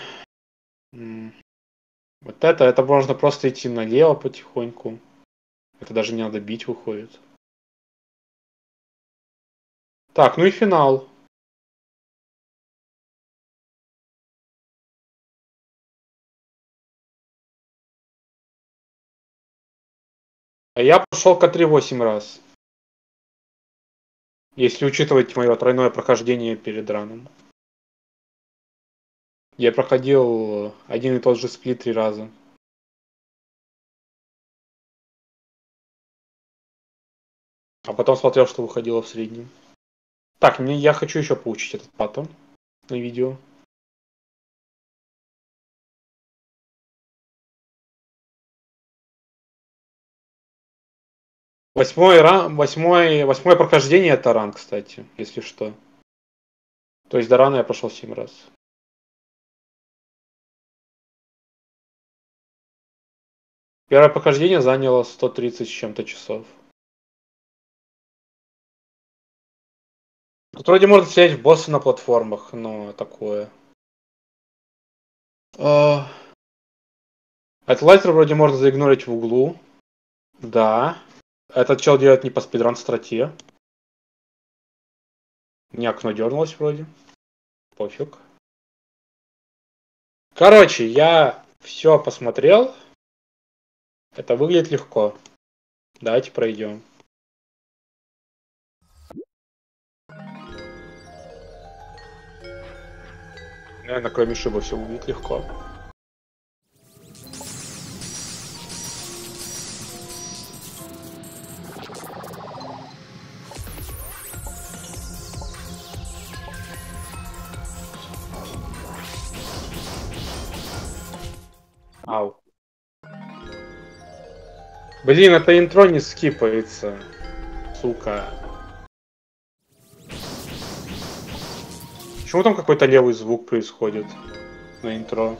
Вот это, это можно просто идти налево потихоньку. Это даже не надо бить, выходит. Так, ну и финал. А я прошел К три восемь раз. Если учитывать мое тройное прохождение перед раном. Я проходил один и тот же сплит три раза. А потом смотрел, что выходило в среднем. Так, мне, я хочу еще получить этот паттон на видео. Восьмой ран, восьмой, восьмое прохождение это ран, кстати, если что. То есть до рана я прошел семь раз. Первое прохождение заняло сто тридцать с чем-то часов. Тут вроде можно стрелять в босса на платформах, но такое. Этот лайтер вроде можно заигнорить в углу. Да. Этот чел делает не по спидран страте. У меня окно дернулось вроде. Пофиг. Короче, я все посмотрел. Это выглядит легко. Давайте пройдем. Наверное, кроме шиба все выглядит легко. Ау. Блин, это интро не скипается. Сука. Почему там какой-то левый звук происходит на интро?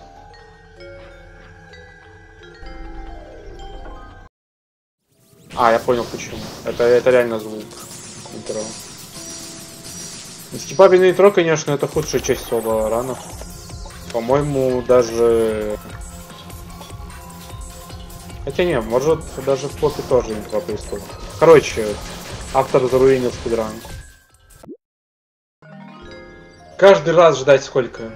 А, я понял почему. Это, это реально звук интро. Скипабельное интро, конечно, это худшая часть соло ранов. По-моему, даже... Хотя не, может даже в попе тоже интро происходит. Короче, автор заруинил спидран. Каждый раз ждать сколько?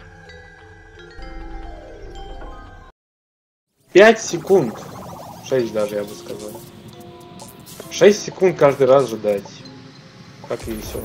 пять секунд. шесть даже, я бы сказал. шесть секунд каждый раз ждать. Как весело.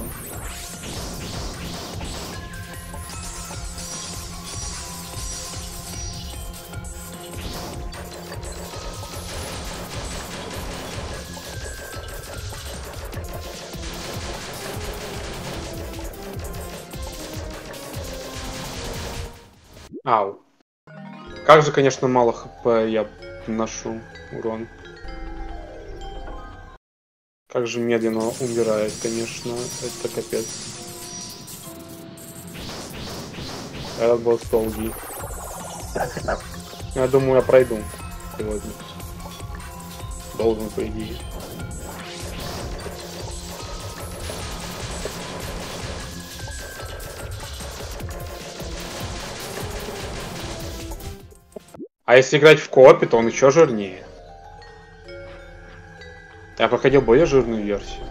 Ау. Как же, конечно, мало хп я ношу урон. Как же медленно умирает, конечно. Это капец. Этот босс долгий. Я думаю, я пройду сегодня. Должен, по идее. А если играть в коопе, то он еще жирнее. Я проходил более жирную версию.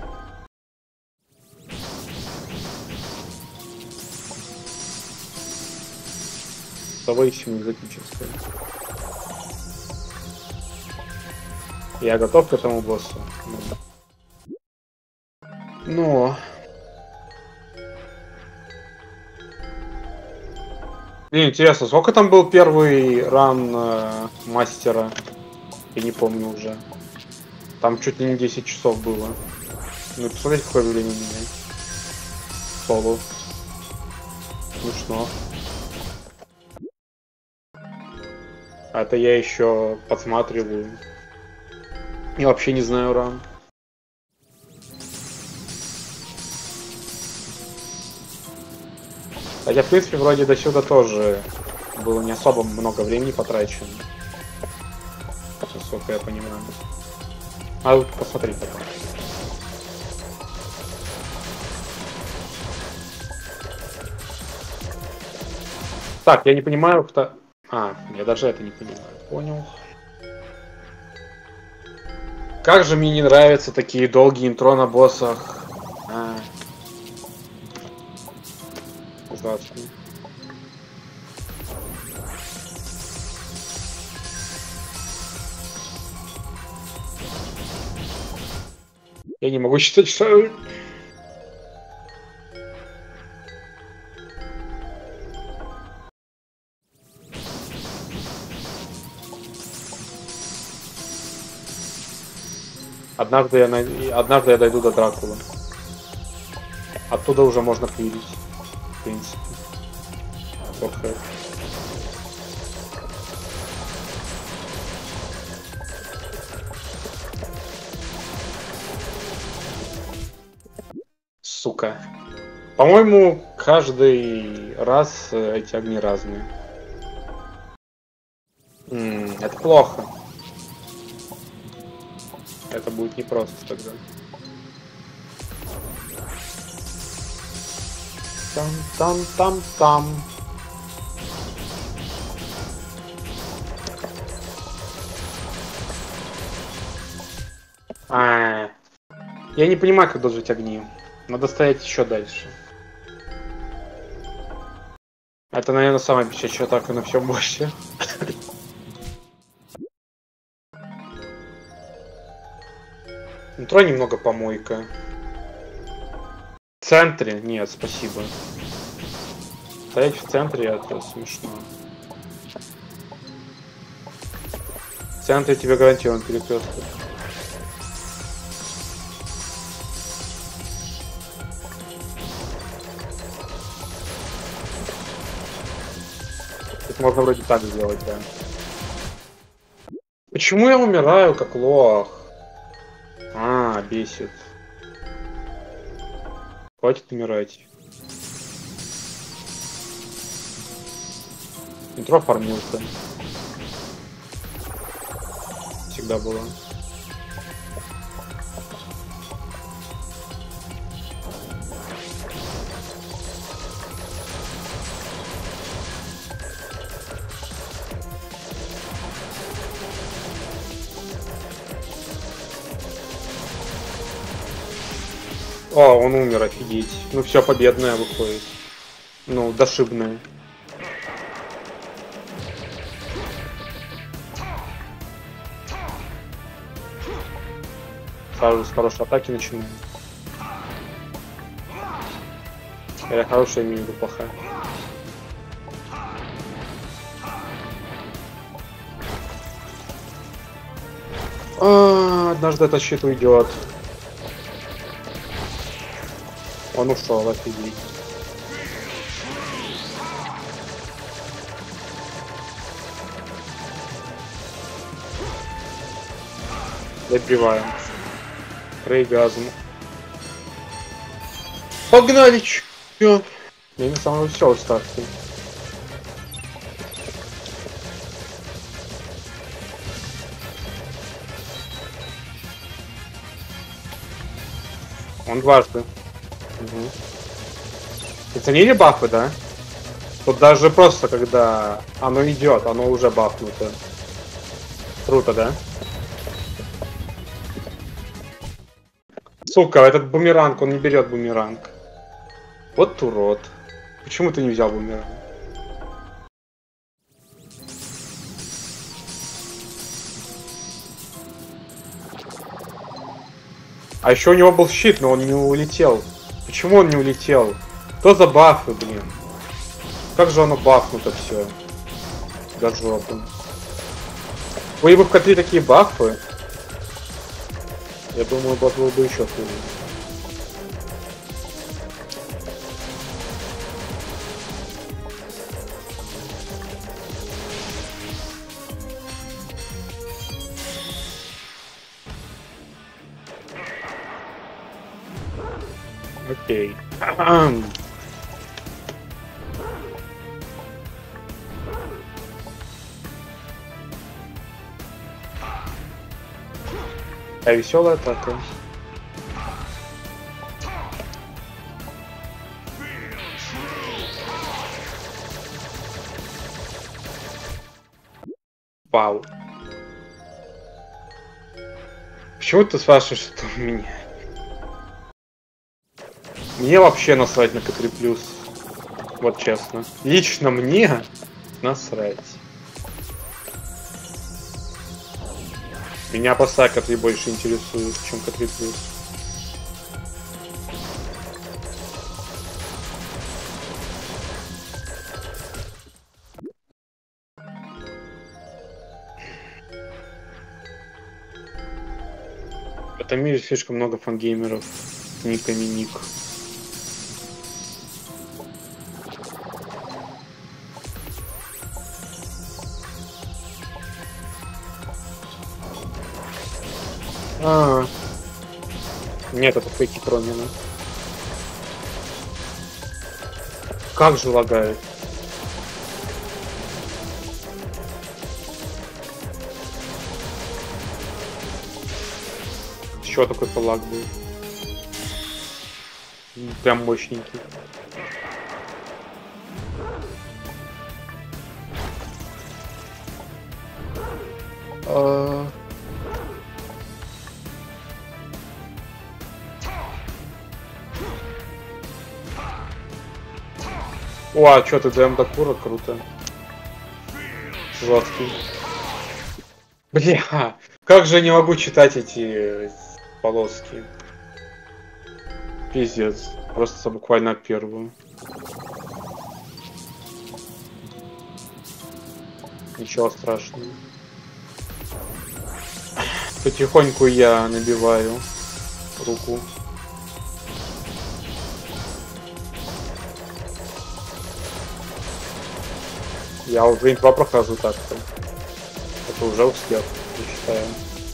Зависимая экзотическая. Я готов к этому боссу. Но... Не, интересно, сколько там был первый ран э, мастера? Я не помню уже. Там чуть ли не десять часов было. Ну, посмотрите, какое время у меня. Соло. Смешно. А это я еще подсматриваю. И вообще не знаю ран. Хотя, в принципе, вроде до сюда тоже было не особо много времени потрачено. Насколько я понимаю. А вот посмотри потом. Так, я не понимаю, кто... А, я даже это не понимаю. Понял. Как же мне не нравятся такие долгие интро на боссах. А. Ужасно. Я не могу считать, что... Однажды я, най... Однажды я дойду до Дракулы. Оттуда уже можно пилить. В принципе. Ох, сука. По-моему, каждый раз эти огни разные. М-м, это плохо. Это будет непросто тогда. Там-там-там-там. А, я не понимаю, как должны быть огни. Надо стоять еще дальше. Это, наверное, самая бесячая атака на всем боссе. Интро немного помойка. В центре? Нет, спасибо. Стоять в центре это смешно. В центре тебе гарантирован перекресток. Тут можно вроде так сделать, да. Почему я умираю как лох? А, бесит. Хватит умирать. Интро фармилка. Всегда было. О, он умер, офигеть. Ну все, победная выходит. Ну, дошибная. Сразу с хорошей атаки начинаем. Или хорошая, имею в виду плохая. А, однажды этот щит уйдет. Он ушел, офигеть. Добиваем. Рейгазм. Погнали, чё? Я не самый веселый старт. Он дважды. Угу. Вы ценили бафы, да? Тут даже просто когда оно идет, оно уже бафнуто. Круто, да? Сука, этот бумеранг, он не берет бумеранг. Вот урод. Почему ты не взял бумеранг? А еще у него был щит, но он не улетел. Почему он не улетел? Что за бафы, блин? Как же оно бафнуто все? До жопы. Были бы в котре такие бафы, я думаю, бот был бы еще хуже. Окей. А веселая атака. Вау. Почему ты спрашиваешь, что у меня? Мне вообще насрать на К три плюс. Вот честно. Лично мне насрать. Меня просто К три больше интересует, чем К три плюс. В этом мире слишком много фангеймеров с никами ник. А, нет, это фейки Промина. Как же лагает? Еще такой полаг был. Прям мощненький. А... О, а чё ты ДМ Дакура? Круто. Жесткий. Бля, как же я не могу читать эти полоски. Пиздец. Просто буквально первую. Ничего страшного. Потихоньку я набиваю руку. Я уже два прохожу так-то. Это уже успех, я считаю.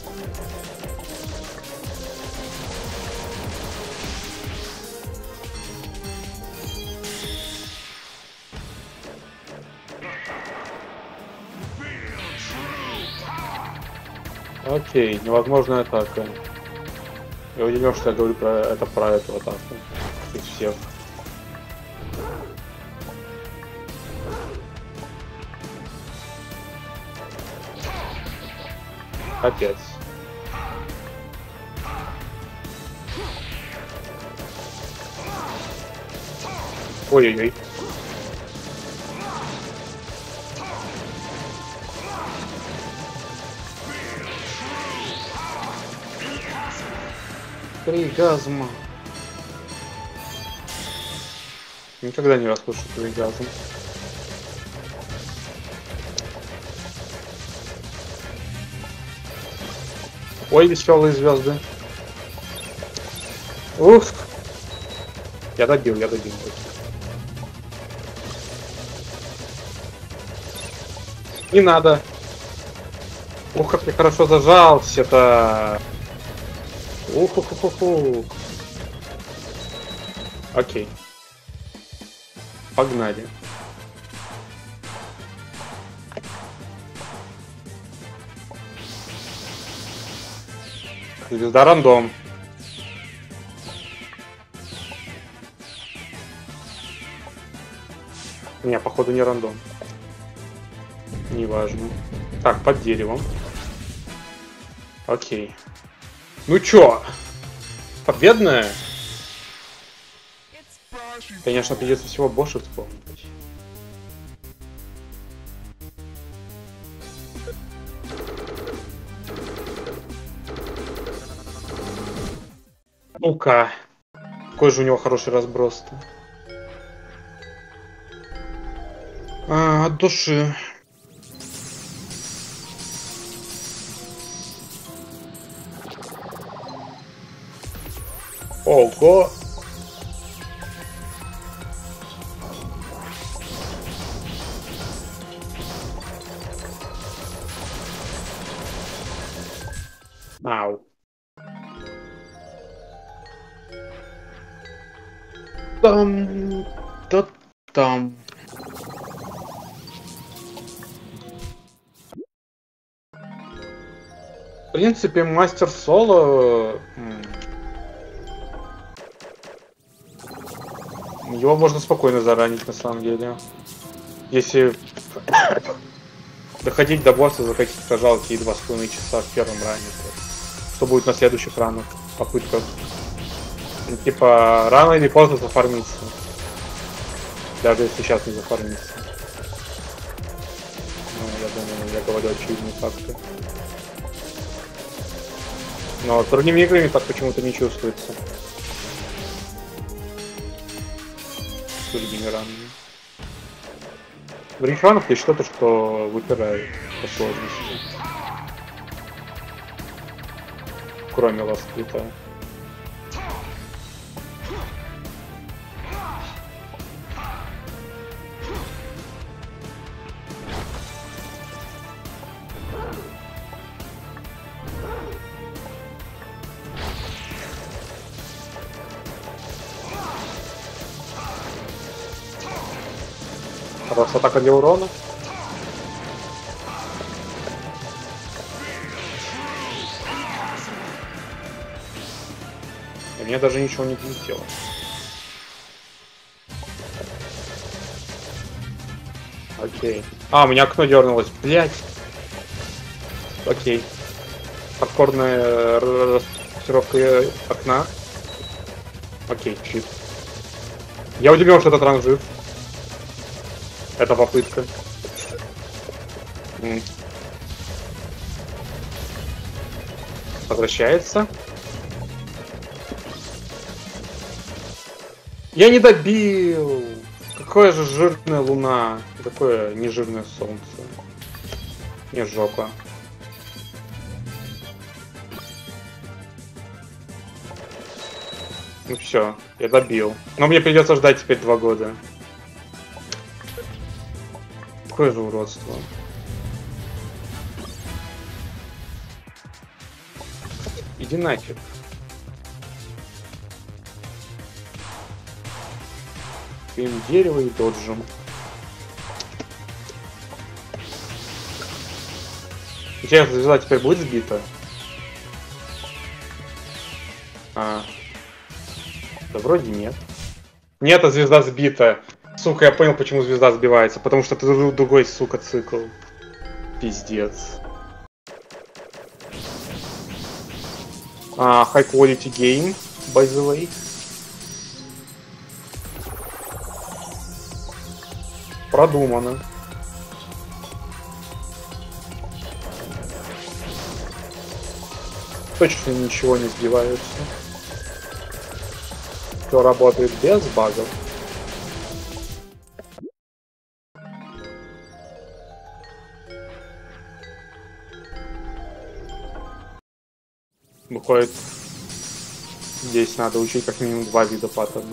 Окей, невозможная атака. Я удивлен, что я говорю про это про эту атаку. Из всех. Опять. Ой-ой-ой. Тригазм. Никогда не расслышал тригазм. Ой, веселые звезды. Ух! Я добил, я добил. Не надо. Ух, как я хорошо зажался-то. Ух-ух-ух-ух. Окей. Погнали. Звезда рандом. Не, походу не рандом. Неважно. Так, под деревом. Окей. Ну чё? Победная? Конечно, придется всего больше вспомнить. Ну-ка. Какой же у него хороший разброс-то. А, от души. Ого. Ау. Там, да там. В принципе, мастер соло. Его можно спокойно заранить, на самом деле. Если доходить до босса за каких-то жалкие два с половиной часа в первом ране, то что будет на следующих ранах, попытках. И, типа, рано или поздно зафармиться. Даже если сейчас не зафармиться. Ну, я думаю, я говорю очевидные факты. Но с другими играми так почему-то не чувствуется. С другими ранами. В рейншранах есть что-то, что выпирает по сложности. Кроме ласплита. Хорошая атака для урона. И мне даже ничего не долетело. Окей. А, у меня окно дернулось. Блять. Окей. Хардкорная распортировка окна. Окей, чип. Я удивлен, что этот ран жив. Это попытка. М. Возвращается. Я не добил! Какое же жирная луна. Какое нежирное солнце. Не жопа. Ну все, я добил. Но мне придется ждать теперь два года. Какое же уродство. Иди нафиг. Пим дерево и доджим. Интересно, звезда теперь будет сбита? А. Да вроде нет. Нет, а звезда сбита. Сука, я понял, почему звезда сбивается. Потому что это другой, сука, цикл. Пиздец. А, high quality game, by the way. Продумано. Точно ничего не сбивается. Все работает без багов. Выходит, здесь надо учить как минимум два вида паттерна.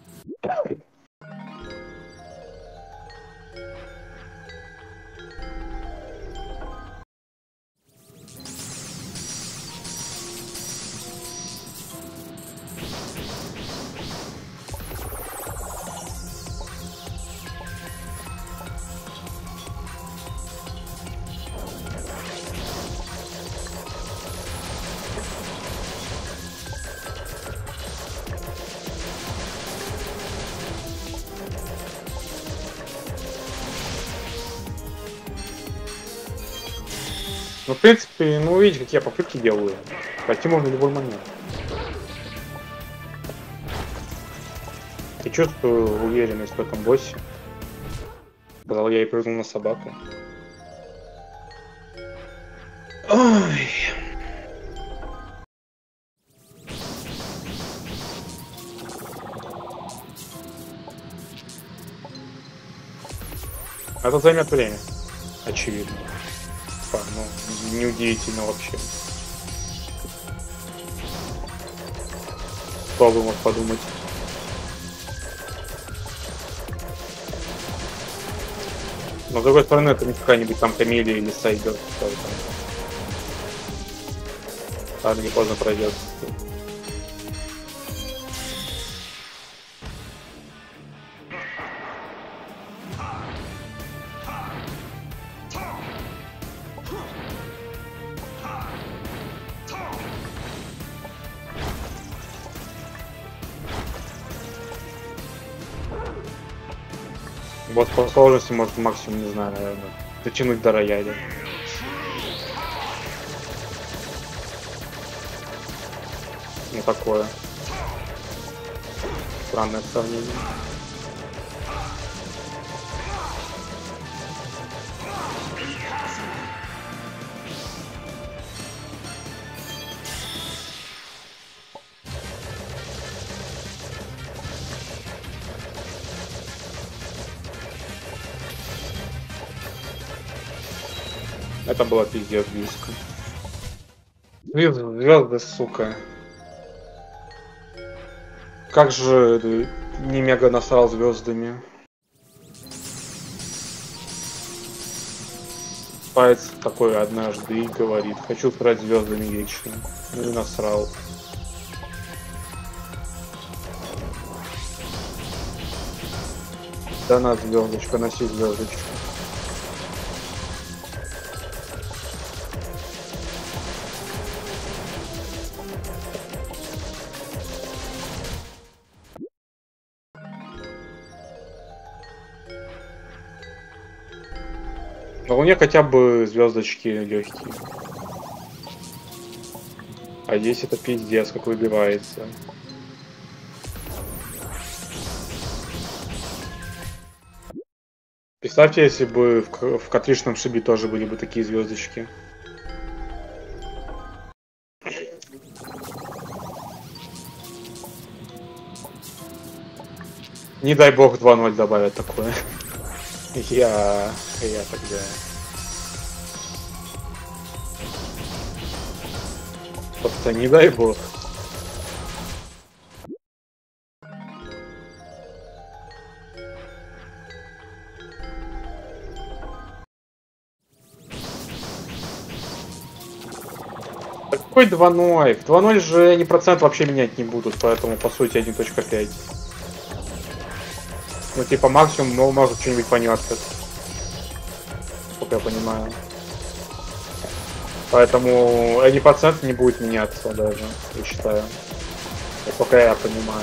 Ну, в принципе, ну, видите, какие я попытки делаю. Пойти можно в любой момент. Я чувствую уверенность в этом боссе. Сказал я и прыгнул на собаку. Ой. Это займет время. Очевидно. Ну, неудивительно вообще. Кто бы мог подумать. Но с другой стороны, это не какая-нибудь там Камелия или Сайбер. Рано или поздно пройдет. Вот по сложности может максимум, не знаю, наверное, дотянуть до рояля. Не такое. Странное сравнение. Это было пиздец близко. Звезды, звезды, сука. Как же не мега насрал звездами. Спайц такой однажды и говорит: хочу играть звездами вечно. Ну и насрал. Да на звездочка, носи звездочку. Но у меня хотя бы звездочки легкие. А здесь это пиздец, как выбивается. Представьте, если бы в, в котличном шибе тоже были бы такие звездочки. Не дай бог два ноль добавят такое. Я... я тогда... Просто не дай бог. Какой два ноль? два ноль же они процент вообще менять не будут, поэтому по сути один точка пять. Ну типа максимум, но может что-нибудь понятно. Сколько я понимаю. Поэтому один процент не будет меняться даже, я считаю. Пока я понимаю.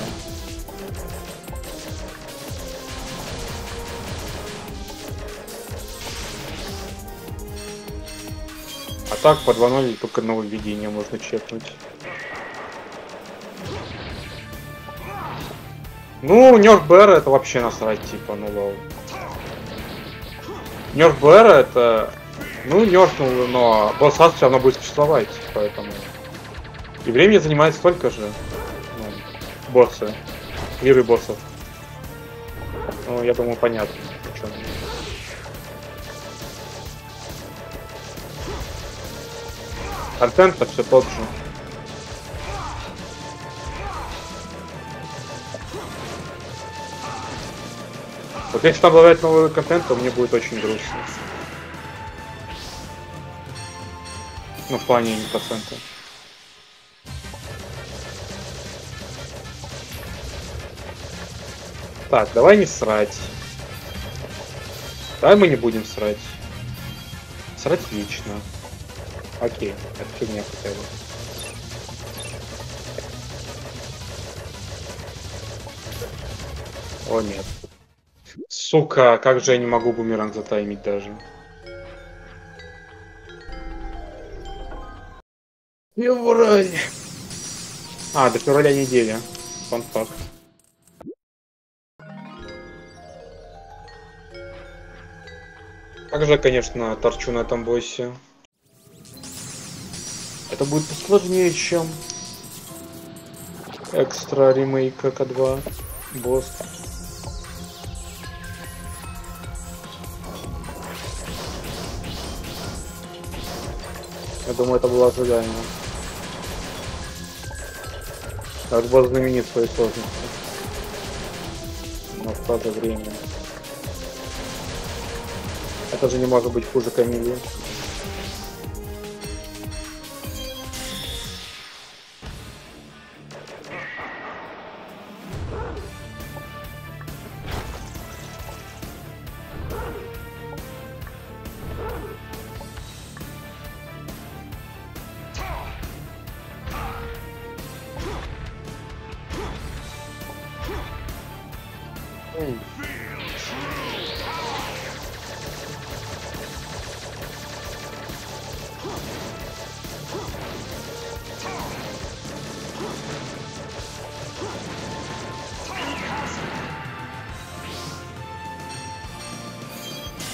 А так по два ноль только нововведение можно чекнуть. Ну, нерф Бэра это вообще насрать, типа, ну лол. Нерф Бэра это... Ну, нерфнул, но босс-ас все равно будет существовать, поэтому... И времени занимает столько же. Ну, боссы. Клиры боссов. Ну, я думаю, понятно. О чем. Контент-то все тот же. Вот если там добавить новый контент, то мне будет очень грустно. Ну, в плане процента. Так, давай не срать. Давай мы не будем срать. Срать вечно. Окей, это фигня хотя бы. О нет. Сука, как же я не могу бумеранг затаймить даже. Февраль. А, до февраля неделя. Фан факт. Как же я, конечно, торчу на этом боссе. Это будет посложнее, чем экстра ремейк К два босс. Я думаю, это было ожидаемо. Как босс знаменит своей сложностью. Но в то же время. Это же не может быть хуже Камилии.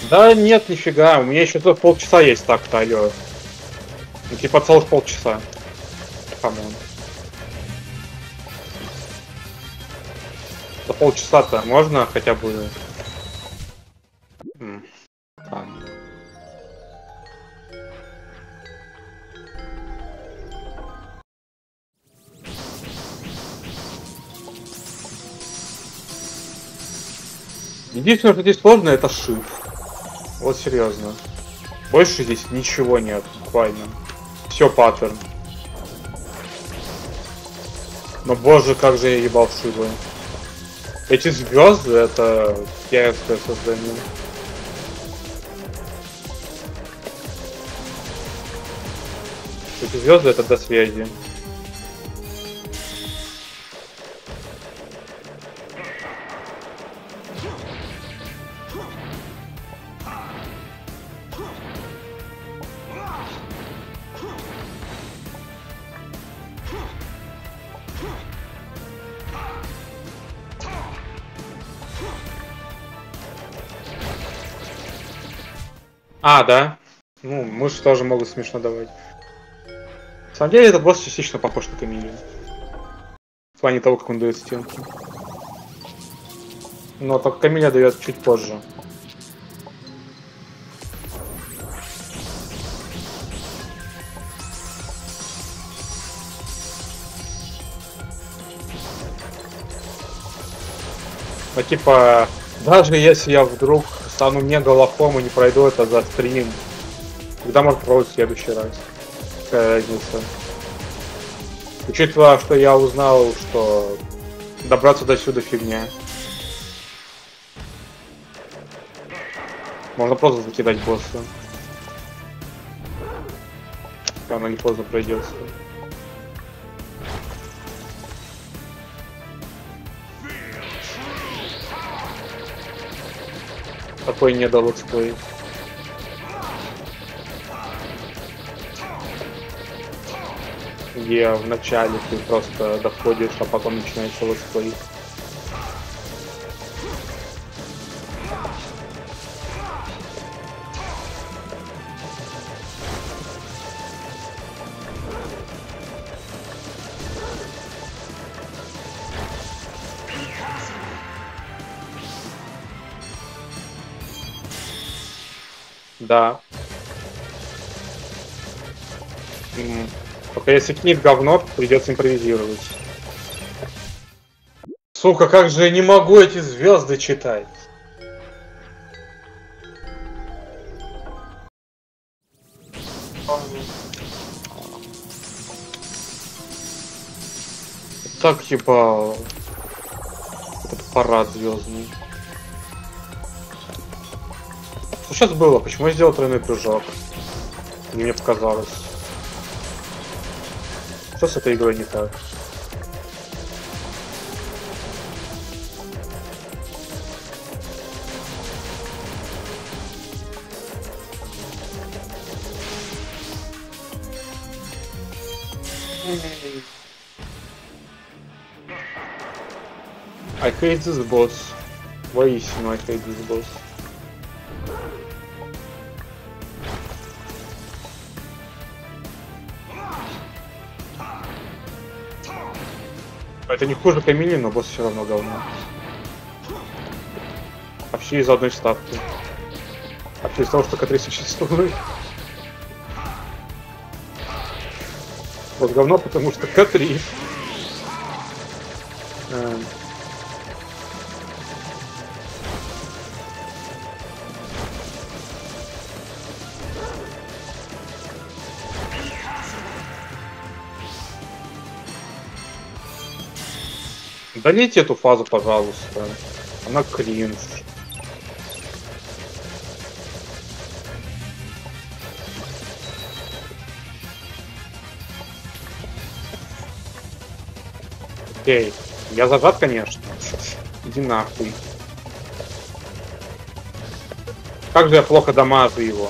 Да нет, нифига, у меня еще тут полчаса есть так-то, алё. Ну типа целых полчаса. Камон. За полчаса-то можно хотя бы... М, там. Единственное, что здесь сложно, это shift. Вот серьезно. Больше здесь ничего нет, буквально. Все паттерн. Но боже, как же я ебал шибы. Эти звезды это киевское создание. Эти звезды это до связи. А, да. Ну, мыши тоже могут смешно давать. На самом деле, этот босс частично похож на Камилью. В плане того, как он дает стенки. Но только Камилия дает чуть позже. Ну, типа, даже если я вдруг стану мега лохом и не пройду это за стрим, когда можно пробовать в следующий раз? Какая разница? Учитывая, что я узнал, что добраться до сюда фигня. Можно просто закидать босса. Пока оно не поздно пройдется. Такой не дал летсплей. Где в начале ты просто доходишь, а потом начинается летсплей. Да. М-м. Только если книг говно, придется импровизировать. Сука, как же я не могу эти звезды читать. Так ебал. Этот парад звездный. Что сейчас было? Почему я сделал тройной прыжок? Мне показалось. Что с этой игрой не так? I hate this boss. Воистину, I hate this boss. Это не хуже Камили, но босс все равно говно. Вообще из одной ставки. Вообще из того, что К три существует. Вот говно, потому что К три. Эм. Удалите эту фазу, пожалуйста. Она кринж. Окей. Я зажат, конечно. Иди нахуй. Как же я плохо дамажу его.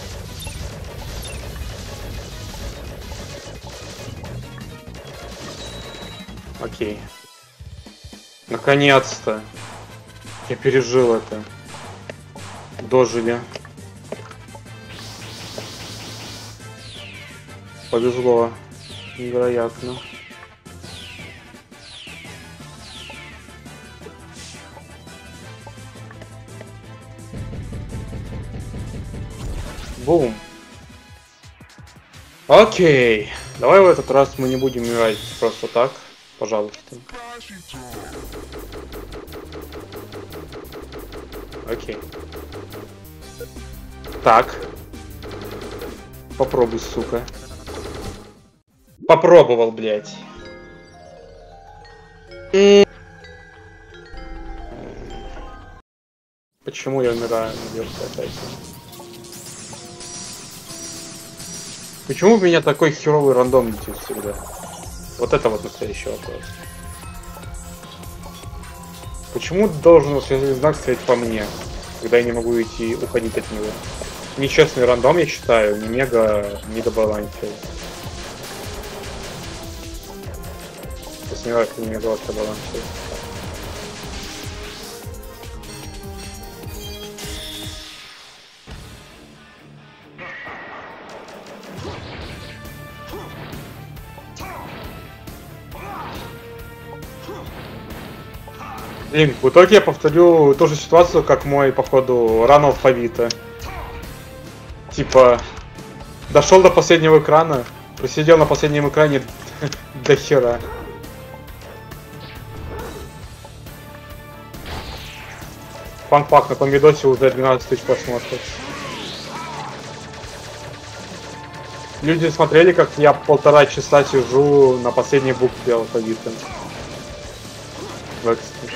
Окей. Наконец-то. Я пережил это. Дожили. Повезло. Невероятно. Бум. Окей. Давай в этот раз мы не будем играть просто так. Пожалуйста. Окей. Так. Попробуй, сука. Попробовал, блядь. Почему я умираю наверху опять? Почему у меня такой херовый рандом летит всегда? Вот это вот настоящий вопрос. Почему должен восклицательный знак стоять по мне, когда я не могу идти, уходить от него? Нечестный рандом, я считаю, не мега, мега балансил. Я сомневаюсь, что не мега вообще балансил. Блин, в итоге я повторю ту же ситуацию, как мой, походу, ран алфавита. Типа, дошел до последнего экрана, просидел на последнем экране до хера. Фан-факт, на том видосе уже двенадцать тысяч просмотров. Люди смотрели, как я полтора часа сижу на последней букве алфавита. В экстре.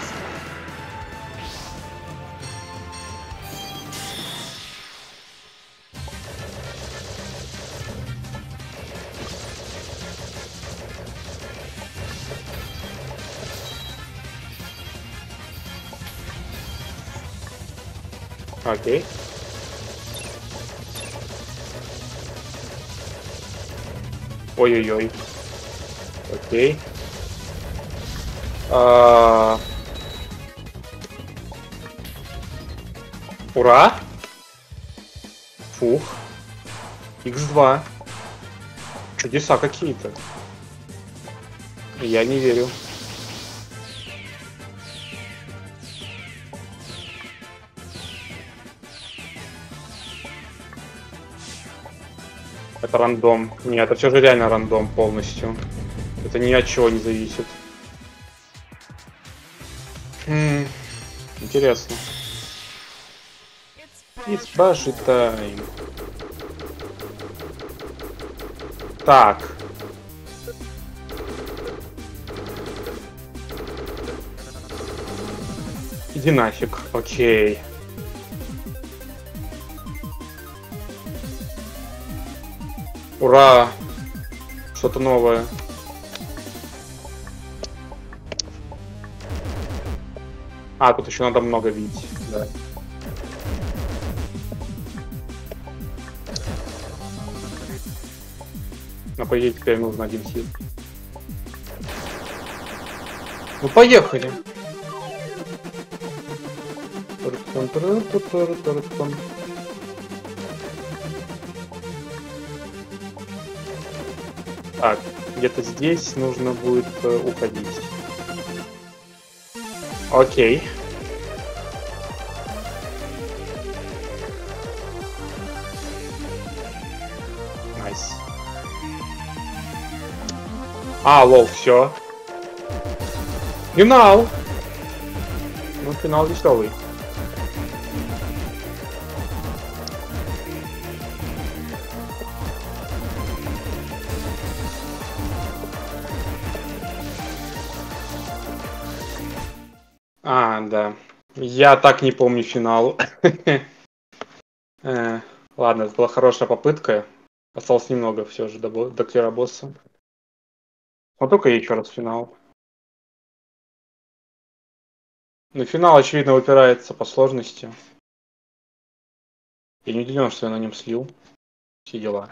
Окей. Ой-ой-ой. Окей. А... Ура! Фух. икс два. Чудеса какие-то. Я не верю. Это рандом. Нет, это все же реально рандом полностью. Это ни от чего не зависит. Хм, интересно. It's Bashi time. Так. Иди нафиг. Окей. Ура! Что-то новое. А, тут еще надо много видеть, да. Но по идее теперь нужно один хит. Ну поехали! Так, где-то здесь нужно будет э, уходить. Окей. Найс. А, лол, все. Финал! Ну, финал веселый. А, да. Я так не помню финал. э, ладно, это была хорошая попытка. Осталось немного все же до, до клира босса. Вот только еще раз финал. Но финал, очевидно, упирается по сложности. Я не удивлен, что я на нем слил. Все дела.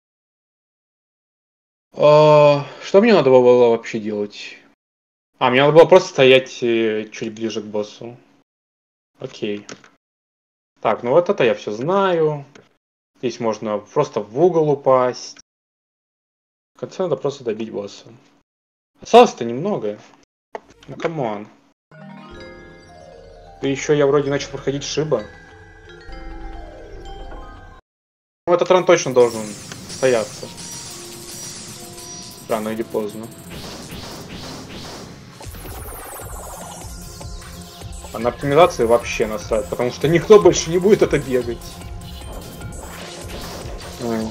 А, что мне надо было вообще делать? А, мне надо было просто стоять чуть ближе к боссу. Окей. Так, ну вот это я все знаю. Здесь можно просто в угол упасть. В конце надо просто добить босса. Осталось-то немного. Ну камон. И еще я вроде начал проходить Шиба. Ну этот ран точно должен стояться. Рано или поздно. А на оптимизации вообще насрать, потому что никто больше не будет это бегать. Ой.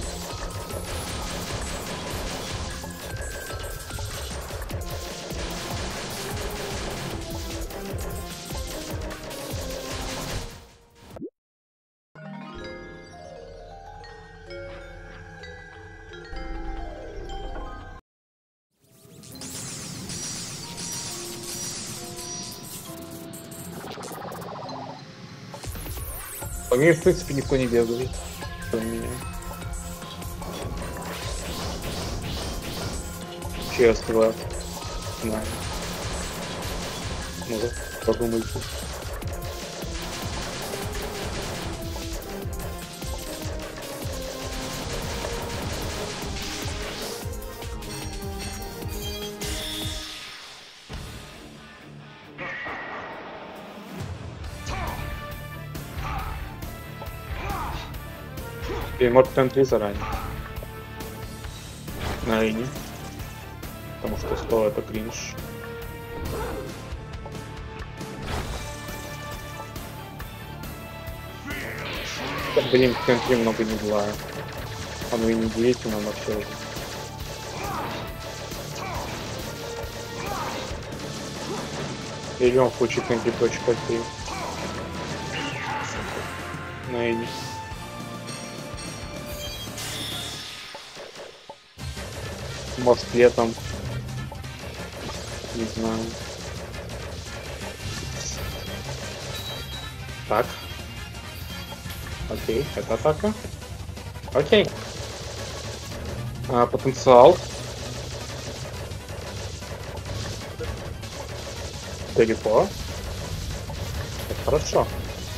По мне, в принципе, никто не бегает. Кроме меня. Честно. Да. Ну, подумайте. И может три заранее. На линии. Потому что сто это кринж. Блин, в центре много не злая. Оно и не действенно, но все же. Идем в случае центре точка три. На линии. Может летом. Не знаю. Так. Окей, это атака. Окей. А, потенциал. Далеко. Это хорошо.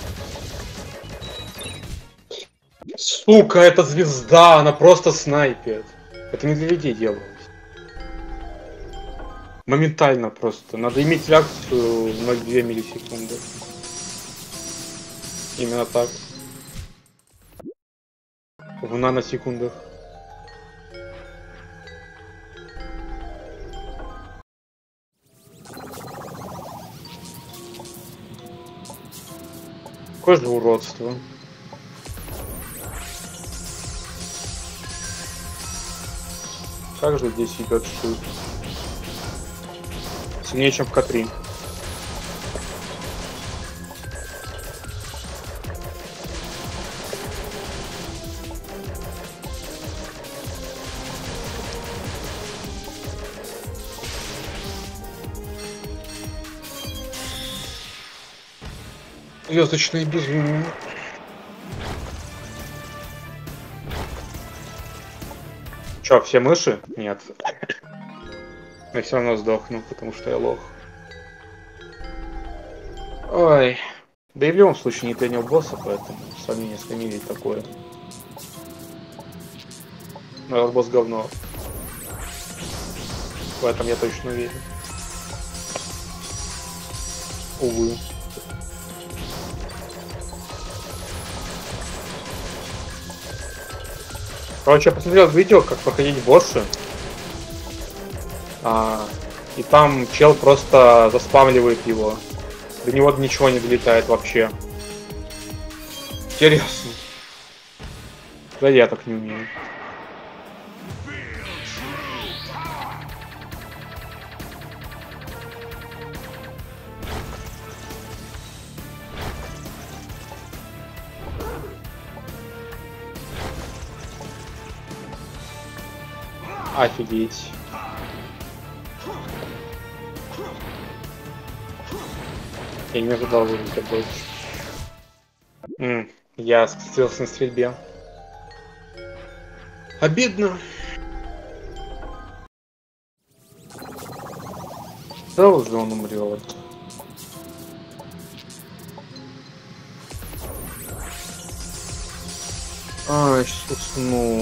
Сука, это звезда, она просто снайпит. Это не для людей делалось. Моментально просто. Надо иметь реакцию ноль целых две миллисекунды. Именно так. В наносекундах. Какое же уродство. Как же здесь идет шут? Сильнее, чем в К три. Звездочное безумие. Чё, все мыши? Нет. Я все равно сдохну, потому что я лох. Ой. Да и в любом случае не принял босса, поэтому сравнение с Камилей такое. Но этот босс говно. В этом я точно уверен. Увы. Короче, я посмотрел видео, как проходить боссы. А, и там чел просто заспамливает его. До него ничего не долетает вообще. Интересно. Да я так не умею. Офигеть. Я не ожидал выжить такой. М, я скатился на стрельбе. Обидно. Да уже он умрет. Ай, усну.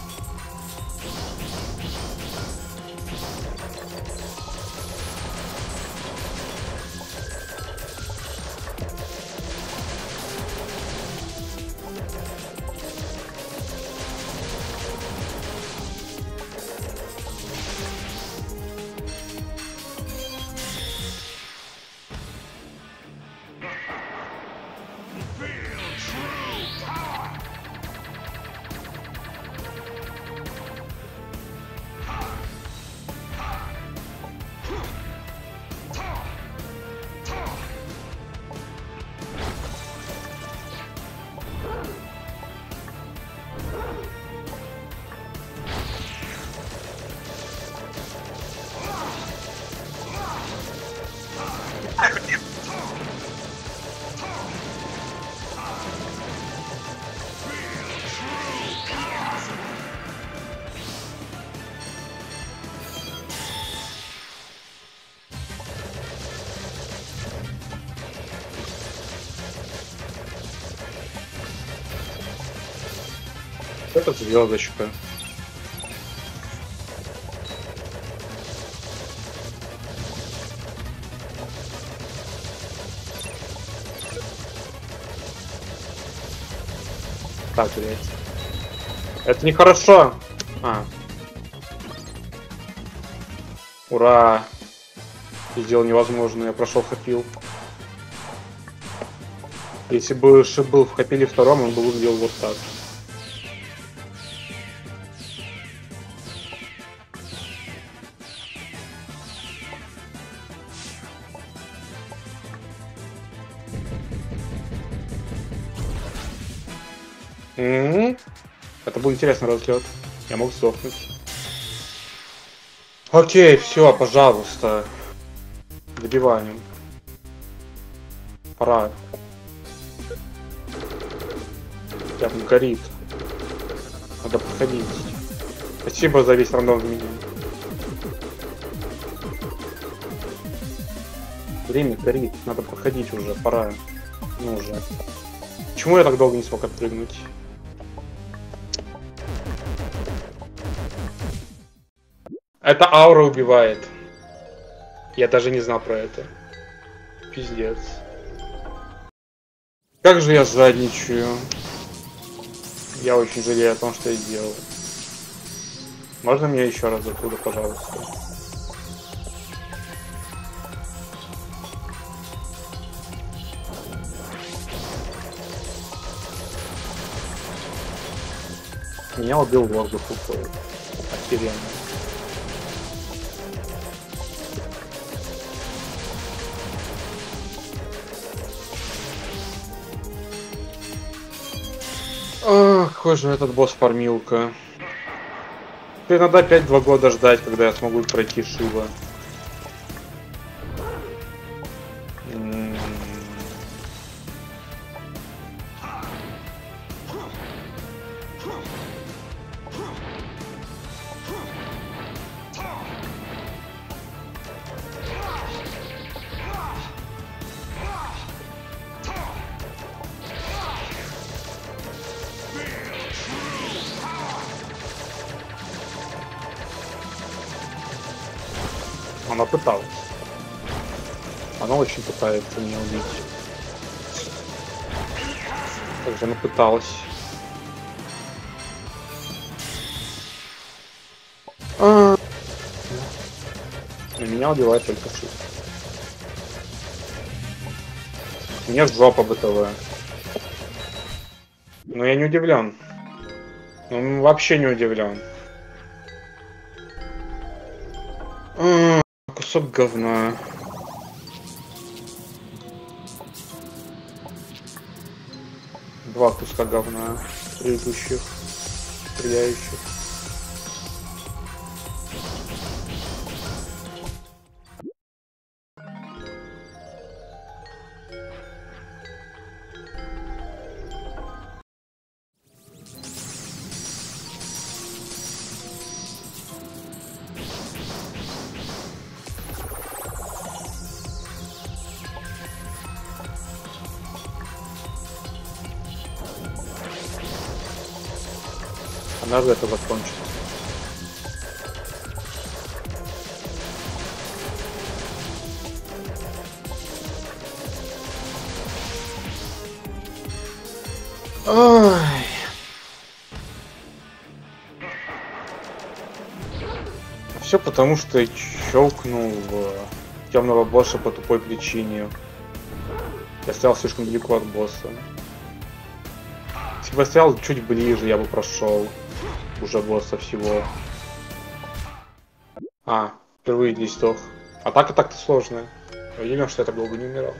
Это звездочка. Так, блядь. Это нехорошо. А. Ура! Я сделал невозможное, я прошел хапил. Если бы Шип был в хапиле втором, он бы выглядел вот так. Mm-hmm. Это будет интересный разлет. Я мог сдохнуть. Окей, все, пожалуйста. Добиваем. Пора. Прям горит. Надо проходить. Спасибо за весь рандом в меню. Время горит. Надо проходить уже. Пора. Ну уже. Почему я так долго не смог отпрыгнуть? Это аура убивает. Я даже не знал про это. Пиздец. Как же я жадничаю. Я очень жалею о том, что я сделал. Можно мне еще раз оттуда, пожалуйста? Меня убил воздух уходит. Охеренно. Ох, какой же этот босс фармилка. Теперь надо опять два года ждать, когда я смогу пройти Шива. Она пыталась. Она очень пытается меня убить. Также она пыталась. А... Но меня убивает только Шип. Мне жопа БТВ. Но я не удивлен. Ну, вообще не удивлен. Кусок говна. Два куска говна предыдущих стреляющих. Надо это закончить. Ой. Все потому, что я щелкнул темного босса по тупой причине. Я стоял слишком далеко от босса. Если бы я стоял чуть ближе, я бы прошел уже босса всего. А, впервые здесь сдох. А так и так-то сложно. Я видел, что я так долго не умирал.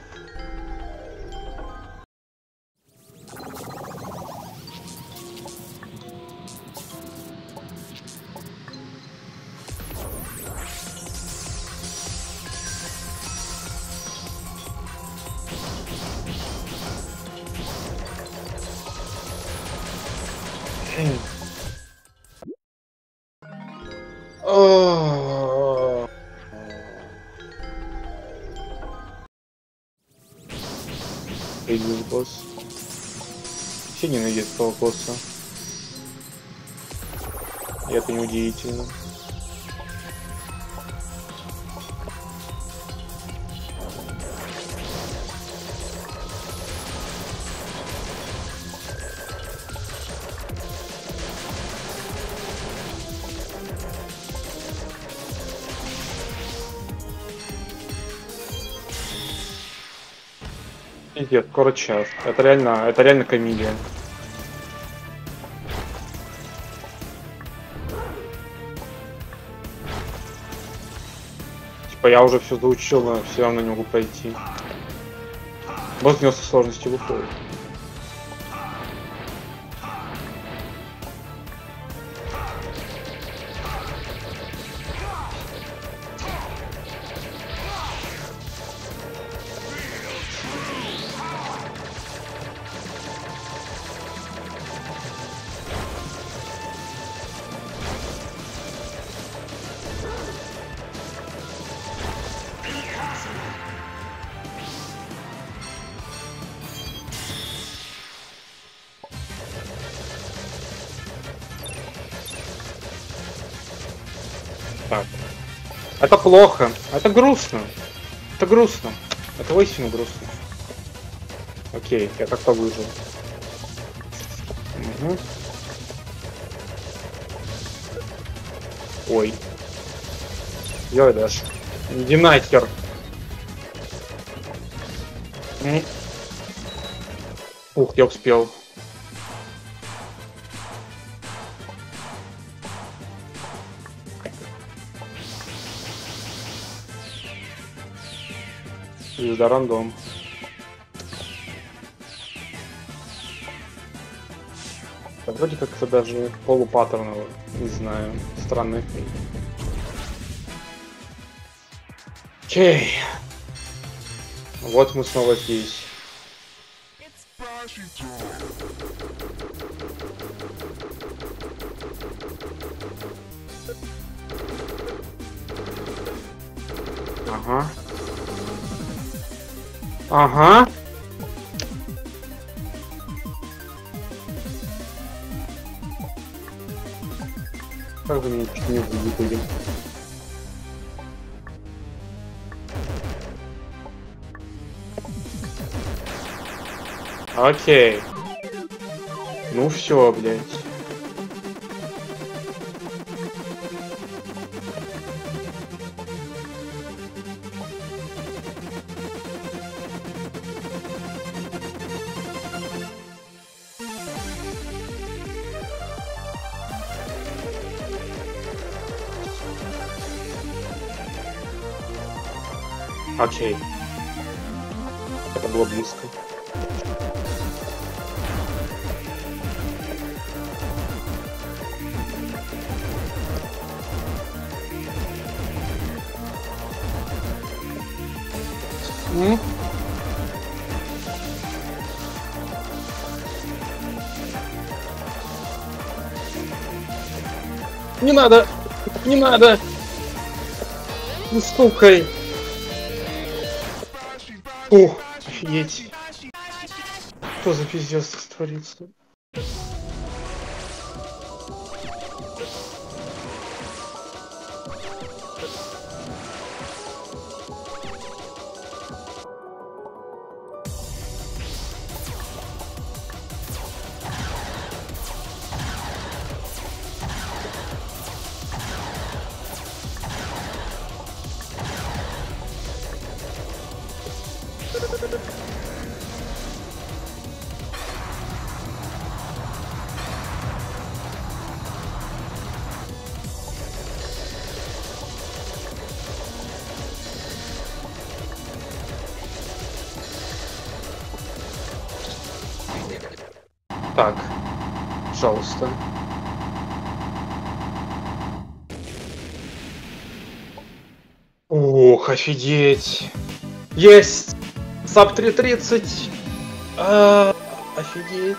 Идет босс. Все ненавидят этого босса. И это неудивительно. Идет, скоро час. Это реально, это реально комедия. Типа я уже все заучил, но все равно не могу пройти. Босс с него со сложностью выходит. Так. Это плохо. Это грустно. Это грустно. Это воистину грустно. Окей, я как-то выжил. Угу. Ой. Ой, даже. Иди нахер. Ух, я успел. Звезда рандом. Да, вроде как это даже полупаттерново. Не знаю. Странный фильм. Окей. Вот мы снова здесь. Ага. Ага. Как бы меня чуть не убили. Окей. Ну все, блядь. Окей. Это было близко. М? Не надо! Не надо! Не стукай! Ух, офигеть. Что за пиздец творится? Так, пожалуйста. Ух, офигеть. Есть! САП три тридцать. А, офигеть.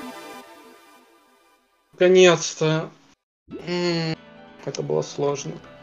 Наконец-то. М, Это было сложно.